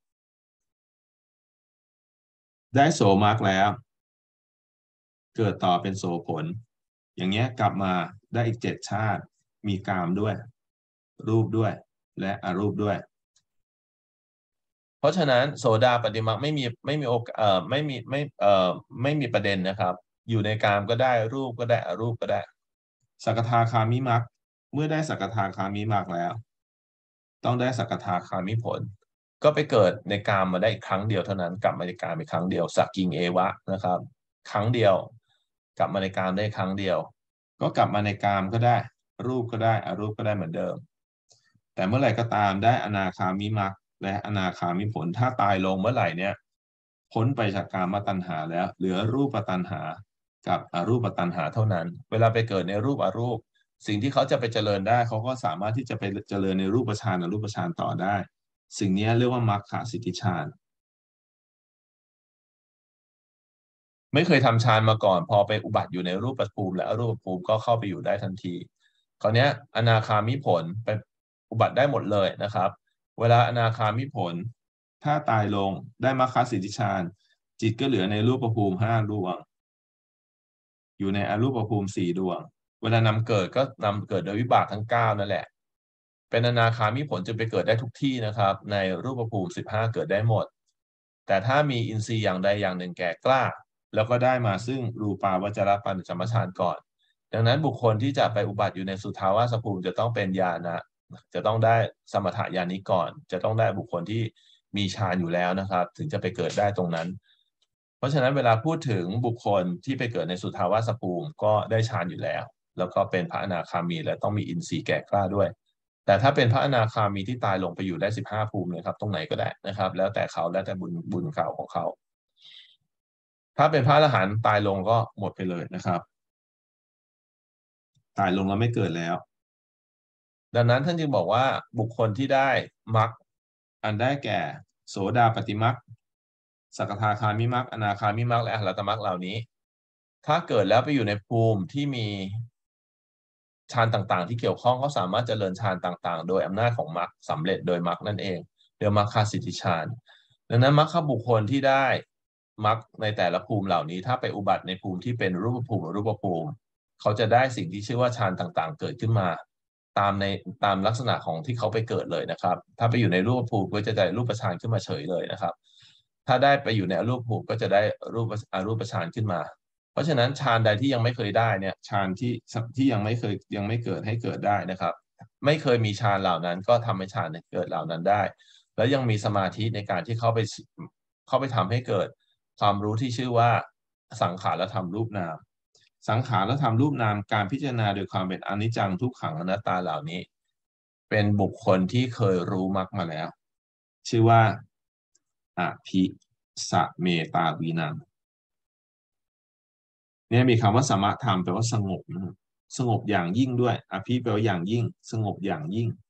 Speaker 1: ได้โสมรรคแล้วเกิดต่อเป็นโสผลอย่างเงี้ยกลับมาได้อีกเจ็ดชาติมีกามด้วยรูปด้วยและอรูปด้วยเพราะฉะนั้นโสดาปัตติมรรคไม่มีไม่มีโอกเอ่อไม่มีไม่เอ่อไม่มีประเด็นนะครับอยู่ในกามก็ได้รูปก็ได้อรูปก็ได้สักทาคามิมรรคเมื่อได้สักทาคามิมรรคแล้วต้องได้สักทาคามิผลก็ไปเกิดในกามมาได้ครั้งเดียวเท่านั้นกลับมาในกามไปครั้งเดียวสักกิงเอวะนะครับครั้งเดียวกลับมาในกามได้ครั้งเดียวก็กลับมาในกามก็ได้รูปก็ได้อรูปก็ได้เหมือนเดิมแต่เมื่อไหร่ก็ตามได้อนาคามิมรรคและอนาคามิผลถ้าตายลงเมื่อไหร่เนี่ยพ้นไปจากกามตัณหาแล้วเหลือรูปตัณหากับอรูปตัณหาเท่านั้นเวลาไปเกิดในรูปอรูปสิ่งที่เขาจะไปเจริญได้เขาก็สามารถที่จะไปเจริญในรูปฌานอรูปฌานต่อได้สิ่งนี้เรียกว่ามรรคสิทธิฌานไม่เคยทำฌานมาก่อนพอไปอุบัติอยู่ในรูปภูมิและอรูปภูมิก็เข้าไปอยู่ได้ทันทีคราวนี้อนาคามิผลไปอุบัติได้หมดเลยนะครับเวลาอนาคามิผลถ้าตายลงได้มรรคสิทธิฌานจิตก็เหลือในรูปภูมิห้าดวงอยู่ในอรูปภูมิสี่ดวงเวลานำเกิดก็นำเกิดโดยวิบากทั้งเก้านั่นแหละเป็นอนาคามิผลจะไปเกิดได้ทุกที่นะครับในรูปภูมิสิบห้าเกิดได้หมดแต่ถ้ามีอินทรีย์อย่างใดอย่างหนึ่งแก่กล้าแล้วก็ได้มาซึ่งรูปาวจรปัญจมฌานก่อนดังนั้นบุคคลที่จะไปอุบัติอยู่ในสุทธาวาสภูมิจะต้องเป็นญาณะจะต้องได้สมถะญาณิก่อนจะต้องได้บุคคลที่มีฌานอยู่แล้วนะครับถึงจะไปเกิดได้ตรงนั้นเพราะฉะนั้นเวลาพูดถึงบุคคลที่ไปเกิดในสุทธาวาสภูมิก็ได้ฌานอยู่แล้วแล้วก็เป็นพระอนาคามีและต้องมีอินทรีย์แก่กล้าด้วยแต่ถ้าเป็นพระอนาคามีที่ตายลงไปอยู่ได้สิบห้าภูมิเลยครับตรงไหนก็ได้นะครับแล้วแต่เขาแล้วแต่บุญบุญเก่าของเขาถ้าเป็นพระอรหันต์ตายลงก็หมดไปเลยนะครับตายลงแล้วไม่เกิดแล้วดังนั้นท่านจึงบอกว่าบุคคลที่ได้มรรคอันได้แก่โสดาปัตติมรรคสกทาคามิมรรคอนาคามิมรรคและอรหัตมรรคเหล่านี้ถ้าเกิดแล้วไปอยู่ในภูมิที่มีฌานต่างๆที่เกี่ยวข้องเขาสามารถเจริญฌานต่างๆโดยอำนาจของมรรคสำเร็จโดยมรรคนั่นเองเรียกมรรคสิทธิฌานดังนั้นมรรคบุคคลที่ได้มรรคในแต่ละภูมิเหล่านี้ถ้าไปอุบัติในภูมิที่เป็นรูปภูมิหรือรูปภูมิเขาจะได้สิ่งที่ชื่อว่าฌานต่างๆเกิดขึ้นมาตามในตามลักษณะของที่เขาไปเกิดเลยนะครับถ้าไปอยู่ในรูปภูมิก็จะได้รูปฌานขึ้นมาเฉยเลยนะครับถ้าได้ไปอยู่ในอรูปภูมิก็จะได้รูปอรูปฌานขึ้นมาเพราะฉะนั้นฌานใดที่ยังไม่เคยได้เนี่ยฌานที่ที่ยังไม่เคยยังไม่เกิดให้เกิดได้นะครับไม่เคยมีฌานเหล่านั้นก็ทำให้ฌานเกิดเหล่านั้นได้แล้วยังมีสมาธิในการที่เข้าไปเข้าไปทำให้เกิดความรู้ที่ชื่อว่าสังขารธรรมรูปนามสังขารธรรมรูปนามการพิจารณาโดยความเป็นอนิจจังทุกขังอนัตตาเหล่านี้เป็นบุคคลที่เคยรู้มรรคมาแล้วชื่อว่าอภิสเมตาวินังเนี่ยมีคำว่าสมถะแปลว่าสงบนะครับสงบอย่างยิ่งด้วยอภิแปลว่าอย่างยิ่งสงบอย่างยิ่ง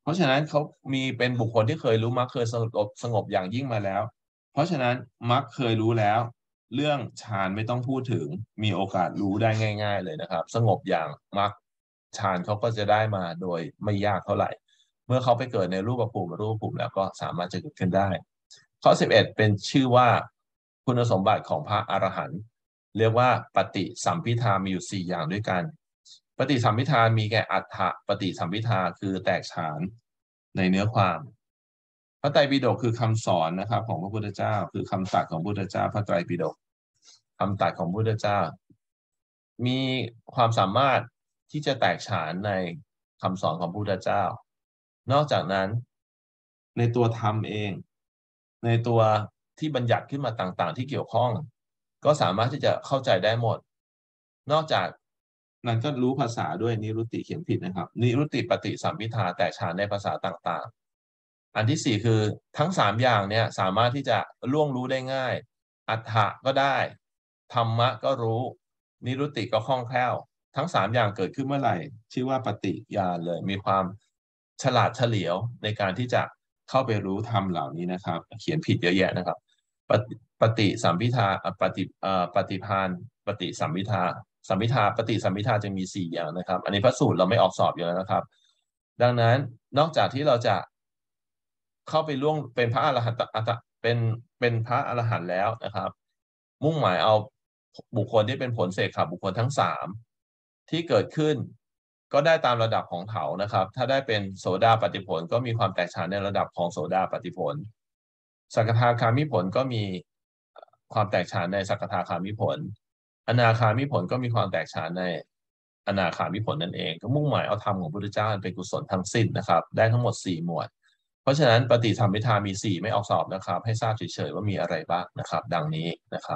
Speaker 1: เพราะฉะนั้นเขามีเป็นบุคคลที่เคยรู้มรรคเคยสงบสงบอย่างยิ่งมาแล้วเพราะฉะนั้นมรรคเคยรู้แล้วเรื่องฌานไม่ต้องพูดถึงมีโอกาสรู้ได้ง่ายๆเลยนะครับสงบอย่างมรรคฌานเขาก็จะได้มาโดยไม่ยากเท่าไหร่เมื่อเขาไปเกิดในรูปภูมิรูปภูมิแล้วก็สามารถจะเกิดขึ้นได้ข้อสิบเอ็ดเป็นชื่อว่าคุณสมบัติของพระอรหันต์เรียกว่าปฏิสัมภิทามีอยู่สี่อย่างด้วยกันปฏิสัมภิทามีแก่อัฏฐปฏิสัมภิทาคือแตกฉานในเนื้อความพระไตรปิฎกคือคำสอนนะครับของพระพุทธเจ้าคือคำตรัสของพระพุทธเจ้าพระไตรปิฎกคำตรัสของพระพุทธเจ้ามีความสามารถที่จะแตกฉานในคำสอนของพระพุทธเจ้านอกจากนั้นในตัวธรรมเองในตัวที่บัญญัติขึ้นมาต่างๆที่เกี่ยวข้องก็สามารถที่จะเข้าใจได้หมดนอกจากนั้นก็รู้ภาษาด้วยนิรุตติเขียนผิดนะครับนิรุตติปฏิสัมภิทาแตกฉานในภาษาต่างๆอันที่สี่คือทั้งสามอย่างเนี่ยสามารถที่จะล่วงรู้ได้ง่ายอัฏฐะก็ได้ธรรมะก็รู้นิรุตติก็คล่องแคล่วทั้งสามอย่างเกิดขึ้นเมื่อไหร่ชื่อว่าปฏิญาณเลยมีความฉลาดเฉลียวในการที่จะเข้าไปรู้ธรรมเหล่านี้นะครับเขียนผิดเยอะแยะนะครับปฏิปฏิสัมภิทาปฏิเอ่อปฏิภาณปฏิสัมภิทาสัมภิทาปฏิสัมภิทาจะมีสี่อย่างนะครับอันนี้พระสูตรเราไม่ออกสอบอยู่แล้วนะครับดังนั้นนอกจากที่เราจะเข้าไปล่วงเป็นพระอรหันต์เป็นเป็นพระอรหันต์แล้วนะครับมุ่งหมายเอาบุคคลที่เป็นผลเสกขับบุคคลทั้งสามที่เกิดขึ้นก็ได้ตามระดับของเขานะครับถ้าได้เป็นโสดาปัตติผลก็มีความแตกฉานในระดับของโสดาปัตติผลสกทาคามิผลก็มีความแตกฉานในสกทาคามิผลอนาคามิผลก็มีความแตกฉานในอนาคามิผลนั่นเองก็มุ่งหมายเอาธรรมของพระพุทธเจ้าเป็นกุศลทั้งสิ้นนะครับได้ทั้งหมดสี่หมวดเพราะฉะนั้นปฏิสัมภิทามีสี่ไม่ออกสอบนะครับให้ทราบเฉยๆว่ามีอะไรบ้างนะครับดังนี้นะครับ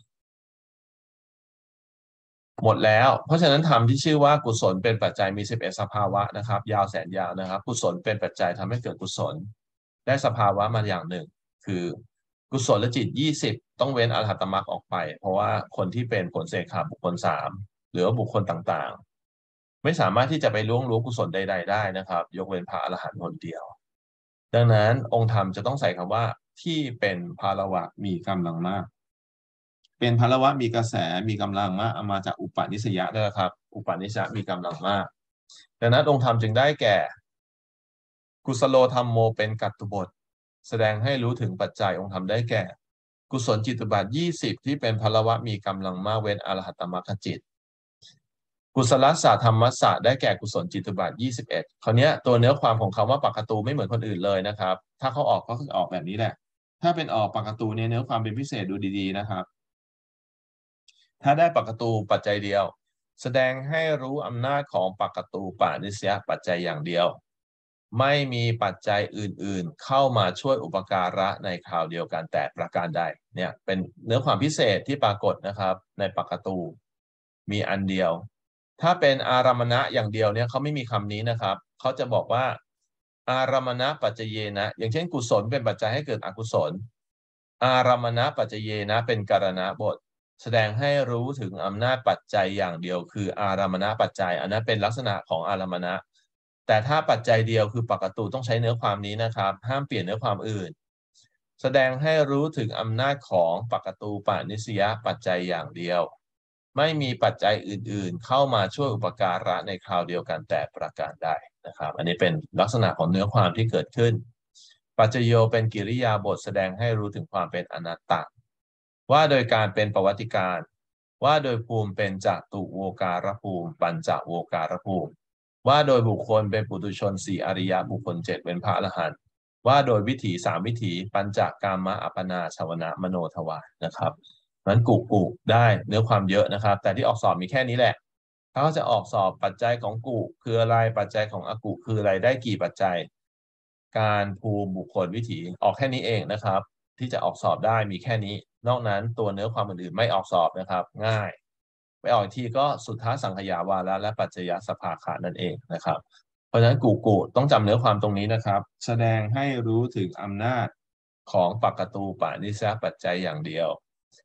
Speaker 1: หมดแล้วเพราะฉะนั้นธรรมที่ชื่อว่ากุศลเป็นปัจจัยมีสิบเอ็ดสภาวะนะครับยาวแสนยาวนะครับกุศลเป็นปัจจัยทำให้เกิดกุศลได้สภาวะมาอย่างหนึ่งคือกุศลและจิตยี่สิบต้องเว้นอรหัตมรรคออกไปเพราะว่าคนที่เป็นผลเสกขาบุคคลสามหรือว่าบุคคลต่างๆไม่สามารถที่จะไปล่วงรู้กุศลใดๆได้นะครับยกเว้นพระอรหันต์คนเดียวดังนั้นองค์ธรรมจะต้องใส่คำว่าที่เป็นภาละวะมีกำลังมากเป็นภาละวะมีกระแสมีกำลังมากเอามาจากอุปนิสยะด้วยครับอุปนิสยะมีกำลังมากดังนั้นองค์ธรรมจึงได้แก่กุศโลธรรมโมเป็นกัตตุบทแสดงให้รู้ถึงปัจจัยองค์ธรรมได้แก่กุศลจิตตุบาทยี่สิบที่เป็นภาละวะมีกำลังมากเว้นอรหัตมรรคจิตกุศลศาสตร์ธรรมศาสตร์ได้แก่กุศลจิตตุบาทยี่สิบเอ็ดคราวนี้ตัวเนื้อความของคำว่าปักขตูไม่เหมือนคนอื่นเลยนะครับถ้าเขาออกก็คือออกแบบนี้แหละถ้าเป็นออกปักขตูเนี่ยเนื้อความเป็นพิเศษดูดีๆนะครับถ้าได้ปักขตูปัจจัยเดียวแสดงให้รู้อำนาจของปักขตูปานิสยปัจจัยอย่างเดียวไม่มีปัจจัยอื่นๆเข้ามาช่วยอุปการะในคราวเดียวกันแต่ประการใดเนี่ยเป็นเนื้อความพิเศษที่ปรากฏนะครับในปักขตูมีอันเดียวถ้าเป็นอารามณะอย่างเดียวเนี่ยเขาไม่มีคำนี้นะครับเขาจะบอกว่าอารามณะปัจจเยนะอย่างเช่นกุศลเป็นปัจจัยให้เกิดอกุศลอารามณะปัจจเยนะเป็นการณบทแสดงให้รู้ถึงอำนาจปัจจัยอย่างเดียวคืออารามณปัจจัยอันนั้นเป็นลักษณะของอารามณะแต่ถ้าปัจจัยเดียวคือปกตูต้องใช้เนื้อความนี้นะครับห้ามเปลี่ยนเนื้อความอื่นแสดงให้รู้ถึงอำนาจของปกตูปานิสยปัจจัยอย่างเดียวไม่มีปัจจัยอื่นๆเข้ามาช่วยอุปการะในคราวเดียวกันแต่ประการใดนะครับอันนี้เป็นลักษณะของเนื้อความที่เกิดขึ้นปัจจโยเป็นกิริยาบทแสดงให้รู้ถึงความเป็นอนัตตาว่าโดยการเป็นประวัติการว่าโดยภูมิเป็นจตุโวการภูมิปัญจโวการภูมิว่าโดยบุคคลเป็นปุถุชนสี่อริยบุคคลเจ็ดเป็นพระอรหันต์ว่าโดยวิถีสามวิถีปัญจกามะอัปปนาชวนะมโนทวารนะครับนั้นกุกุได้เนื้อความเยอะนะครับแต่ที่ออกสอบมีแค่นี้แหละถ้าเขาจะออกสอบปัจจัยของกุคืออะไรปัจจัยของอกุคืออะไรได้กี่ปัจจัยการภูมิบุคคลวิถีออกแค่นี้เองนะครับที่จะออกสอบได้มีแค่นี้นอกนั้นตัวเนื้อความอื่นๆไม่ออกสอบนะครับง่ายไปออกทีก็สุทธสังขยาวาระและปัจจยสภาคะนั่นเองนะครับเพราะฉะนั้นกูกูต้องจำเนื้อความตรงนี้นะครับแสดงให้รู้ถึงอำนาจของปักตูปานิสยปัจจัยอย่างเดียว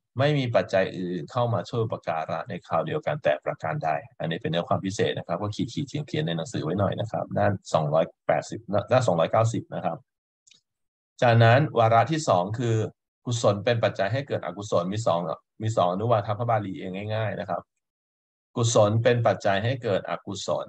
Speaker 1: ไม่มีปัจจัยอื่นเข้ามาช่วยอุปการะในคราวเดียวกันแต่ประการใดอันนี้เป็นเนื้อความพิเศษนะครับก็ขีดขีดเขียนเขียนในหนังสือไว้หน่อยนะครับด้านสองร้อยแปดสิบด้านสองร้อยเก้าสิบนะครับจากนั้นวาระที่สองคือกุศลเป็นปัจจัยให้เกิดอกุศลมีสองมีสองอนุวาทพระบาลีเองง่ายๆนะครับกุศลเป็นปัจจัยให้เกิดอกุศล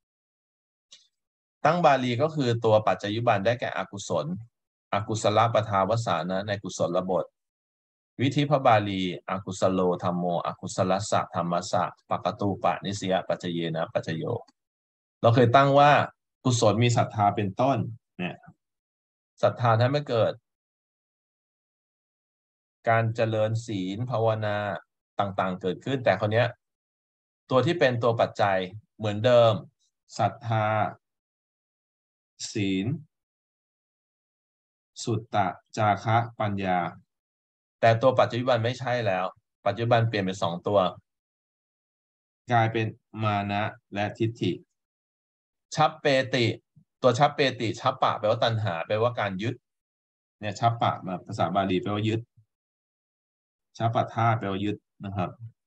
Speaker 1: ตั้งบาลีก็คือตัวปัจจยุบันได้แก่อกุศลอกุศลปทาวสานะในกุศลบทวิธีพระบาลีอกุศโลธรรมโมอกุศลัสสะธรรมัสสะปะกตูปะนิสยปัจจเยนะปัจจโยเราเคยตั้งว่ากุศลมีศรัทธาเป็นต้นเนี่ยศรัทธาทำให้เกิดการเจริญศีลภาวนาต่างๆเกิดขึ้นแต่คนนี้ตัวที่เป็นตัวปัจจัยเหมือนเดิมศรัทธาศีลสุตตะจาคะปัญญาแต่ตัวปัจจุบันไม่ใช่แล้วปัจจุบันเปลี่ยนเป็นสองตัวกลายเป็นมานะและทิฏฐิชัพเปติตัวชัพเปติชัพปะแปลว่าตัณหาแปลว่าการยึดเนี่ยชัพปะมาภาษาบาลีแปลว่ายึดชัพปะท่าแปลว่ายึดนะครับ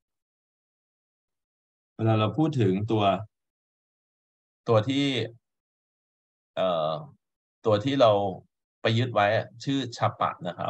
Speaker 1: เวลาเราพูดถึงตัวตัวที่เอ่อตัวที่เราไปยึดไว้ชื่อชัพปะนะครับ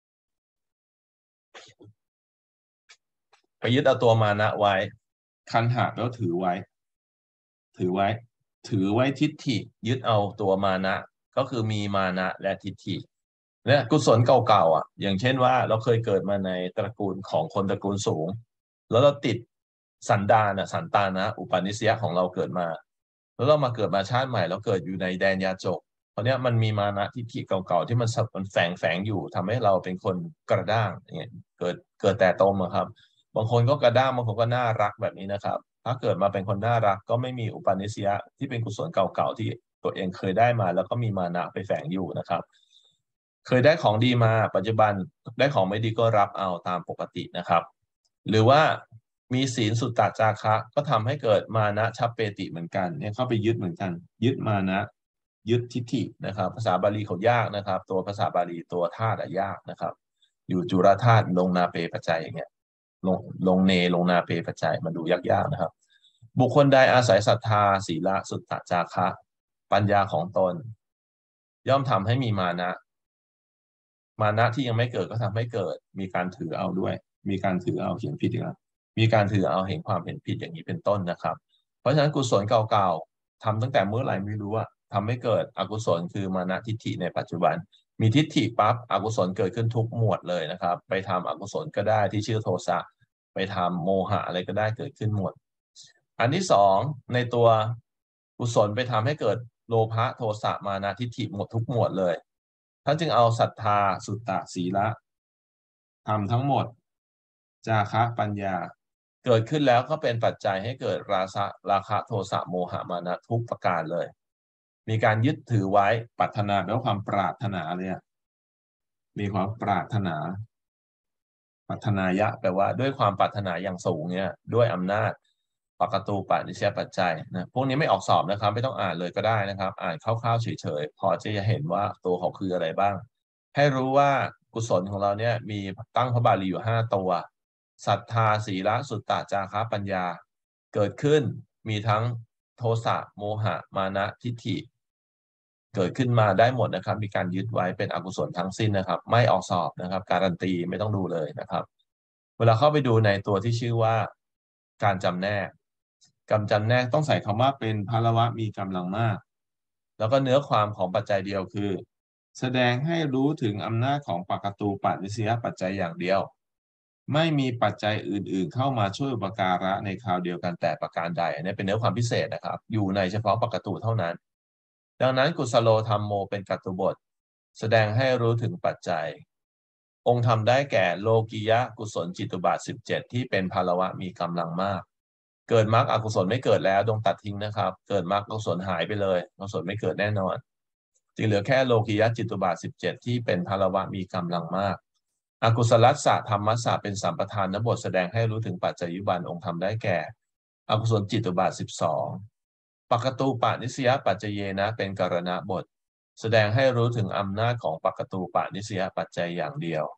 Speaker 1: ไปยึดเอาตัวมานะไว้คันหะแปลว่าถือไว้ถือไว้ถือไว้ทิฏฐิยึดเอาตัวมานะก็คือมีมานะและทิฏฐิเนี่ยกุศลเก่าๆอ่ะอย่างเช่นว่าเราเคยเกิดมาในตระกูลของคนตระกูลสูงแล้วเราติดสันดานอ่ะสันตานะอุปาณิสยะของเราเกิดมาแล้วเรามาเกิดมาชาติใหม่เราเกิดอยู่ในแดนยาจกเพราะเนี้ยมันมีมานะทิฏฐิเก่าๆที่มันมันแฝงแฝงอยู่ทำให้เราเป็นคนกระด้างเนี่ยเกิดเกิดแต่ตมอะครับบางคนก็กระด้างบางคนก็น่ารักแบบนี้นะครับถ้าเกิดมาเป็นคนน่ารักก็ไม่มีอุปาณิสยะที่เป็นกุศลเก่าๆที่ตัวเองเคยได้มาแล้วก็มีมานะไปแฝงอยู่นะครับเคยได้ของดีมาปัจจุบันได้ของไม่ดีก็รับเอาตามปกตินะครับหรือว่ามีศีลสุตตจาคะก็ทำให้เกิดมานะชัพเปติเหมือนกันเนี่ยเข้าไปยึดเหมือนกันยึดมานะยึดทิฏฐินะครับภาษาบาลีเขายากนะครับตัวภาษาบาลีตัวธาตุยากนะครับอยู่จุรธาตุลงนาเปปัจจัยอย่างเงี้ยลงลงเนลงนาเปปัจจัยมันดูยากๆนะครับบุคคลใดอาศัยศรัทธาศีลสุตตจาคะปัญญาของตนย่อมทำให้มีมานะมานะที่ยังไม่เกิดก็ทำให้เกิดมีการถือเอาด้วยมีการถือเอาเขียนผิดอีกแล้วมีการถือเอาเห็นความเห็นผิดอย่างนี้เป็นต้นนะครับเพราะฉะนั้นกุศลเก่าๆทำตั้งแต่เมื่อไหร่ไม่รู้อะทำให้เกิดอกุศลคือมานะทิฏฐิในปัจจุบันมีทิฏฐิปั๊บอกุศลเกิดขึ้นทุกหมวดเลยนะครับไปทำอกุศลก็ได้ที่ชื่อโทสะไปทำโมหะอะไรก็ได้เกิดขึ้นหมดอันที่สองในตัวกุศลไปทำให้เกิดโลภะโทสะมานะทิฏฐิหมดทุกหมวดเลยท่านจึงเอาศรัทธาสุตตะศีละทำทั้งหมดจาคะปัญญาเกิดขึ้นแล้วก็เป็นปัจจัยให้เกิดราคะราคะโทสะโมหะมานะทุกประการเลยมีการยึดถือไว้ปรารถนาแปลว่าความปรารถนาเลยมีความปรารถนาปรารถนายะแปลว่าด้วยความปรารถนาอย่างสูงเนี่ยด้วยอำนาจปกตูปนิเชยปัจจัยนะพวกนี้ไม่ออกสอบนะครับไม่ต้องอ่านเลยก็ได้นะครับอ่านคร่าวๆเฉยๆพอจะเห็นว่าตัวเขาคืออะไรบ้างให้รู้ว่ากุศลของเราเนี่ยมีตั้งพระบาลีอยู่ห้าตัวศรัทธาศีลสุตตะจาคะปัญญาเกิดขึ้นมีทั้งโทสะโมหะมานะทิฏฐิเกิดขึ้นมาได้หมดนะครับมีการยึดไว้เป็นอกุศลทั้งสิ้นนะครับไม่ออกสอบนะครับการันตีไม่ต้องดูเลยนะครับเวลาเข้าไปดูในตัวที่ชื่อว่าการจำแนกกำจำแนกต้องใส่คำว่าเป็นภาระวะมีกำลังมากแล้วก็เนื้อความของปัจจัยเดียวคือแสดงให้รู้ถึงอำนาจของปกตูปนิสยปัจจัยอย่างเดียวไม่มีปัจจัยอื่นๆเข้ามาช่วยอุปการะในคราวเดียวกันแต่ประการใดอันนี้เป็นเนื้อความพิเศษนะครับอยู่ในเฉพาะปกตูเท่านั้นดังนั้นกุศโลธรรมโมเป็นกัตตุบทแสดงให้รู้ถึงปัจจัยองค์ธรรมได้แก่โลกิยะกุศลจิตุบาทสิบเจ็ดที่เป็นภาระวะมีกำลังมากเกิดมรรคอกุศลไม่เกิดแล้วดงตัดทิ้งนะครับเกิดมรรคกุศลหายไปเลยกุศลไม่เกิดแน่นอนจึงเหลือแค่โลกิยะจิตุบาทสิบเจ็ดที่เป็นภาระวะมีกำลังมากอกุศลัสสะธรรมัสสะเป็นสัมปทานบทแสดงให้รู้ถึงปัจจัยยุบันองค์ธรรมได้แก่อกุศลจิตุบาทสิบสองปกตูปนิสยปัจจเยนะเป็นกรณะบทแสดงให้รู้ถึงอำนาจของปกตูปนิสยปัจจัยอย่างเดียว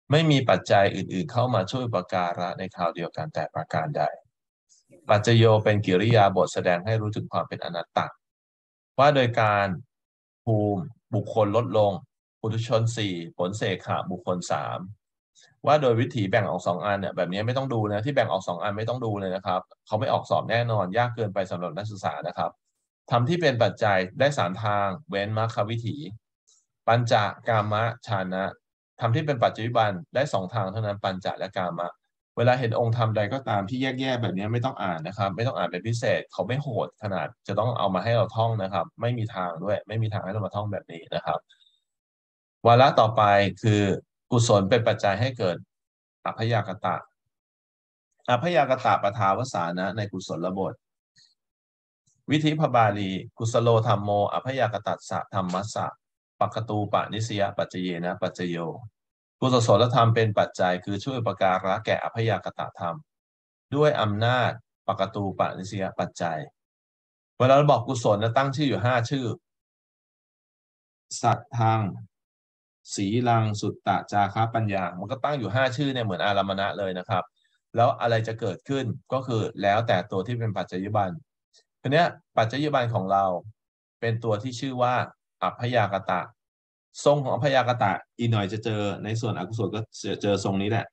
Speaker 1: ไม่มีปัจจัยอื่นๆเข้ามาช่วยอุปการะในคราวเดียวกันแต่ประการใดปัจจโยเป็นกิริยาบทแสดงให้รู้ถึงความเป็นอนัตตาว่าโดยการภูมิบุคคลลดลงปุถุชนสี่ผลเสขะบุคคลสามว่าโดยวิถีแบ่งออกสองอันเนี่ยแบบนี้ไม่ต้องดูนะที่แบ่งออกสองอันไม่ต้องดูเลยนะครับเขาไม่ออกสอบแน่นอนยากเกินไปสำหรับนักศึกษานะครับทำที่เป็นปัจจัยได้สามทางเว้นมรรควิถีปัญจกามะฌานะทำที่เป็นปัจจัยบันได้สองทางเท่านั้นปัญจและกามะเวลาเห็นองค์ธรรมใดก็ตามที่แยกๆแบบนี้ไม่ต้องอ่านนะครับไม่ต้องอ่านเป็นพิเศษเขาไม่โหดขนาดจะต้องเอามาให้เราท่องนะครับไม่มีทางด้วยไม่มีทางให้เรามาท่องแบบนี้นะครับวาระต่อไปคือกุศลเป็นปัจจัยให้เกิดอัพยากตะอัพยากตะปทาวสานะในกุศลบทวิธีพบาลีกุสโลธรรมโมอัพยากตัสสะธรรมัสสะปัคตูปะนิสยปัจเจเยนะปัจจโยกุศลธรรมเป็นปัจจัยคือช่วยอุปการะแก่อัพยากตธรรมด้วยอำนาจปกตูปนิสยปัจจัยเวลาเราบอกกุศลนะตั้งชื่ออยู่ห้าชื่อสัตทังสีลังสุตตะจาคะปัญญามันก็ตั้งอยู่ห้าชื่อเนี่ยเหมือนอารามณะเลยนะครับแล้วอะไรจะเกิดขึ้นก็คือแล้วแต่ตัวที่เป็นปัจจัยบันทีเนี้ยปัจจัยบันของเราเป็นตัวที่ชื่อว่าอัพยากตะทรงของอัพยากตะอีกหน่อยจะเจอในส่วนอกุศลก็จะเจอทรงนี้แหละ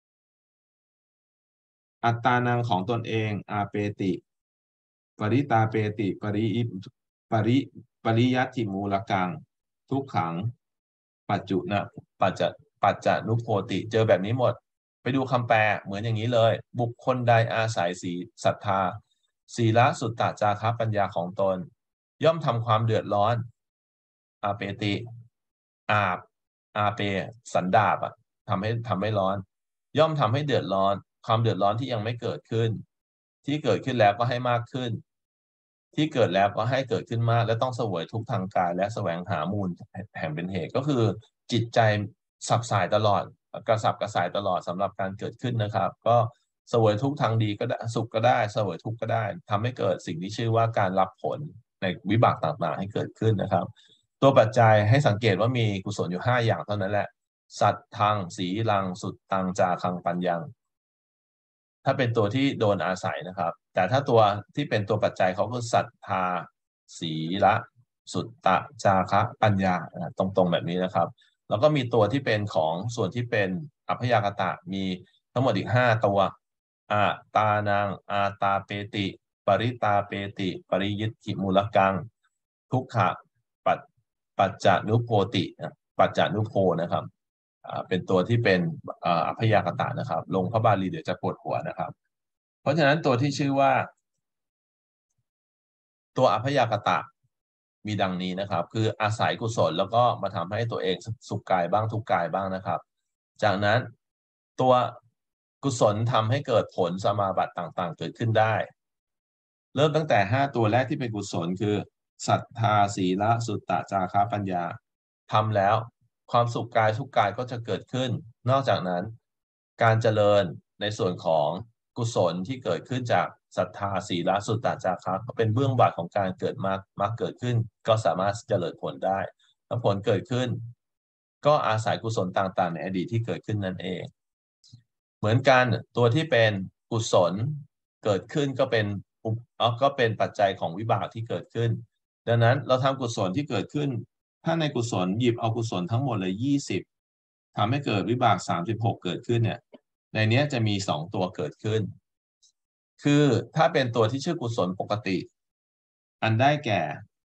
Speaker 1: อัตตานังของตนเองอาเปติปริตาเปติปริปริปริยัติมูลกังทุกขังปัจจุนะปัจจะปัจจานุโพติเจอแบบนี้หมดไปดูคำแปลเหมือนอย่างนี้เลยบุคคลใดอาศัยสีศรัทธาศีลสุตตะจาคะปัญญาของตนย่อมทำความเดือดร้อนอาเปติอาบอาเปสันดาบอะทำให้ทำให้ร้อนย่อมทำให้เดือดร้อนความเดือดร้อนที่ยังไม่เกิดขึ้นที่เกิดขึ้นแล้วก็ให้มากขึ้นที่เกิดแล้วก็ให้เกิดขึ้นมากและต้องเสวยทุกข์ทางกายและแสวงหามูลแห่งเป็นเหตุก็คือจิตใจสับสายตลอดกระสับกระส่ายตลอดสำหรับการเกิดขึ้นนะครับก็เสวยทุกข์ทางดีก็ได้สุขก็ได้เสวยทุกข์ก็ได้ทำให้เกิดสิ่งที่ชื่อว่าการรับผลในวิบากต่างๆให้เกิดขึ้นนะครับตัวปัจจัยให้สังเกตว่ามีกุศลอยู่ห้าอย่างเท่านั้นแหละสัตทังสีลังสุดตังจาคังปัญญังถ้าเป็นตัวที่โดนอาศัยนะครับแต่ถ้าตัวที่เป็นตัวปัจจัยเขาคือศรัทธาศีละสุตตะจาคะปัญญาตรงๆแบบนี้นะครับแล้วก็มีตัวที่เป็นของส่วนที่เป็นอัพยากตะมีทั้งหมดอีกห้าตัวอาตานังอาตาเปติปริตาเปติปริยิทธิมูลกังทุกขะปัจปัจจานุโพติปัจจานุโพนะครับเป็นตัวที่เป็นอัพยากตะนะครับลงพระบาลีเดี๋ยวจะปวดหัวนะครับเพราะฉะนั้นตัวที่ชื่อว่าตัวอัพยากตะมีดังนี้นะครับคืออาศัยกุศลแล้วก็มาทำให้ตัวเองสุขกายบ้างทุกกายบ้างนะครับจากนั้นตัวกุศลทำให้เกิดผลสมาบัติต่างๆเกิดขึ้นได้เริ่มตั้งแต่ห้าตัวแรกที่เป็นกุศลคือศรัทธาศีลสุตตะจาคะปัญญาทำแล้วความสุขกายทุกกายก็จะเกิดขึ้นนอกจากนั้นการเจริญในส่วนของกุศลที่เกิดขึ้นจากศรัทธาศีลสุตตะจาคะก็เป็นเบื้องบาทของการเกิดมรรคมรรคเกิดขึ้นก็สามารถเจริญผลได้แล้วผลเกิดขึ้นก็อาศัยกุศลต่างๆในอดีตที่เกิดขึ้นนั่นเองเหมือนกันตัวที่เป็นกุศลเกิดขึ้นก็เป็นก็เป็นปัจจัยของวิบากที่เกิดขึ้นดังนั้นเราทำกุศลที่เกิดขึ้นถ้าในกุศลหยิบเอากุศลทั้งหมดเลยยี่สิบทำให้เกิดวิบากสามสิบหกเกิดขึ้นเนี่ยในนี้จะมีสองตัวเกิดขึ้นคือถ้าเป็นตัวที่ชื่อกุศลปกติอันได้แก่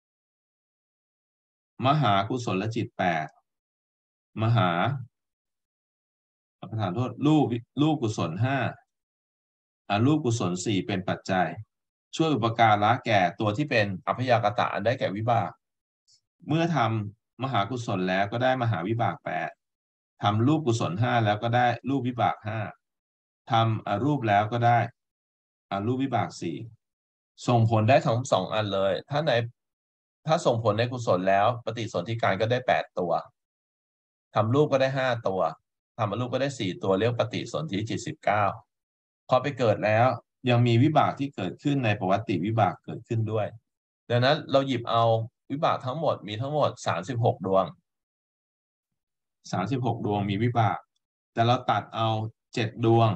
Speaker 1: มหากุศลจิตแปดมหาประธานโทษรูปรูปกุศลห้าอารูปกุศลสี่เป็นปัจจัยช่วยอุปการะแก่ตัวที่เป็นอัพยากตะอันได้แก่วิบากเมื่อทำมหากุศลแล้วก็ได้มหาวิบากแปดทำรูปกุศลห้าแล้วก็ได้รูปวิบากห้าทำอรูปแล้วก็ได้อรูปวิบากสี่ส่งผลได้ทั้งสองอันเลยถ้าในถ้าส่งผลในกุศลแล้วปฏิสนธิการก็ได้แปดตัวทำรูปก็ได้ห้าตัวทำอรูปก็ได้สี่ตัวเรียกปฏิสนธิจิตสิบเก้าพอไปเกิดแล้วยังมีวิบากที่เกิดขึ้นในประวัติวิบากเกิดขึ้นด้วยดังนั้นเราหยิบเอาวิบากทั้งหมดมีทั้งหมดสามสิบหกดวงสามสิบหกดวงมีวิบากแต่แต่เราตัดเอาเจ็ดดวง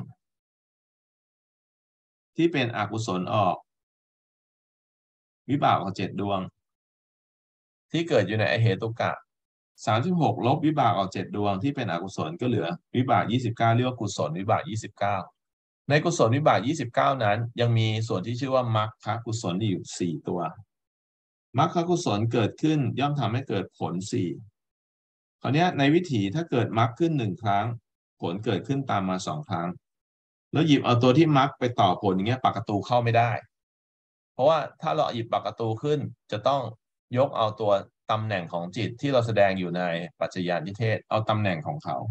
Speaker 1: ที่เป็นอกุศลออกวิบากออกเจ็ดดวงที่เกิดอยู่ในอเหตุกะสามสิบหกลบวิบากออกเจ็ดดวงที่เป็นอกุศลก็เหลือวิบากยี่สิบเก้าเรียกว่ากุศลวิบากยี่สิบเก้าในกุศลวิบากยี่สิบเก้านั้นยังมีส่วนที่ชื่อว่ามรรคกุศลอยู่สี่ตัวมรรคกุศลเกิดขึ้นย่อมทำให้เกิดผลสี่คราวนี้ในวิถีถ้าเกิดมรรคขึ้นหนึ่งครั้งผลเกิดขึ้นตามมาสองครั้งแล้วหยิบเอาตัวที่มรรคไปต่อผลอย่างเงี้ยปากประตูเข้าไม่ได้เพราะว่าถ้าเราหยิบปากประตูขึ้นจะต้องยกเอาตัวตำแหน่งของจิตที่เราแสดงอยู่ในปัจจญานิเทศเอาตำแหน่งของเขา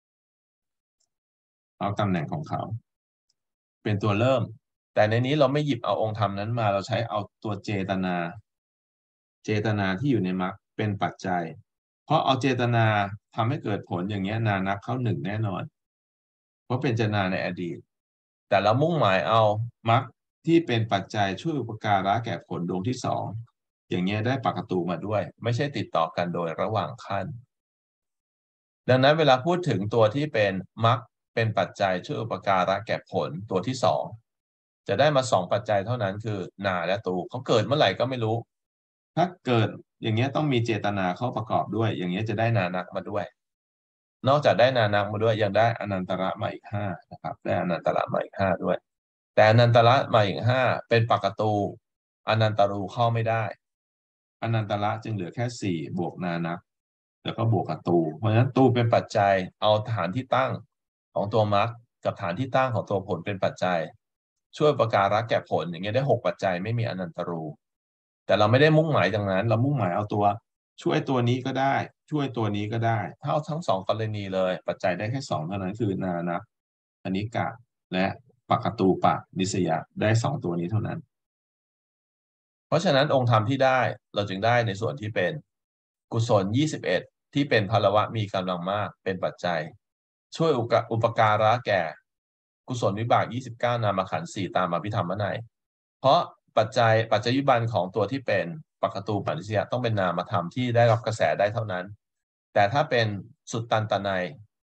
Speaker 1: เอาตำแหน่งของเขาเป็นตัวเริ่มแต่ในนี้เราไม่หยิบเอาองค์ธรรมนั้นมาเราใช้เอาตัวเจตนาเจตนาที่อยู่ในมรรคเป็นปัจจัยเพราะเอาเจตนาทำให้เกิดผลอย่างเงี้ยนานับเข้าหนึ่งแน่นอนเพราะเป็นเจตนาในอดีตแต่เรามุ่งหมายเอามรรคที่เป็นปัจจัยช่วยอุปการะแก่ผลดวงที่สองอย่างเงี้ยได้ปากตูมาด้วยไม่ใช่ติดต่อกันโดยระหว่างขั้นดังนั้นเวลาพูดถึงตัวที่เป็นมรรคเป็นปัจจัยช่วยอุปการะแก่ผลตัวที่สองจะได้มาสองปัจจัยเท่านั้นคือนาและตูเขาเกิดเมื่อไหร่ก็ไม่รู้ถ้าเกิดอย่างเงี้ยต้องมีเจตนาเข้าประกอบด้วยอย่างเงี้ยจะได้นานักมาด้วยนอกจากได้นานักมาด้วยยังได้อนันตระมาอีกห้านะครับได้อนันตระมาอีกห้าด้วยแต่อนันตระมาอีกห้าเป็นปากตูอนันตรูเข้าไม่ได้อนันตระจึงเหลือแค่สี่บวกนานักแล้วก็บวกกับตูเพราะฉะนั้นตูเป็นปัจจัยเอาฐานที่ตั้งของตัวมรรคกับฐานที่ตั้งของตัวผลเป็นปัจจัยช่วยประการะแก่ผลอย่างเงี้ยได้หกปัจจัยไม่มีอนันตรูแต่เราไม่ได้มุ่งหมายดังนั้นเรามุ่งหมายเอาตัวช่วยตัวนี้ก็ได้ช่วยตัวนี้ก็ได้เท่าทั้งสองกรณีเลยปัจจัยได้แค่สองเท่านั้นคือนานะอนิกะและปกตูปะนิสยะได้สองตัวนี้เท่านั้นเพราะฉะนั้นองค์ธรรมที่ได้เราจึงได้ในส่วนที่เป็นกุศลยี่สิบเอ็ดที่เป็นพลวะมีกำลังมากเป็นปัจจัยช่วยอุปการะแก่กุศลวิบากยี่สิบเก้านามขันธ์สี่ตามอภิธรรมนัยเพราะปัจจัยปัจจัยวิบันของตัวที่เป็นปกตูปนิสยะต้องเป็นนามธรรมที่ได้รับกระแสได้เท่านั้นแต่ถ้าเป็นสุตตันตนัย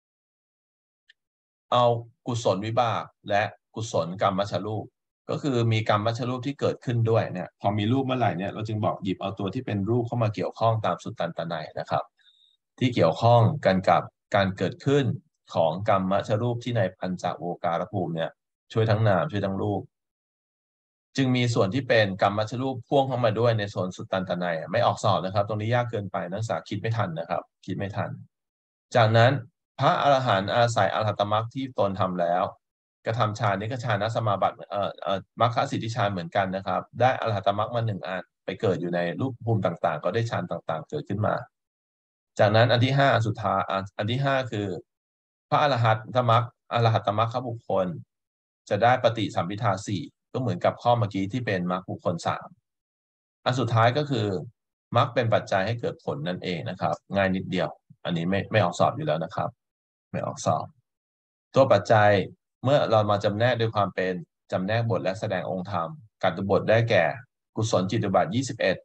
Speaker 1: เอากุศลวิบากและกุศลกรรมมัชรูปก็คือมีกรรมมัชรูปที่เกิดขึ้นด้วยเนี่ยพอมีรูปเมื่อไหร่เนี่ยเราจึงบอกหยิบเอาตัวที่เป็นรูปเข้ามาเกี่ยวข้องตามสุตตันตนัยนะครับที่เกี่ยวข้องกันกับการเกิดขึ้นของกรรมมัชรูปที่ในปัญจโวการภูมิเนี่ยช่วยทั้งนามช่วยทั้งรูปจึงมีส่วนที่เป็นกรรมมัชรูปพ่วงเข้ามาด้วยในส่วนสุตตันตนัยไม่ออกสอบนะครับตรงนี้ยากเกินไปนักศึกษาคิดไม่ทันนะครับคิดไม่ทันจากนั้นพระอรหันต์อาศัยอรหัตมรรคที่ตนทำแล้วกระทำฌานนี้ก็ฌานสมาบัติเอ่อเอ่อมรรคสิทธิฌานเหมือนกันนะครับได้อรหัตมรรคมาหนึ่งอันไปเกิดอยู่ในรูปภูมิต่างๆก็ได้ฌานต่างๆเกิดขึ้นมาจากนั้นอันที่ห้าอันสุดท้ายอันที่ห้าคือพระอรหัตมรรคอรหัตมรรคบุคคลจะได้ปฏิสัมภิทาสี่ก็เหมือนกับข้อเมื่อกี้ที่เป็นมรรคบุคคลสามอันสุดท้ายก็คือมรรคเป็นปัจจัยให้เกิดผลนั่นเองนะครับง่ายนิดเดียวอันนี้ไม่ไม่ออกสอบอยู่แล้วนะครับไม่ออกสอบตัวปัจจัยเมื่อเรามาจำแนกด้วยความเป็นจำแนกบทและแสดงองค์ธรรมกัตตุบทได้แก่กุศลจิตตุบาทยี่สิบเอ็ด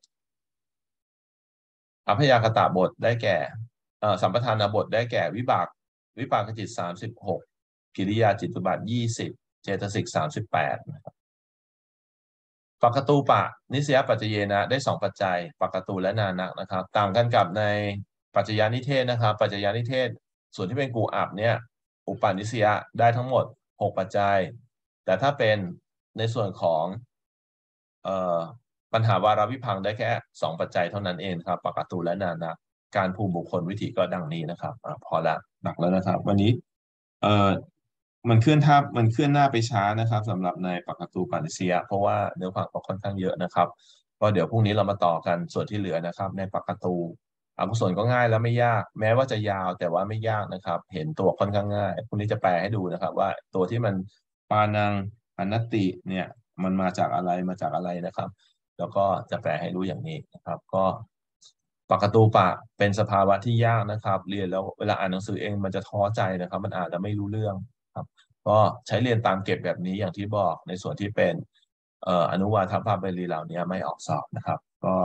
Speaker 1: อพยากตบทได้แก่สัมปทานบทได้แก่วิบากวิปากจิตสามสิบหกกิริยาจิตตุบาทยี่สิบเจตสิกสามสิบแปดปกตูปะนิสยปัจจเยนะได้สองปัจจัยปกตูและนานะนะครับต่างกันกับในปัจจญานิเทศนะครับปัจจญานิเทศส่วนที่เป็นกูอับเนี่ยอุปาณิสยะได้ทั้งหมดหกปัจจัยแต่ถ้าเป็นในส่วนของเอ่อปัญหาวาระวิพังได้แค่สองปัจจัยเท่านั้นเองครับปกตูและนานะการภูมิบุคคลวิถีก็ดังนี้นะครับอพอละหนักแล้วนะครับวันนี้เอ่อมันเคลื่อนทับมันเคลื่อนหน้าไปช้านะครับสำหรับในปกตูปาณิสยะเพราะว่าเนื้อความก็ค่อนข้างเยอะนะครับก็เดี๋ยวพรุ่งนี้เรามาต่อกันส่วนที่เหลือนะครับในปกตูอกุศลก็ง่ายแล้วไม่ยากแม้ว่าจะยาวแต่ว่าไม่ยากนะครับเห็นตัวค่อนข้างง่ายพรุ่งนี้จะแปลให้ดูนะครับว่าตัวที่มันปานังอนัตติเนี่ยมันมาจากอะไรมาจากอะไรนะครับแล้วก็จะแปลให้รู้อย่างนี้นะครับก็ปกตูปะเป็นสภาวะที่ยากนะครับเรียนแล้วเวลาอ่านหนังสือเองมันจะท้อใจนะครับมันอาจจะไม่รู้เรื่องครับก็ใช้เรียนตามเก็บแบบนี้อย่างที่บอกในส่วนที่เป็นเอ่ออนุวาทภาพเบรีเหล่านี้ไม่ออกสอบนะครับก็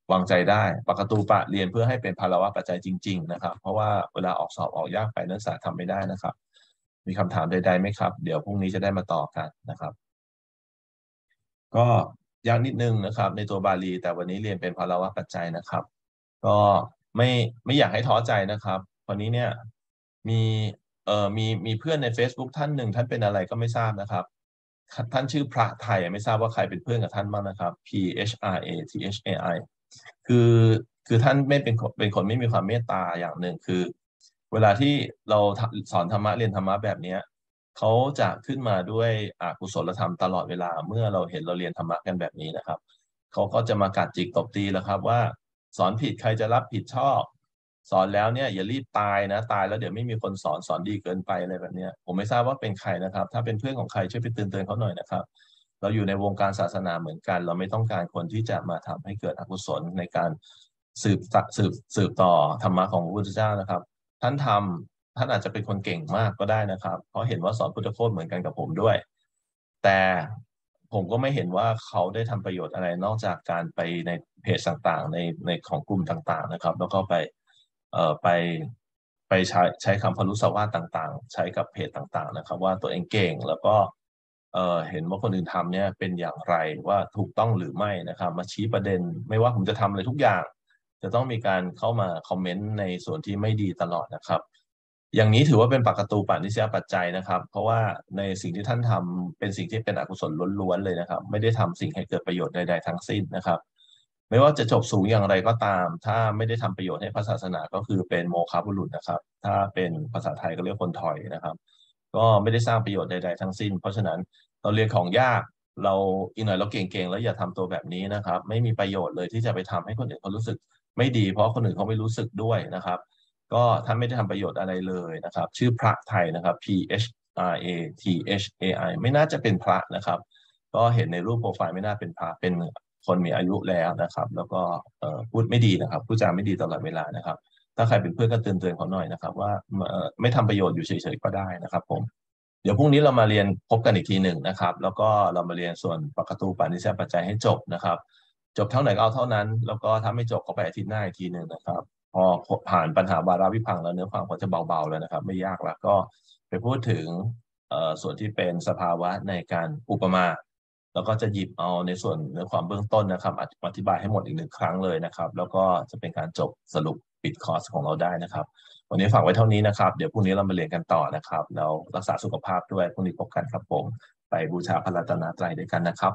Speaker 1: วางใจได้ปกตูปะเรียนเพื่อให้เป็นภาระปัจจัยจริงๆนะครับเพราะว่าเวลาออกสอบออกยากไปนักศึกษาทำไม่ได้นะครับมีคำถามใดๆไหมครับเดี๋ยวพรุ่งนี้จะได้มาต่อกันนะครับก็ยากนิดนึงนะครับในตัวบาลีแต่วันนี้เรียนเป็นภาระปัจจัยนะครับก็ไม่ไม่อยากให้ท้อใจนะครับวันนี้เนี่ยมีเอ่อมีมีเพื่อนใน Facebook ท่านหนึ่งท่านเป็นอะไรก็ไม่ทราบนะครับท่านชื่อพระไทยไม่ทราบว่าใครเป็นเพื่อนกับท่านบ้างนะครับ P H R A T H A I คือคือท่านไม่เป็นเป็นคนไม่มีความเมตตาอย่างหนึ่งคือ เวลาที่เราสอนธรรมะเรียนธรรมะแบบนี้เขาจะขึ้นมาด้วยอกุศลธรรมตลอดเวลาเมื่อเราเห็นเราเรียนธรรมะกันแบบนี้นะครับเขาก็จะมากัดจิกตบตีแล้วครับว่าสอนผิดใครจะรับผิดชอบสอนแล้วเนี่ยอย่ารีบตายนะตายแล้วเดี๋ยวไม่มีคนสอนสอนดีเกินไปอะไรแบบนี้ผมไม่ทราบว่าเป็นใครนะครับถ้าเป็นเพื่อนของใครช่วยไปเตือนเตือนเขาหน่อยนะครับเราอยู่ในวงการศาสนาเหมือนกันเราไม่ต้องการคนที่จะมาทำให้เกิดอกุศลในการสืบสืบสืบต่อธรรมะของพระพุทธเจ้านะครับท่านทำท่านอาจจะเป็นคนเก่งมากก็ได้นะครับเพราะเห็นว่าสอนพุทธโคตรเหมือนกันกับผมด้วยแต่ผมก็ไม่เห็นว่าเขาได้ทำประโยชน์อะไรนอกจากการไปในเพจต่างๆในในของกลุ่มต่างๆนะครับแล้วก็ไปเอ่อไปไปใช้ใช้คำพลุสวาทต่างๆใช้กับเพจต่างๆนะครับว่าตัวเองเก่งแล้วก็เอ่อเห็นว่าคนอื่นทำเนี่ยเป็นอย่างไรว่าถูกต้องหรือไม่นะครับมาชี้ประเด็นไม่ว่าผมจะทำอะไรทุกอย่างจะต้องมีการเข้ามาคอมเมนต์ในส่วนที่ไม่ดีตลอดนะครับอย่างนี้ถือว่าเป็นปากตูปนิสยปัจจัยนะครับเพราะว่าในสิ่งที่ท่านทำเป็นสิ่งที่เป็นอกุศลล้วนๆเลยนะครับไม่ได้ทำสิ่งให้เกิดประโยชน์ใดๆทั้งสิ้นนะครับไม่ว่าจะจบสูงอย่างไรก็ตามถ้าไม่ได้ทำประโยชน์ให้พระศาสนาก็คือเป็นโมฆะบุรุษนะครับถ้าเป็นภาษาไทยก็เรียกคนถอยนะครับก็ไม่ได้สร้างประโยชน์ใดๆทั้งสิ้นเพราะฉะนั้นเราเรียนของยากเราอีกหน่อยเราเก่งๆแล้วอย่าทำตัวแบบนี้นะครับไม่มีประโยชน์เลยที่จะไปทำให้คนอื่นเขารู้สึกไม่ดีเพราะคนอื่นเขาไม่รู้สึกด้วยนะครับก็ท่านไม่ได้ทำประโยชน์อะไรเลยนะครับชื่อพระไทยนะครับ P H R A T H A I ไม่น่าจะเป็นพระนะครับก็เห็นในรูปโปรไฟล์ไม่น่าเป็นพระเป็นคนมีอายุแล้วนะครับแล้วก็พูดไม่ดีนะครับพูดจาไม่ดีตลอดเวลานะครับถ้าใครเป็นเพื่อนก็เตือนเตือนเขาหน่อยนะครับว่าไม่ทำประโยชน์อยู่เฉยๆก็ได้นะครับผมเดี๋ยวพรุ่งนี้เรามาเรียนพบกันอีกทีหนึ่งนะครับแล้วก็เรามาเรียนส่วนปกตูปานิสยปัจจัยให้จบนะครับจบเท่าไหร่ก็เอาเท่านั้นแล้วก็ถ้าไม่จบก็ไปอาทิตย์หน้าอีกทีหนึ่งนะครับพอผ่านปัญหาวาระวิพังค์แล้วเนื้อความก็จะเบาๆแล้วนะครับไม่ยากแล้วก็ไปพูดถึงส่วนที่เป็นสภาวะในการอุปมาแล้วก็จะหยิบเอาในส่วนเนื้อความเบื้องต้นนะครับอธิบายให้หมดอีกหนึ่งครั้งเลยนะครับแล้วก็จะเป็นการจบสรุปปิดคอร์สของเราได้นะครับวันนี้ฝากไว้เท่านี้นะครับเดี๋ยวพรุ่งนี้เรามาเรียนกันต่อนะครับแล้วรักษาสุขภาพด้วยพรุ่งนี้พบกันครับผมไปบูชาพระรัตนตรัยด้วยกันนะครับ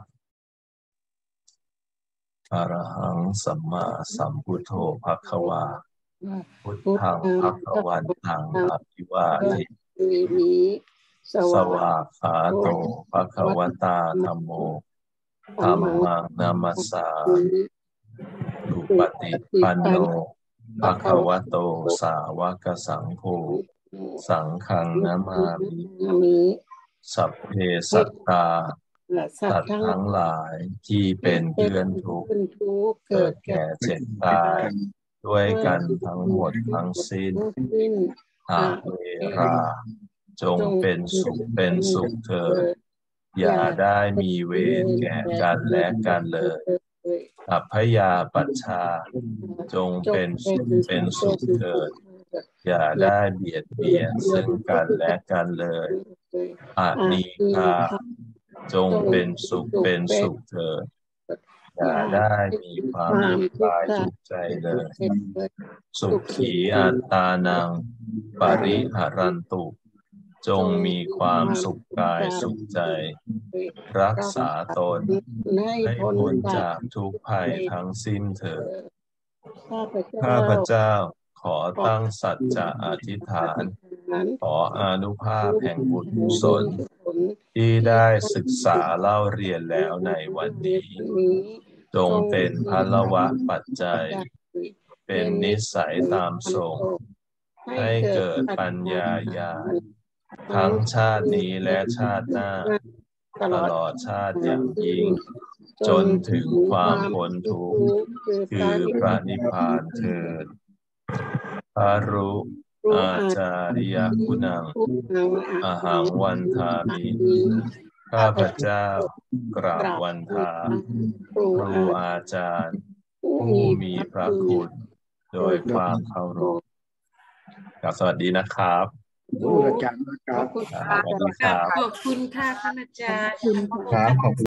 Speaker 1: อะระหังสัมมาสัมพุทโธภควาพุทธังภควันตังอภิวาเทมิสวากขาโตภควตาธัมโมธัมมังนามัสสามิสุปฏิปันโนภควโตสาวกสังโฆสังฆังนามามิสัพเพสัตตาสัตว์ทั้งหลายที่เป็นเพื่อนทุกข์เกิดแก่เจ็บตายด้วยกันทั้งหมดทั้งสิ้นอาเวราจงเป็นสุขเป็นสุขเถิดอย่าได้มีเวรแก่กันและกันเลยอัพพยาปัชชาจงเป็นสุขเป็นสุขเถิดอย่าได้เบียดเบียนซึ่งกันและกันเลยอานิคาจงเป็นสุขเป็นสุขเถิดอย่าได้มีความวุ่นวายทุกข์ใจเลยสุขีอัตตานังปริหารันตุจงมีความสุขกายสุขใจรักษาตนให้พ้นจากทุกภัยทั้งสิ้นเถิดข้าพเจ้าขอตั้งสัจจะอธิษฐานขออานุภาพแห่งบุญกุศลที่ได้ศึกษาเล่าเรียนแล้วในวันนี้จงเป็นพลวะปัจจัยเป็นนิสัยตามส่งให้เกิดปัญญาญาณทั้งชาตินี้และชาติหน้าตลอดชาติอย่างยิ่งจนถึงความพ้นทุกข์คือพระนิพพานเถิดพารุอาจาริยคุณังอหังวันทามิข้าพเจ้ากราบวันทาครูอาจารย์ผู้มีพระคุณโดยความเคารพครับสวัสดีนะครับ
Speaker 2: ผู้อาจารย์นะครับ
Speaker 1: สวัสดีครับ
Speaker 3: ขอบคุณค่ะท่านอาจารย์
Speaker 2: ครับขอบคุณ